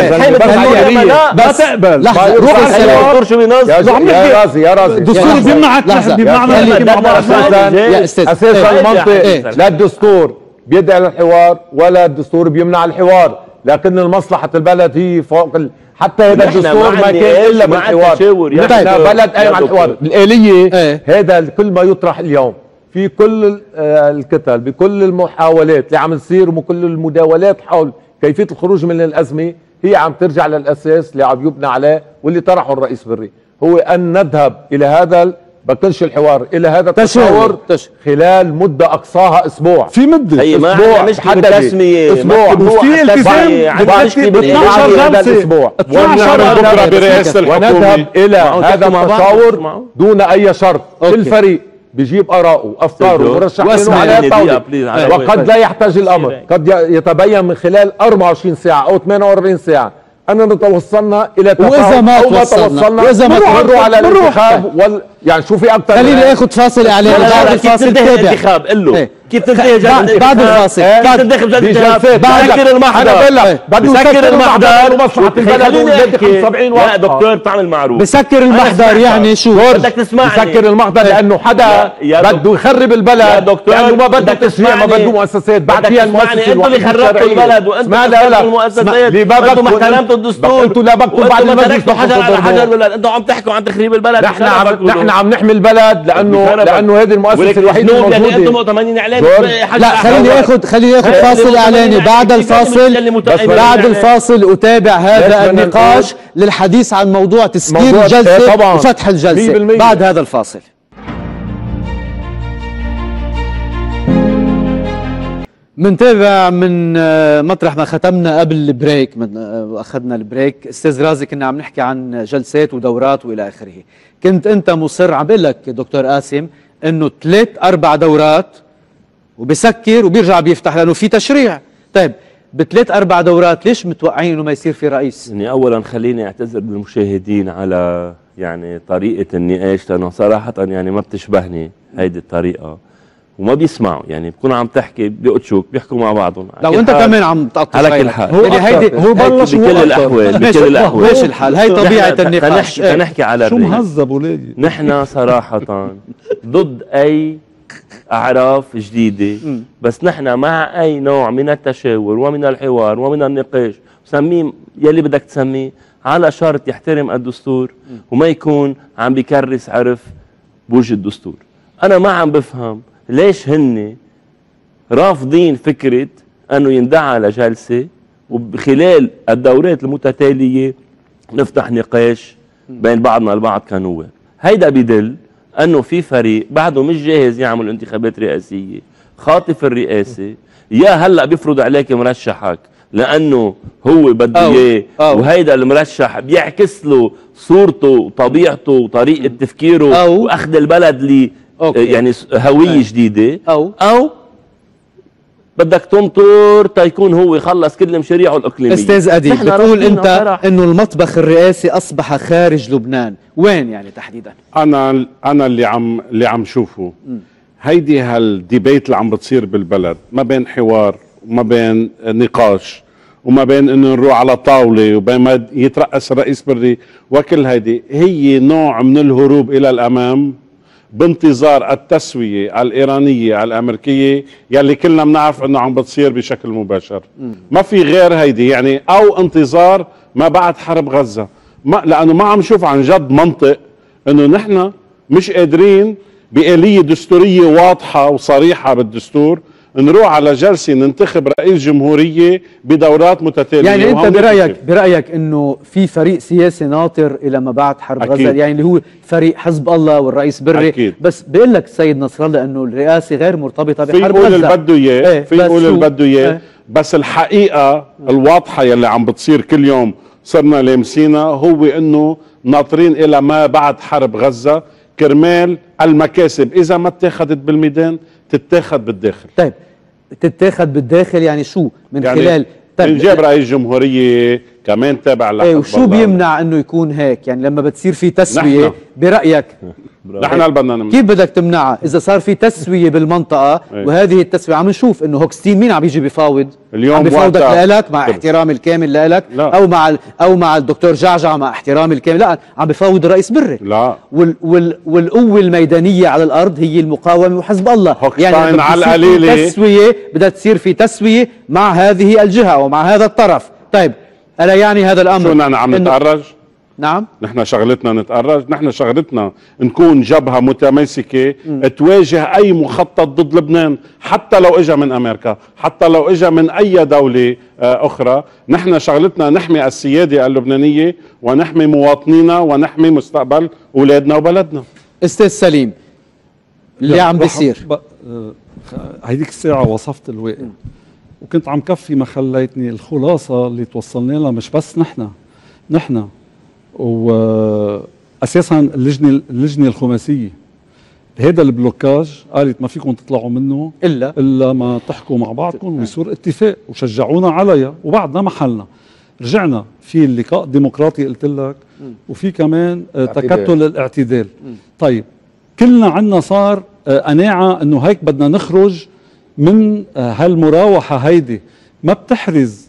Speaker 5: بس تقبل.
Speaker 1: لحظة روح
Speaker 7: الدكتور شو بينص؟
Speaker 6: يا راسي
Speaker 5: الدستور بيمنعك بمعنى
Speaker 1: يا استاذ
Speaker 6: اساسا المنطق لا الدستور بيدعي للحوار ولا الدستور بيمنع الحوار، لكن مصلحة البلد هي فوق حتى هذا الدستور ما كان الا بالحوار. نحن بلد قايم على الحوار. الآلية هذا كل ما يطرح اليوم في كل الكتل بكل المحاولات اللي عم تصير وكل المداولات حول كيفية الخروج من الأزمة هي عم ترجع للأساس اللي عم يبنى عليه واللي طرحه الرئيس بري، هو أن نذهب إلى هذا بكلش الحوار إلى هذا التشاور خلال مدة أقصاها أسبوع.
Speaker 5: في مدة
Speaker 7: أسبوع محددة
Speaker 6: أسبوع
Speaker 5: في التزام ب 12 جلسة
Speaker 6: ونذهب إلى هذا التشاور دون أي شرط. كل فريق بيجيب آراءه أفكاره ورشحينه على الطاولة، وقد لا يحتاج الأمر، قد يتبين من خلال 24 ساعة أو 48 ساعة أننا توصلنا إلى تفاهم أو ما توصلنا، وإذا ما توصلنا على الانتخاب يعني شو في أكثر.
Speaker 1: خليني آخذ فاصل إعلاني بعد الفاصل تابع
Speaker 7: الانتخاب. قل له كيف تنتهي
Speaker 1: بعد الفاصل،
Speaker 7: كيف تنتخب الانتخاب؟ بسكر المحضر، بسكر المحضر ومصلحة البلد وولادي 75 واحد. يا دكتور تعمل معروف،
Speaker 1: بسكر المحضر يعني شو؟
Speaker 7: بدك تسمعني.
Speaker 6: بسكر المحضر لأنه حدا بده يخرب البلد، لأنه ما بده تشريع، ما بده مؤسسات. بعد فيها المؤسسة
Speaker 7: انتوا اللي خربتوا البلد وانتوا خربتوا المؤسسات، انتوا ما احترمتوا الدستور،
Speaker 6: انتوا لا بكتوا بعد
Speaker 7: ما تركتوا حجر على حجر البلد. انتوا عم تحكوا عن تخريب البلد.
Speaker 6: نحن عم نحمي البلد لأنه هذه المؤسسة الوحيدة الموجودة.
Speaker 7: انتم مؤتمنين اعلامي.
Speaker 1: لا خليني اخذ فاصل اعلاني. بعد الفاصل اتابع هذا النقاش للحديث عن موضوع تسكير الجلسة وفتح الجلسة بعد هذا الفاصل. منتابع من مطرح ما ختمنا قبل البريك، من اخذنا البريك. استاذ رازي كنا عم نحكي عن جلسات ودورات والى اخره. كنت انت مصر، عم بقول لك دكتور قاسم انه 3-4 دورات وبسكر وبيرجع بيفتح لانه في تشريع. طيب ب3-4 دورات ليش متوقعين انه ما يصير في رئيس؟
Speaker 7: يعني اولا خليني اعتذر للمشاهدين على يعني طريقه النقاش، لانه صراحه يعني ما بتشبهني هيدي الطريقه وما بيسمعوا. يعني بكونوا عم تحكي بيقتشوك بيحكوا مع بعضهم.
Speaker 1: لو انت كمان عم تقطع
Speaker 7: على كل حال
Speaker 1: يعني هيدي
Speaker 7: هو بلش بكل الاحوال.
Speaker 1: ماشي الحال، هي طبيعه النقاش.
Speaker 7: نحكي على
Speaker 5: شو مهذب ولادي.
Speaker 7: نحن صراحه ضد اي اعراف جديده، بس نحن مع اي نوع من التشاور ومن الحوار ومن النقاش، سميه يلي بدك تسميه، على شرط يحترم الدستور وما يكون عم بيكرس عرف بوجه الدستور. انا ما عم بفهم ليش هن رافضين فكره انه يندعى لجلسه وبخلال الدورات المتتاليه نفتح نقاش بين بعضنا البعض كنواب. هيدا بدل انه في فريق بعده مش جاهز يعمل انتخابات رئاسيه، خاطف الرئاسه، يا هلا بيفرض عليك مرشحك لانه هو بده اياه، وهيدا المرشح بيعكس له صورته وطبيعته وطريقه تفكيره واخذ البلد ل يعني هويه جديده، او بدك تنطر تيكون هو يخلص كل مشاريعه الاقليميه.
Speaker 1: استاذ اديب بتقول انت انه المطبخ الرئاسي اصبح خارج لبنان، وين يعني تحديدا؟
Speaker 4: انا اللي عم شوفه هيدي هالديبيت اللي عم بتصير بالبلد، ما بين حوار وما بين نقاش وما بين انه نروح على طاوله وبين ما يترأس الرئيس بري، وكل هيدي هي نوع من الهروب الى الامام بانتظار التسوية الإيرانية الأمريكية يلي كلنا بنعرف أنه عم بتصير بشكل مباشر. ما في غير هيدي يعني، أو انتظار ما بعد حرب غزة. لأنه ما عم نشوف عن جد منطق أنه نحن مش قادرين بآلية دستورية واضحة وصريحة بالدستور نروح على جلسة ننتخب رئيس جمهورية بدورات متتالية.
Speaker 1: يعني انت برأيك انه في فريق سياسي ناطر الى ما بعد حرب غزة، يعني اللي هو فريق حزب الله والرئيس بري. أكيد. بس بيقول لك السيد نصر الله انه الرئاسة غير مرتبطة بحرب غزة.
Speaker 4: في يقول اللي بده اياه، في يقول اللي بده اياه، بس الحقيقة الواضحة يلي عم بتصير كل يوم صرنا لامسينا هو انه ناطرين الى ما بعد حرب غزة كرمال المكاسب اذا ما اتخذت بالميدان تتاخذ بالداخل.
Speaker 1: طيب تتاخذ بالداخل يعني شو؟ من يعني خلال
Speaker 4: نجيب رئيس جمهورية كمان تابع لحزب
Speaker 1: وشو بيمنع انه يكون هيك؟ يعني لما بتصير في تسوية برأيك
Speaker 4: نحن بدنا نمنع.
Speaker 1: كيف بدك تمنعها اذا صار في تسوية بالمنطقة؟ وهذه التسوية عم نشوف انه هوكستين مين عم يجي بيفاوض اليوم؟ عم بيفاوضك لك مع احترامي الكامل لك، او مع الدكتور جعجع مع احترامي الكامل، لا عم بيفاوض الرئيس بري.
Speaker 4: لا
Speaker 1: والقوة الميدانية على الارض هي المقاومة وحزب الله.
Speaker 4: يعني على القليلة
Speaker 1: تسوية بدها تصير في تسوية مع هذه الجهة ومع هذا الطرف. طيب ألا يعني هذا الأمر
Speaker 4: شو نحن عم نتأرج؟
Speaker 1: نعم
Speaker 4: نحن شغلتنا نتأرج، نحن شغلتنا نكون جبهة متماسكة تواجه أي مخطط ضد لبنان، حتى لو إجا من أمريكا، حتى لو إجا من أي دولة أخرى. نحن شغلتنا نحمي السيادة اللبنانية ونحمي مواطنينا ونحمي مستقبل أولادنا وبلدنا.
Speaker 1: أستاذ سليم اللي عم بيصير
Speaker 5: هيديك الساعة وصفت الواقع وكنت عم كفي ما خليتني. الخلاصة اللي توصلنا لها مش بس نحن وأساسا اللجنة الخماسية هذا البلوكاج قالت ما فيكم تطلعوا منه الا ما تحكوا مع بعضكم ويصير اتفاق، وشجعونا عليها وبعدنا محلنا. رجعنا في اللقاء الديمقراطي قلت لك، وفي كمان تكتل الاعتدال. طيب كلنا عنا صار قناعة انه هيك بدنا نخرج من هالمراوحة هيدي، ما بتحرز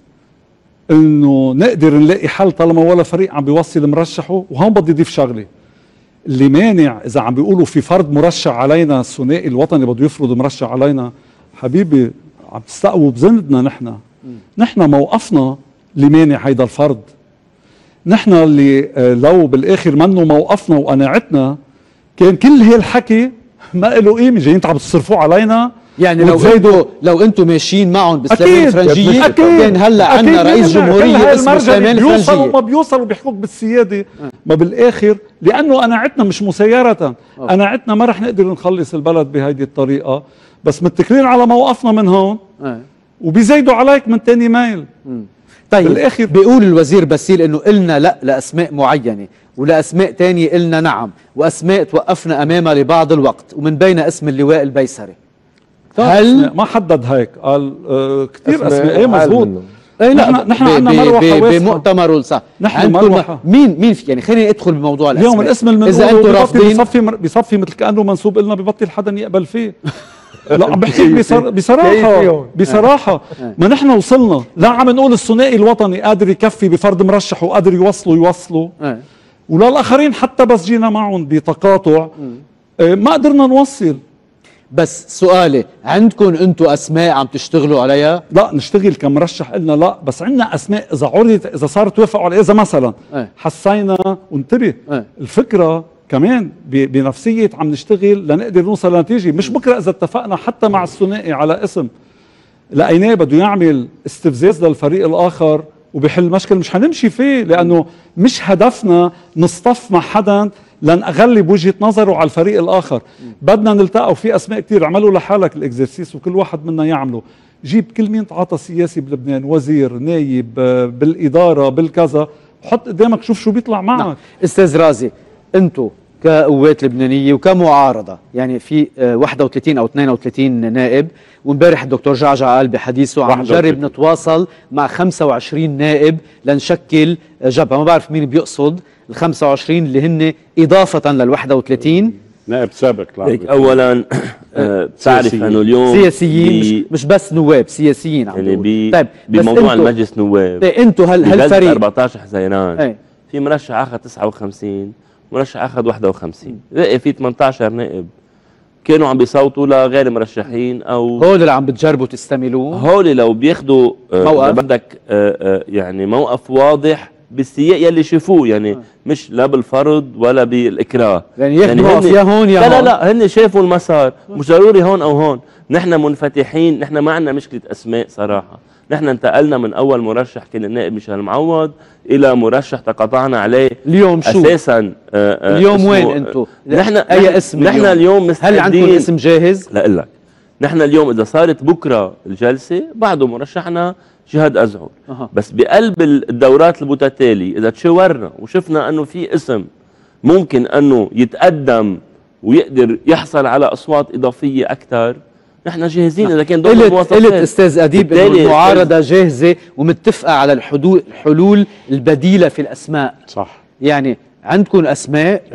Speaker 5: انه نقدر نلاقي حل طالما ولا فريق عم بيوصل مرشحه. وهون بدي اضيف شغله، اللي مانع اذا عم بيقولوا في فرض مرشح علينا، الثنائي الوطني بده يفرض مرشح علينا، حبيبي عم تستقووا بذنبنا. نحن موقفنا اللي مانع هيدا الفرض. نحن اللي لو بالاخر منه موقفنا وقناعتنا كان كل هالحكي ما له قيمه. جايين عم تصرفوه علينا
Speaker 1: يعني لو انتم ماشيين معهم بالسلامه الفرنجيه كان هلا عندنا رئيس جمهوريه اسمه سليمان الفرنجيه.
Speaker 5: ما بيوصلوا بيحكوك بالسياده. ما بالاخر لانه قناعتنا مش مسيره، قناعتنا ما رح نقدر نخلص البلد بهيدي الطريقه، بس متكلين على موقفنا من هون وبيزيدوا عليك من تاني مايل.
Speaker 1: طيب بالاخر بيقول الوزير باسيل انه قلنا لا لاسماء معينه ولاسماء تانية قلنا نعم، واسماء توقفنا امامها لبعض الوقت ومن بين اسم اللواء البيسري.
Speaker 5: هل ما حدد هيك؟ قال كثير اسماء. ايه مزبوط.
Speaker 1: ايه لا نحن عندنا مروحه بمؤتمر صح.
Speaker 5: نحن
Speaker 1: مين يعني خليني ادخل بموضوع الاسماء.
Speaker 5: اليوم الاسم
Speaker 1: اذا انتم رافضين
Speaker 5: بصفي مثل كانه منسوب لنا، ببطل حدا يقبل فيه. لا عم بحكي بصراحه ما نحن وصلنا لا عم نقول الثنائي الوطني قادر يكفي بفرض مرشح وقادر يوصلوا ولا الاخرين حتى بس جينا معهم بتقاطع ما قدرنا نوصل.
Speaker 1: بس سؤالي، عندكم انتم اسماء عم تشتغلوا عليها؟
Speaker 5: لا نشتغل كمرشح قلنا لا، بس عندنا اسماء اذا عرضت اذا صار توافقوا على اذا مثلا حسينا. وانتبه الفكره كمان بنفسيه عم نشتغل لنقدر نوصل لنتيجه. مش بكره اذا اتفقنا حتى مع الثنائي على اسم لقيناه بده يعمل استفزاز للفريق الاخر وبحل مشكل، مش حنمشي فيه، لانه مش هدفنا نصطف مع حدا لنغلب وجهه نظره على الفريق الاخر. بدنا نلتقى. وفي اسماء كثير عملوا لحالك الاكزرسيس وكل واحد منا يعمله. جيب كل مين تعاطى سياسي بلبنان، وزير، نايب، بالاداره، بالكذا، حط قدامك شوف شو بيطلع معك.
Speaker 1: استاذ رازي، انتم كقوات لبنانيه وكمعارضه يعني في 31 او 32 نائب، وامبارح الدكتور جعجع قال بحديثه عم نجرب نتواصل مع 25 نائب لنشكل جبهه. ما بعرف مين بيقصد ال 25 اللي هن اضافه لل 31
Speaker 4: نائب سابق.
Speaker 7: اولا بتعرف انه اليوم
Speaker 1: سياسيين مش بس نواب، سياسيين
Speaker 7: يعني طيب بموضوع المجلس نواب
Speaker 1: انتم هالفريق
Speaker 7: 14 حزيران في مرشح اخذ 59 مرشح اخذ 51 بقي في 18 نائب كانوا عم بيصوتوا لغير مرشحين او
Speaker 1: هول اللي عم بتجربوا تستملوه.
Speaker 7: هول لو بياخذوا بدك يعني موقف واضح بالسياق يلي شافوه، يعني مش لا بالفرض ولا بالاكراه،
Speaker 1: يعني ياخذوا يا هون يا
Speaker 7: هون. لا هن شافوا المسار، مش ضروري هون او هون. نحن منفتحين، نحن ما عندنا مشكله اسماء صراحه. نحن انتقلنا من اول مرشح كان النائب ميشيل معوض الى مرشح تقاطعنا عليه
Speaker 1: اليوم. شو
Speaker 7: اساسا
Speaker 1: اليوم وين انتم؟
Speaker 7: نحن
Speaker 1: اي اسم
Speaker 7: نحن اليوم
Speaker 1: مستعدين؟ هل عندكم اسم جاهز؟
Speaker 7: لا اقول لك، نحن اليوم اذا صارت بكره الجلسه بعده مرشحنا جهاد أزعر. بس بقلب الدورات المتتاليه اذا تشاورنا وشفنا انه في اسم ممكن انه يتقدم ويقدر يحصل على اصوات اضافيه اكثر، نحن جاهزين. اذا كان ضمن المواصفات.
Speaker 1: قلت استاذ اديب انه المعارضه جاهزه ومتفقه على الحلول البديله في الاسماء.
Speaker 4: صح.
Speaker 1: يعني عندكم اسماء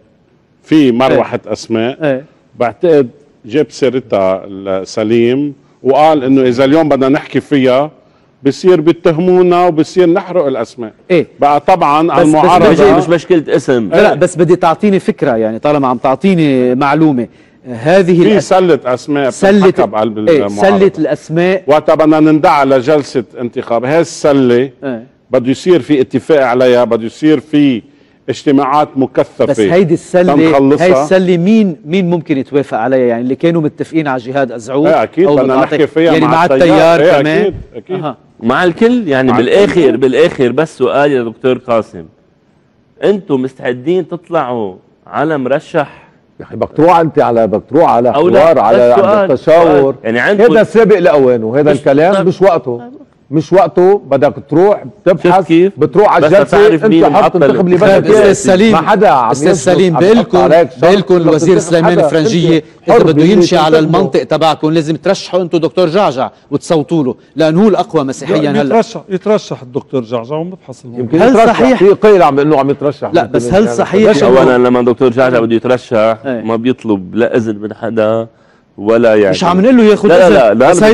Speaker 4: في مروحه اسماء بعتقد جاب سيرتها سليم وقال انه اذا اليوم بدنا نحكي فيها بصير بيتهمونا وبصير نحرق الاسماء. بقى طبعا المعارضه
Speaker 7: مش مشكله اسم.
Speaker 1: لا بس بدي تعطيني فكره، يعني طالما عم تعطيني معلومه. هذه
Speaker 4: في سلة اسماء بتنحكى بقلب المعارضه.
Speaker 1: سلة الاسماء
Speaker 4: وقت بدنا نندعى لجلسه انتخاب هاي السله بده يصير في اتفاق عليها، بده يصير في اجتماعات مكثفه.
Speaker 1: بس هيدي السله مين ممكن يتوافق عليها؟ يعني اللي كانوا متفقين على جهاد أزعور
Speaker 4: اكيد بدنا نحكي فيها
Speaker 1: يعني مع التيار كمان
Speaker 4: اكيد
Speaker 7: مع الكل يعني بالاخر بس سؤال يا دكتور قاسم، انتم مستعدين تطلعوا على مرشح؟
Speaker 6: يعني بدك تروح انت بدك تروح على حوار على تشاور؟
Speaker 7: يعني
Speaker 6: هذا سابق لاوانه، هذا الكلام مش وقته. مش وقته، بدك تروح بتبحث
Speaker 7: كيف؟
Speaker 6: بتروح على
Speaker 7: بس
Speaker 6: الجلسه
Speaker 7: تعرف مين
Speaker 6: انت حط
Speaker 7: معطل.
Speaker 6: تنتخب اللي بدك
Speaker 1: استاذ
Speaker 6: اياه.
Speaker 1: سليم،
Speaker 6: ما حدا عم
Speaker 1: استاذ سليم بقلكم الوزير سليمان فرنجيه اذا بده يمشي على المنطق تبعكم لازم ترشحوا انتم دكتور جعجع وتصوتوا له لانه هو الاقوى مسيحيا هلا.
Speaker 5: يترشح الدكتور جعجع ونبحث الموضوع.
Speaker 6: يمكن
Speaker 1: هل
Speaker 6: يترشح
Speaker 1: صحيح؟
Speaker 6: في قيل انه عم يترشح.
Speaker 1: لا بس هل صحيح
Speaker 7: اولا لما دكتور جعجع بده يترشح ما بيطلب لا اذن من حدا ولا يعني
Speaker 1: مش عم نقول له ياخذ
Speaker 7: لا لا لا
Speaker 1: بس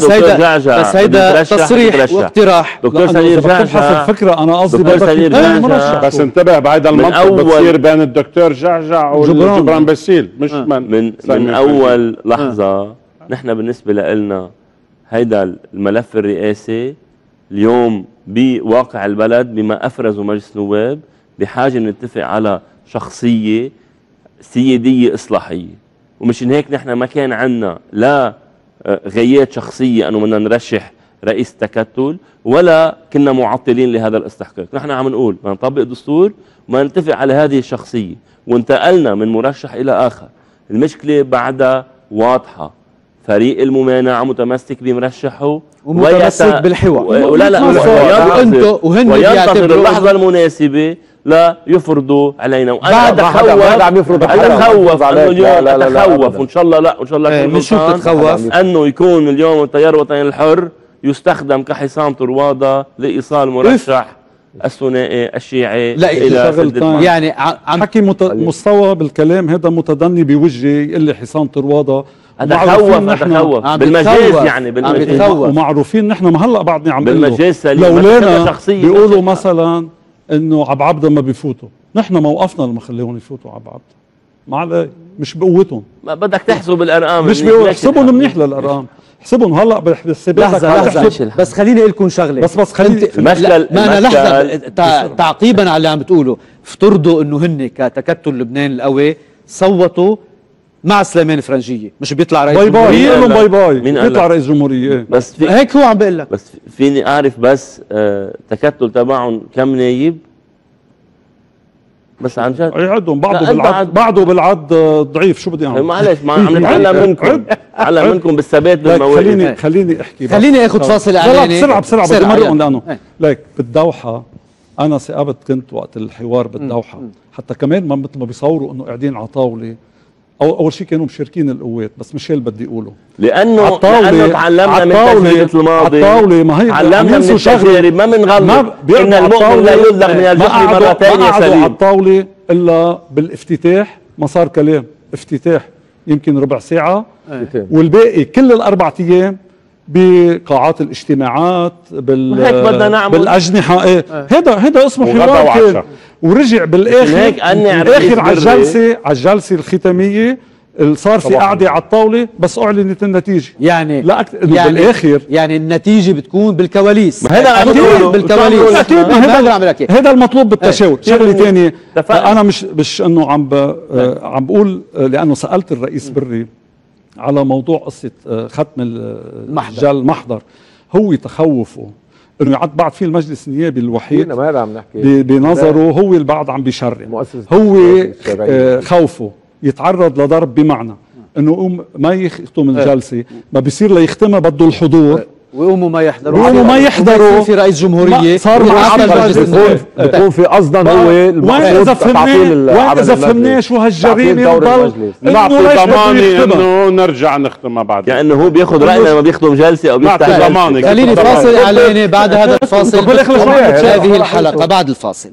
Speaker 1: هيدا تصريح واقتراح.
Speaker 7: دكتور سمير
Speaker 5: جعجع الفكره انا قصدي
Speaker 4: بس انتبه بهذا المنطق بتصير بين الدكتور جعجع وجبران باسيل مش
Speaker 7: من اول لحظه. نحن بالنسبه لنا هيدا الملف الرئاسي اليوم بواقع البلد بما افرزه مجلس النواب بحاجه نتفق على شخصيه سياديه اصلاحيه. ومشان هيك نحن ما كان عندنا لا غايات شخصيه انه بدنا نرشح رئيس تكتل ولا كنا معطلين لهذا الاستحقاق. نحن عم نقول بدنا نطبق دستور وما نتفق على هذه الشخصيه وانتقلنا من مرشح الى اخر. المشكله بعدها واضحه، فريق الممانعه متمسك بمرشحه
Speaker 1: ومتمسك بالحوار
Speaker 7: ولا لا
Speaker 1: وهن
Speaker 7: وينتظر اللحظه المناسبه لا يفرضوا علينا. وانا اتخوف انه اليوم اتخوف وان شاء الله لا وان شاء الله
Speaker 1: مش شو تتخوف
Speaker 7: انه يكون اليوم التيار الوطني الحر يستخدم كحصان طروادة لايصال مرشح الثنائي الشيعي
Speaker 5: الى يعني عم حكي مستوى بالكلام هذا متدني بوجهي يقول لي حصان طروادة.
Speaker 7: اتخوف بالمجاز يعني
Speaker 5: بالمجاز ومعروفين نحن ما هلا بعدني عم
Speaker 7: بالمجاز سليم.
Speaker 5: لولانا بيقولوا مثلا انه عبعبده ما بيفوتوا، نحن موقفنا لما خليهم يفوتوا عبعبده ما عليه مش بقوتهم.
Speaker 7: ما بدك تحسب الارقام
Speaker 5: مش احسبهم منيح للارقام، احسبهم هلا بحساباتك.
Speaker 1: لحظه بس خليني اقول لكم شغله
Speaker 5: بس خليني
Speaker 1: ما انا لحظه تعقيبا على اللي عم بتقوله. افترضوا انه هن كتكتل لبنان القوي صوتوا مع سليمان فرنجيه مش بيطلع رئيس
Speaker 5: جمهوريه. باي باي بيطلع رئيس جمهوريه
Speaker 7: بس
Speaker 1: هيك هو عم بقول لك.
Speaker 7: بس فيني اعرف بس تكتل تبعهم كم نايب بس عن جد
Speaker 5: يعدهم بعده بالعد ضعيف. شو بدي اعمل؟
Speaker 7: معلش ما عم نتعلم منكم نتعلم منكم بالثبات بالمواقف.
Speaker 1: خليني اخذ فاصل اعلاني
Speaker 5: بسرعه بدي مرقهم لانه ليك بالدوحه انا ثاقبت كنت وقت الحوار بالدوحه حتى كمان ما مثل ما بيصوروا انه قاعدين على طاوله. اول شيء كانوا مشاركين القوات بس مش هي اللي بدي اقوله
Speaker 7: لانه تعلمنا من تجربه الماضي.
Speaker 5: الطاوله ما هي
Speaker 7: تعلمنا من التجارب ما بنغلط ان المؤمن لا يلدغ من الجحر مرتين يا سليم.
Speaker 5: على الطاوله الا بالافتتاح ما صار كلام. افتتاح يمكن ربع ساعه والباقي كل الاربع ايام بقاعات الاجتماعات بالاجنحه. هذا اسمه حوار. ورجع بالاخر على الجلسه الختاميه صار في قعده على الطاوله بس اعلنت النتيجه.
Speaker 1: يعني
Speaker 5: لا بالاخر
Speaker 1: يعني النتيجه بتكون بالكواليس.
Speaker 7: هذا
Speaker 1: بالكواليس
Speaker 5: اكيد. هذا المطلوب بالتشاور. شغله ثانيه انا مش انه عم بقول لانه سالت الرئيس بري على موضوع قصه ختم المحضر. هو تخوفه انه بعد فيه المجلس النيابي الوحيد
Speaker 6: ما عم نحكي
Speaker 5: بنظره هو البعض عم بيشرع. هو خوفه يتعرض لضرب بمعنى انه ما يختم الجلسه ما بيصير ليختمها بده الحضور
Speaker 1: ويقوموا ما يحضروا
Speaker 5: في
Speaker 1: رئيس جمهوريه
Speaker 5: صار
Speaker 6: بيكون في قصدا هو
Speaker 5: وين اذا فهمناه شو هالجريمه يضل
Speaker 4: نعطي ضمانه انه نرجع نختمها بعد
Speaker 7: يعني هو بياخذ راينا لما بيختم جلسه او بيفتح
Speaker 4: ضمانه.
Speaker 1: خليني فاصل اعلاني بعد هذا الفاصل هذه الحلقه بعد الفاصل.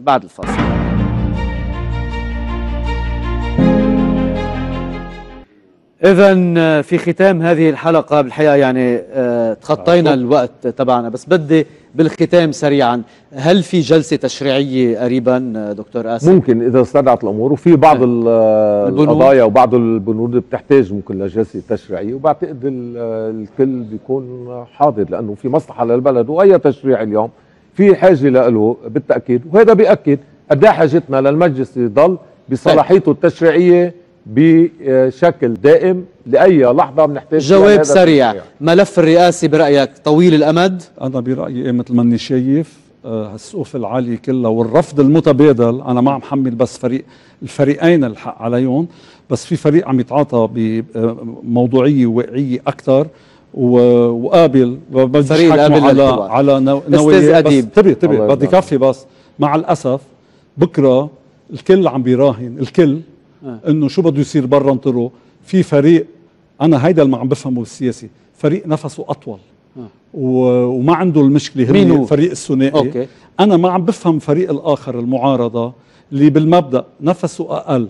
Speaker 1: إذن في ختام هذه الحلقة بالحقيقة يعني تخطينا الوقت تبعنا بس بدي بالختام سريعا هل في جلسة تشريعية قريبا دكتور آسف؟
Speaker 6: ممكن إذا استدعت الأمور وفي بعض القضايا وبعض البنود بتحتاج ممكن لجلسة تشريعية وبعتقد الكل بيكون حاضر لأنه في مصلحة للبلد وأي تشريع اليوم في حاجة له بالتأكيد وهذا بيأكد قد ايه حاجتنا للمجلس يضل بصلاحيته التشريعية بشكل دائم لأي لحظة بنحتاج.
Speaker 1: جواب سريع. ملف الرئاسي برأيك طويل الأمد؟
Speaker 5: أنا برأيي مثل ما أني شايف السقوف العالية كلها والرفض المتبادل. أنا ما عم حمل بس الفريقين الحق عليهم بس في فريق عم يتعاطى بموضوعية وواقعية أكثر وقابل
Speaker 1: فريق القابل
Speaker 5: على
Speaker 1: نوايا. بس
Speaker 5: انتبه بدي كفي بس. مع الاسف بكره الكل عم بيراهن الكل انه شو بده يصير برا انطره في فريق. انا هيدا اللي ما عم بفهمه السياسي، فريق نفسه اطول وما عنده المشكله هي الفريق الثنائي.
Speaker 1: أوكي.
Speaker 5: انا ما عم بفهم فريق الاخر المعارضه اللي بالمبدا نفسه اقل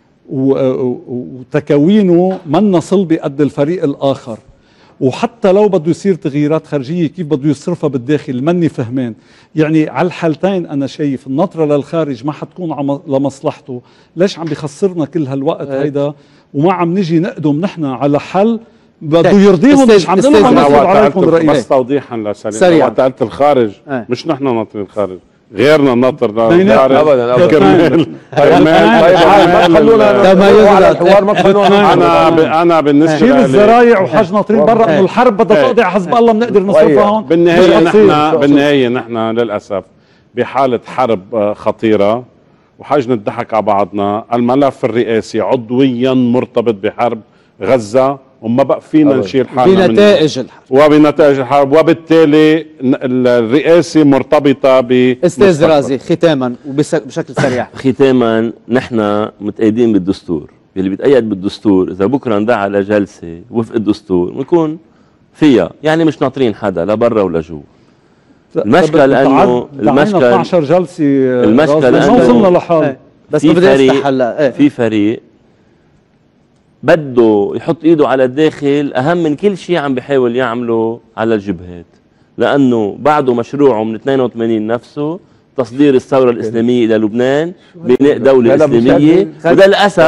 Speaker 5: وتكوينه منا صلبه قد الفريق الاخر، وحتى لو بده يصير تغييرات خارجيه كيف بده يصرفها بالداخل ماني فهمان. يعني على الحالتين انا شايف النظره للخارج ما حتكون لمصلحته. ليش عم بيخسرنا كل هالوقت هيدا وما عم نجي نقدم نحن على حل بده يرضيهم؟ مش عم نقول لهم عليكم رئيس.
Speaker 4: بس توضيحا لسليم، وقت قلت الخارج مش نحن ناطرين الخارج، غيرنا ناطر
Speaker 6: ابدا
Speaker 4: كرمال انا بالنسبه
Speaker 5: شيل الزرايع وحاج ناطرين برا انه الحرب بدها تقضي على حزب الله بنقدر نصرفها هون.
Speaker 4: بالنهايه نحن للاسف بحاله حرب خطيره وحاج نضحك على بعضنا. الملف الرئاسي عضويا مرتبط بحرب غزه وما بقى فينا نشيل حالنا
Speaker 1: بنتائج الحرب
Speaker 4: وبنتائج الحرب، وبالتالي الرئاسة مرتبطة
Speaker 1: استاذ رازي ختاما وبشكل سريع.
Speaker 7: ختاما نحن متأيدين بالدستور، اللي بيتأيد بالدستور اذا بكره ندعى لجلسة وفق الدستور بنكون فيها، يعني مش ناطرين حدا لا برا ولا جوا. المشكلة لانه
Speaker 5: 12 جلسة
Speaker 7: المشكلة لانه
Speaker 5: وصلنا لحال
Speaker 1: بس
Speaker 7: في فريق بده يحط ايده على الداخل اهم من كل شيء عم بيحاول يعمله على الجبهات، لانه بعده مشروعه من 82 نفسه تصدير الثوره الاسلاميه الى لبنان، بناء دوله اسلاميه. وده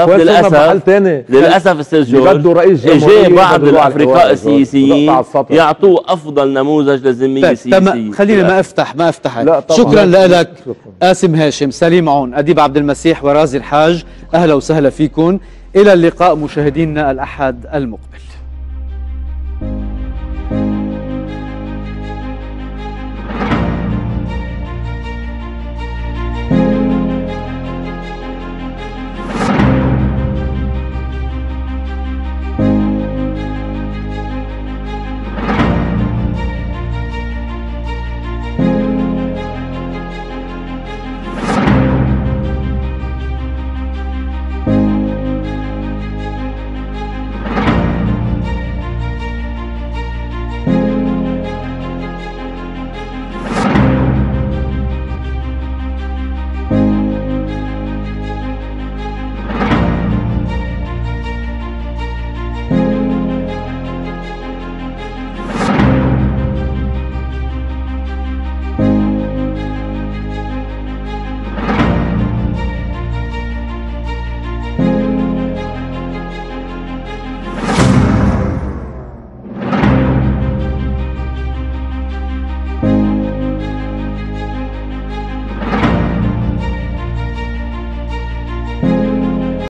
Speaker 7: للاسف استاذ جورج اجى بعض الافرقاء السياسيين يعطوه افضل نموذج للذميه السياسيه.
Speaker 1: خليني ما افتح شكرا لك قاسم هاشم، سليم عون، اديب عبد المسيح ورازي الحاج، اهلا وسهلا فيكم. الى اللقاء مشاهدينا الأحد المقبل.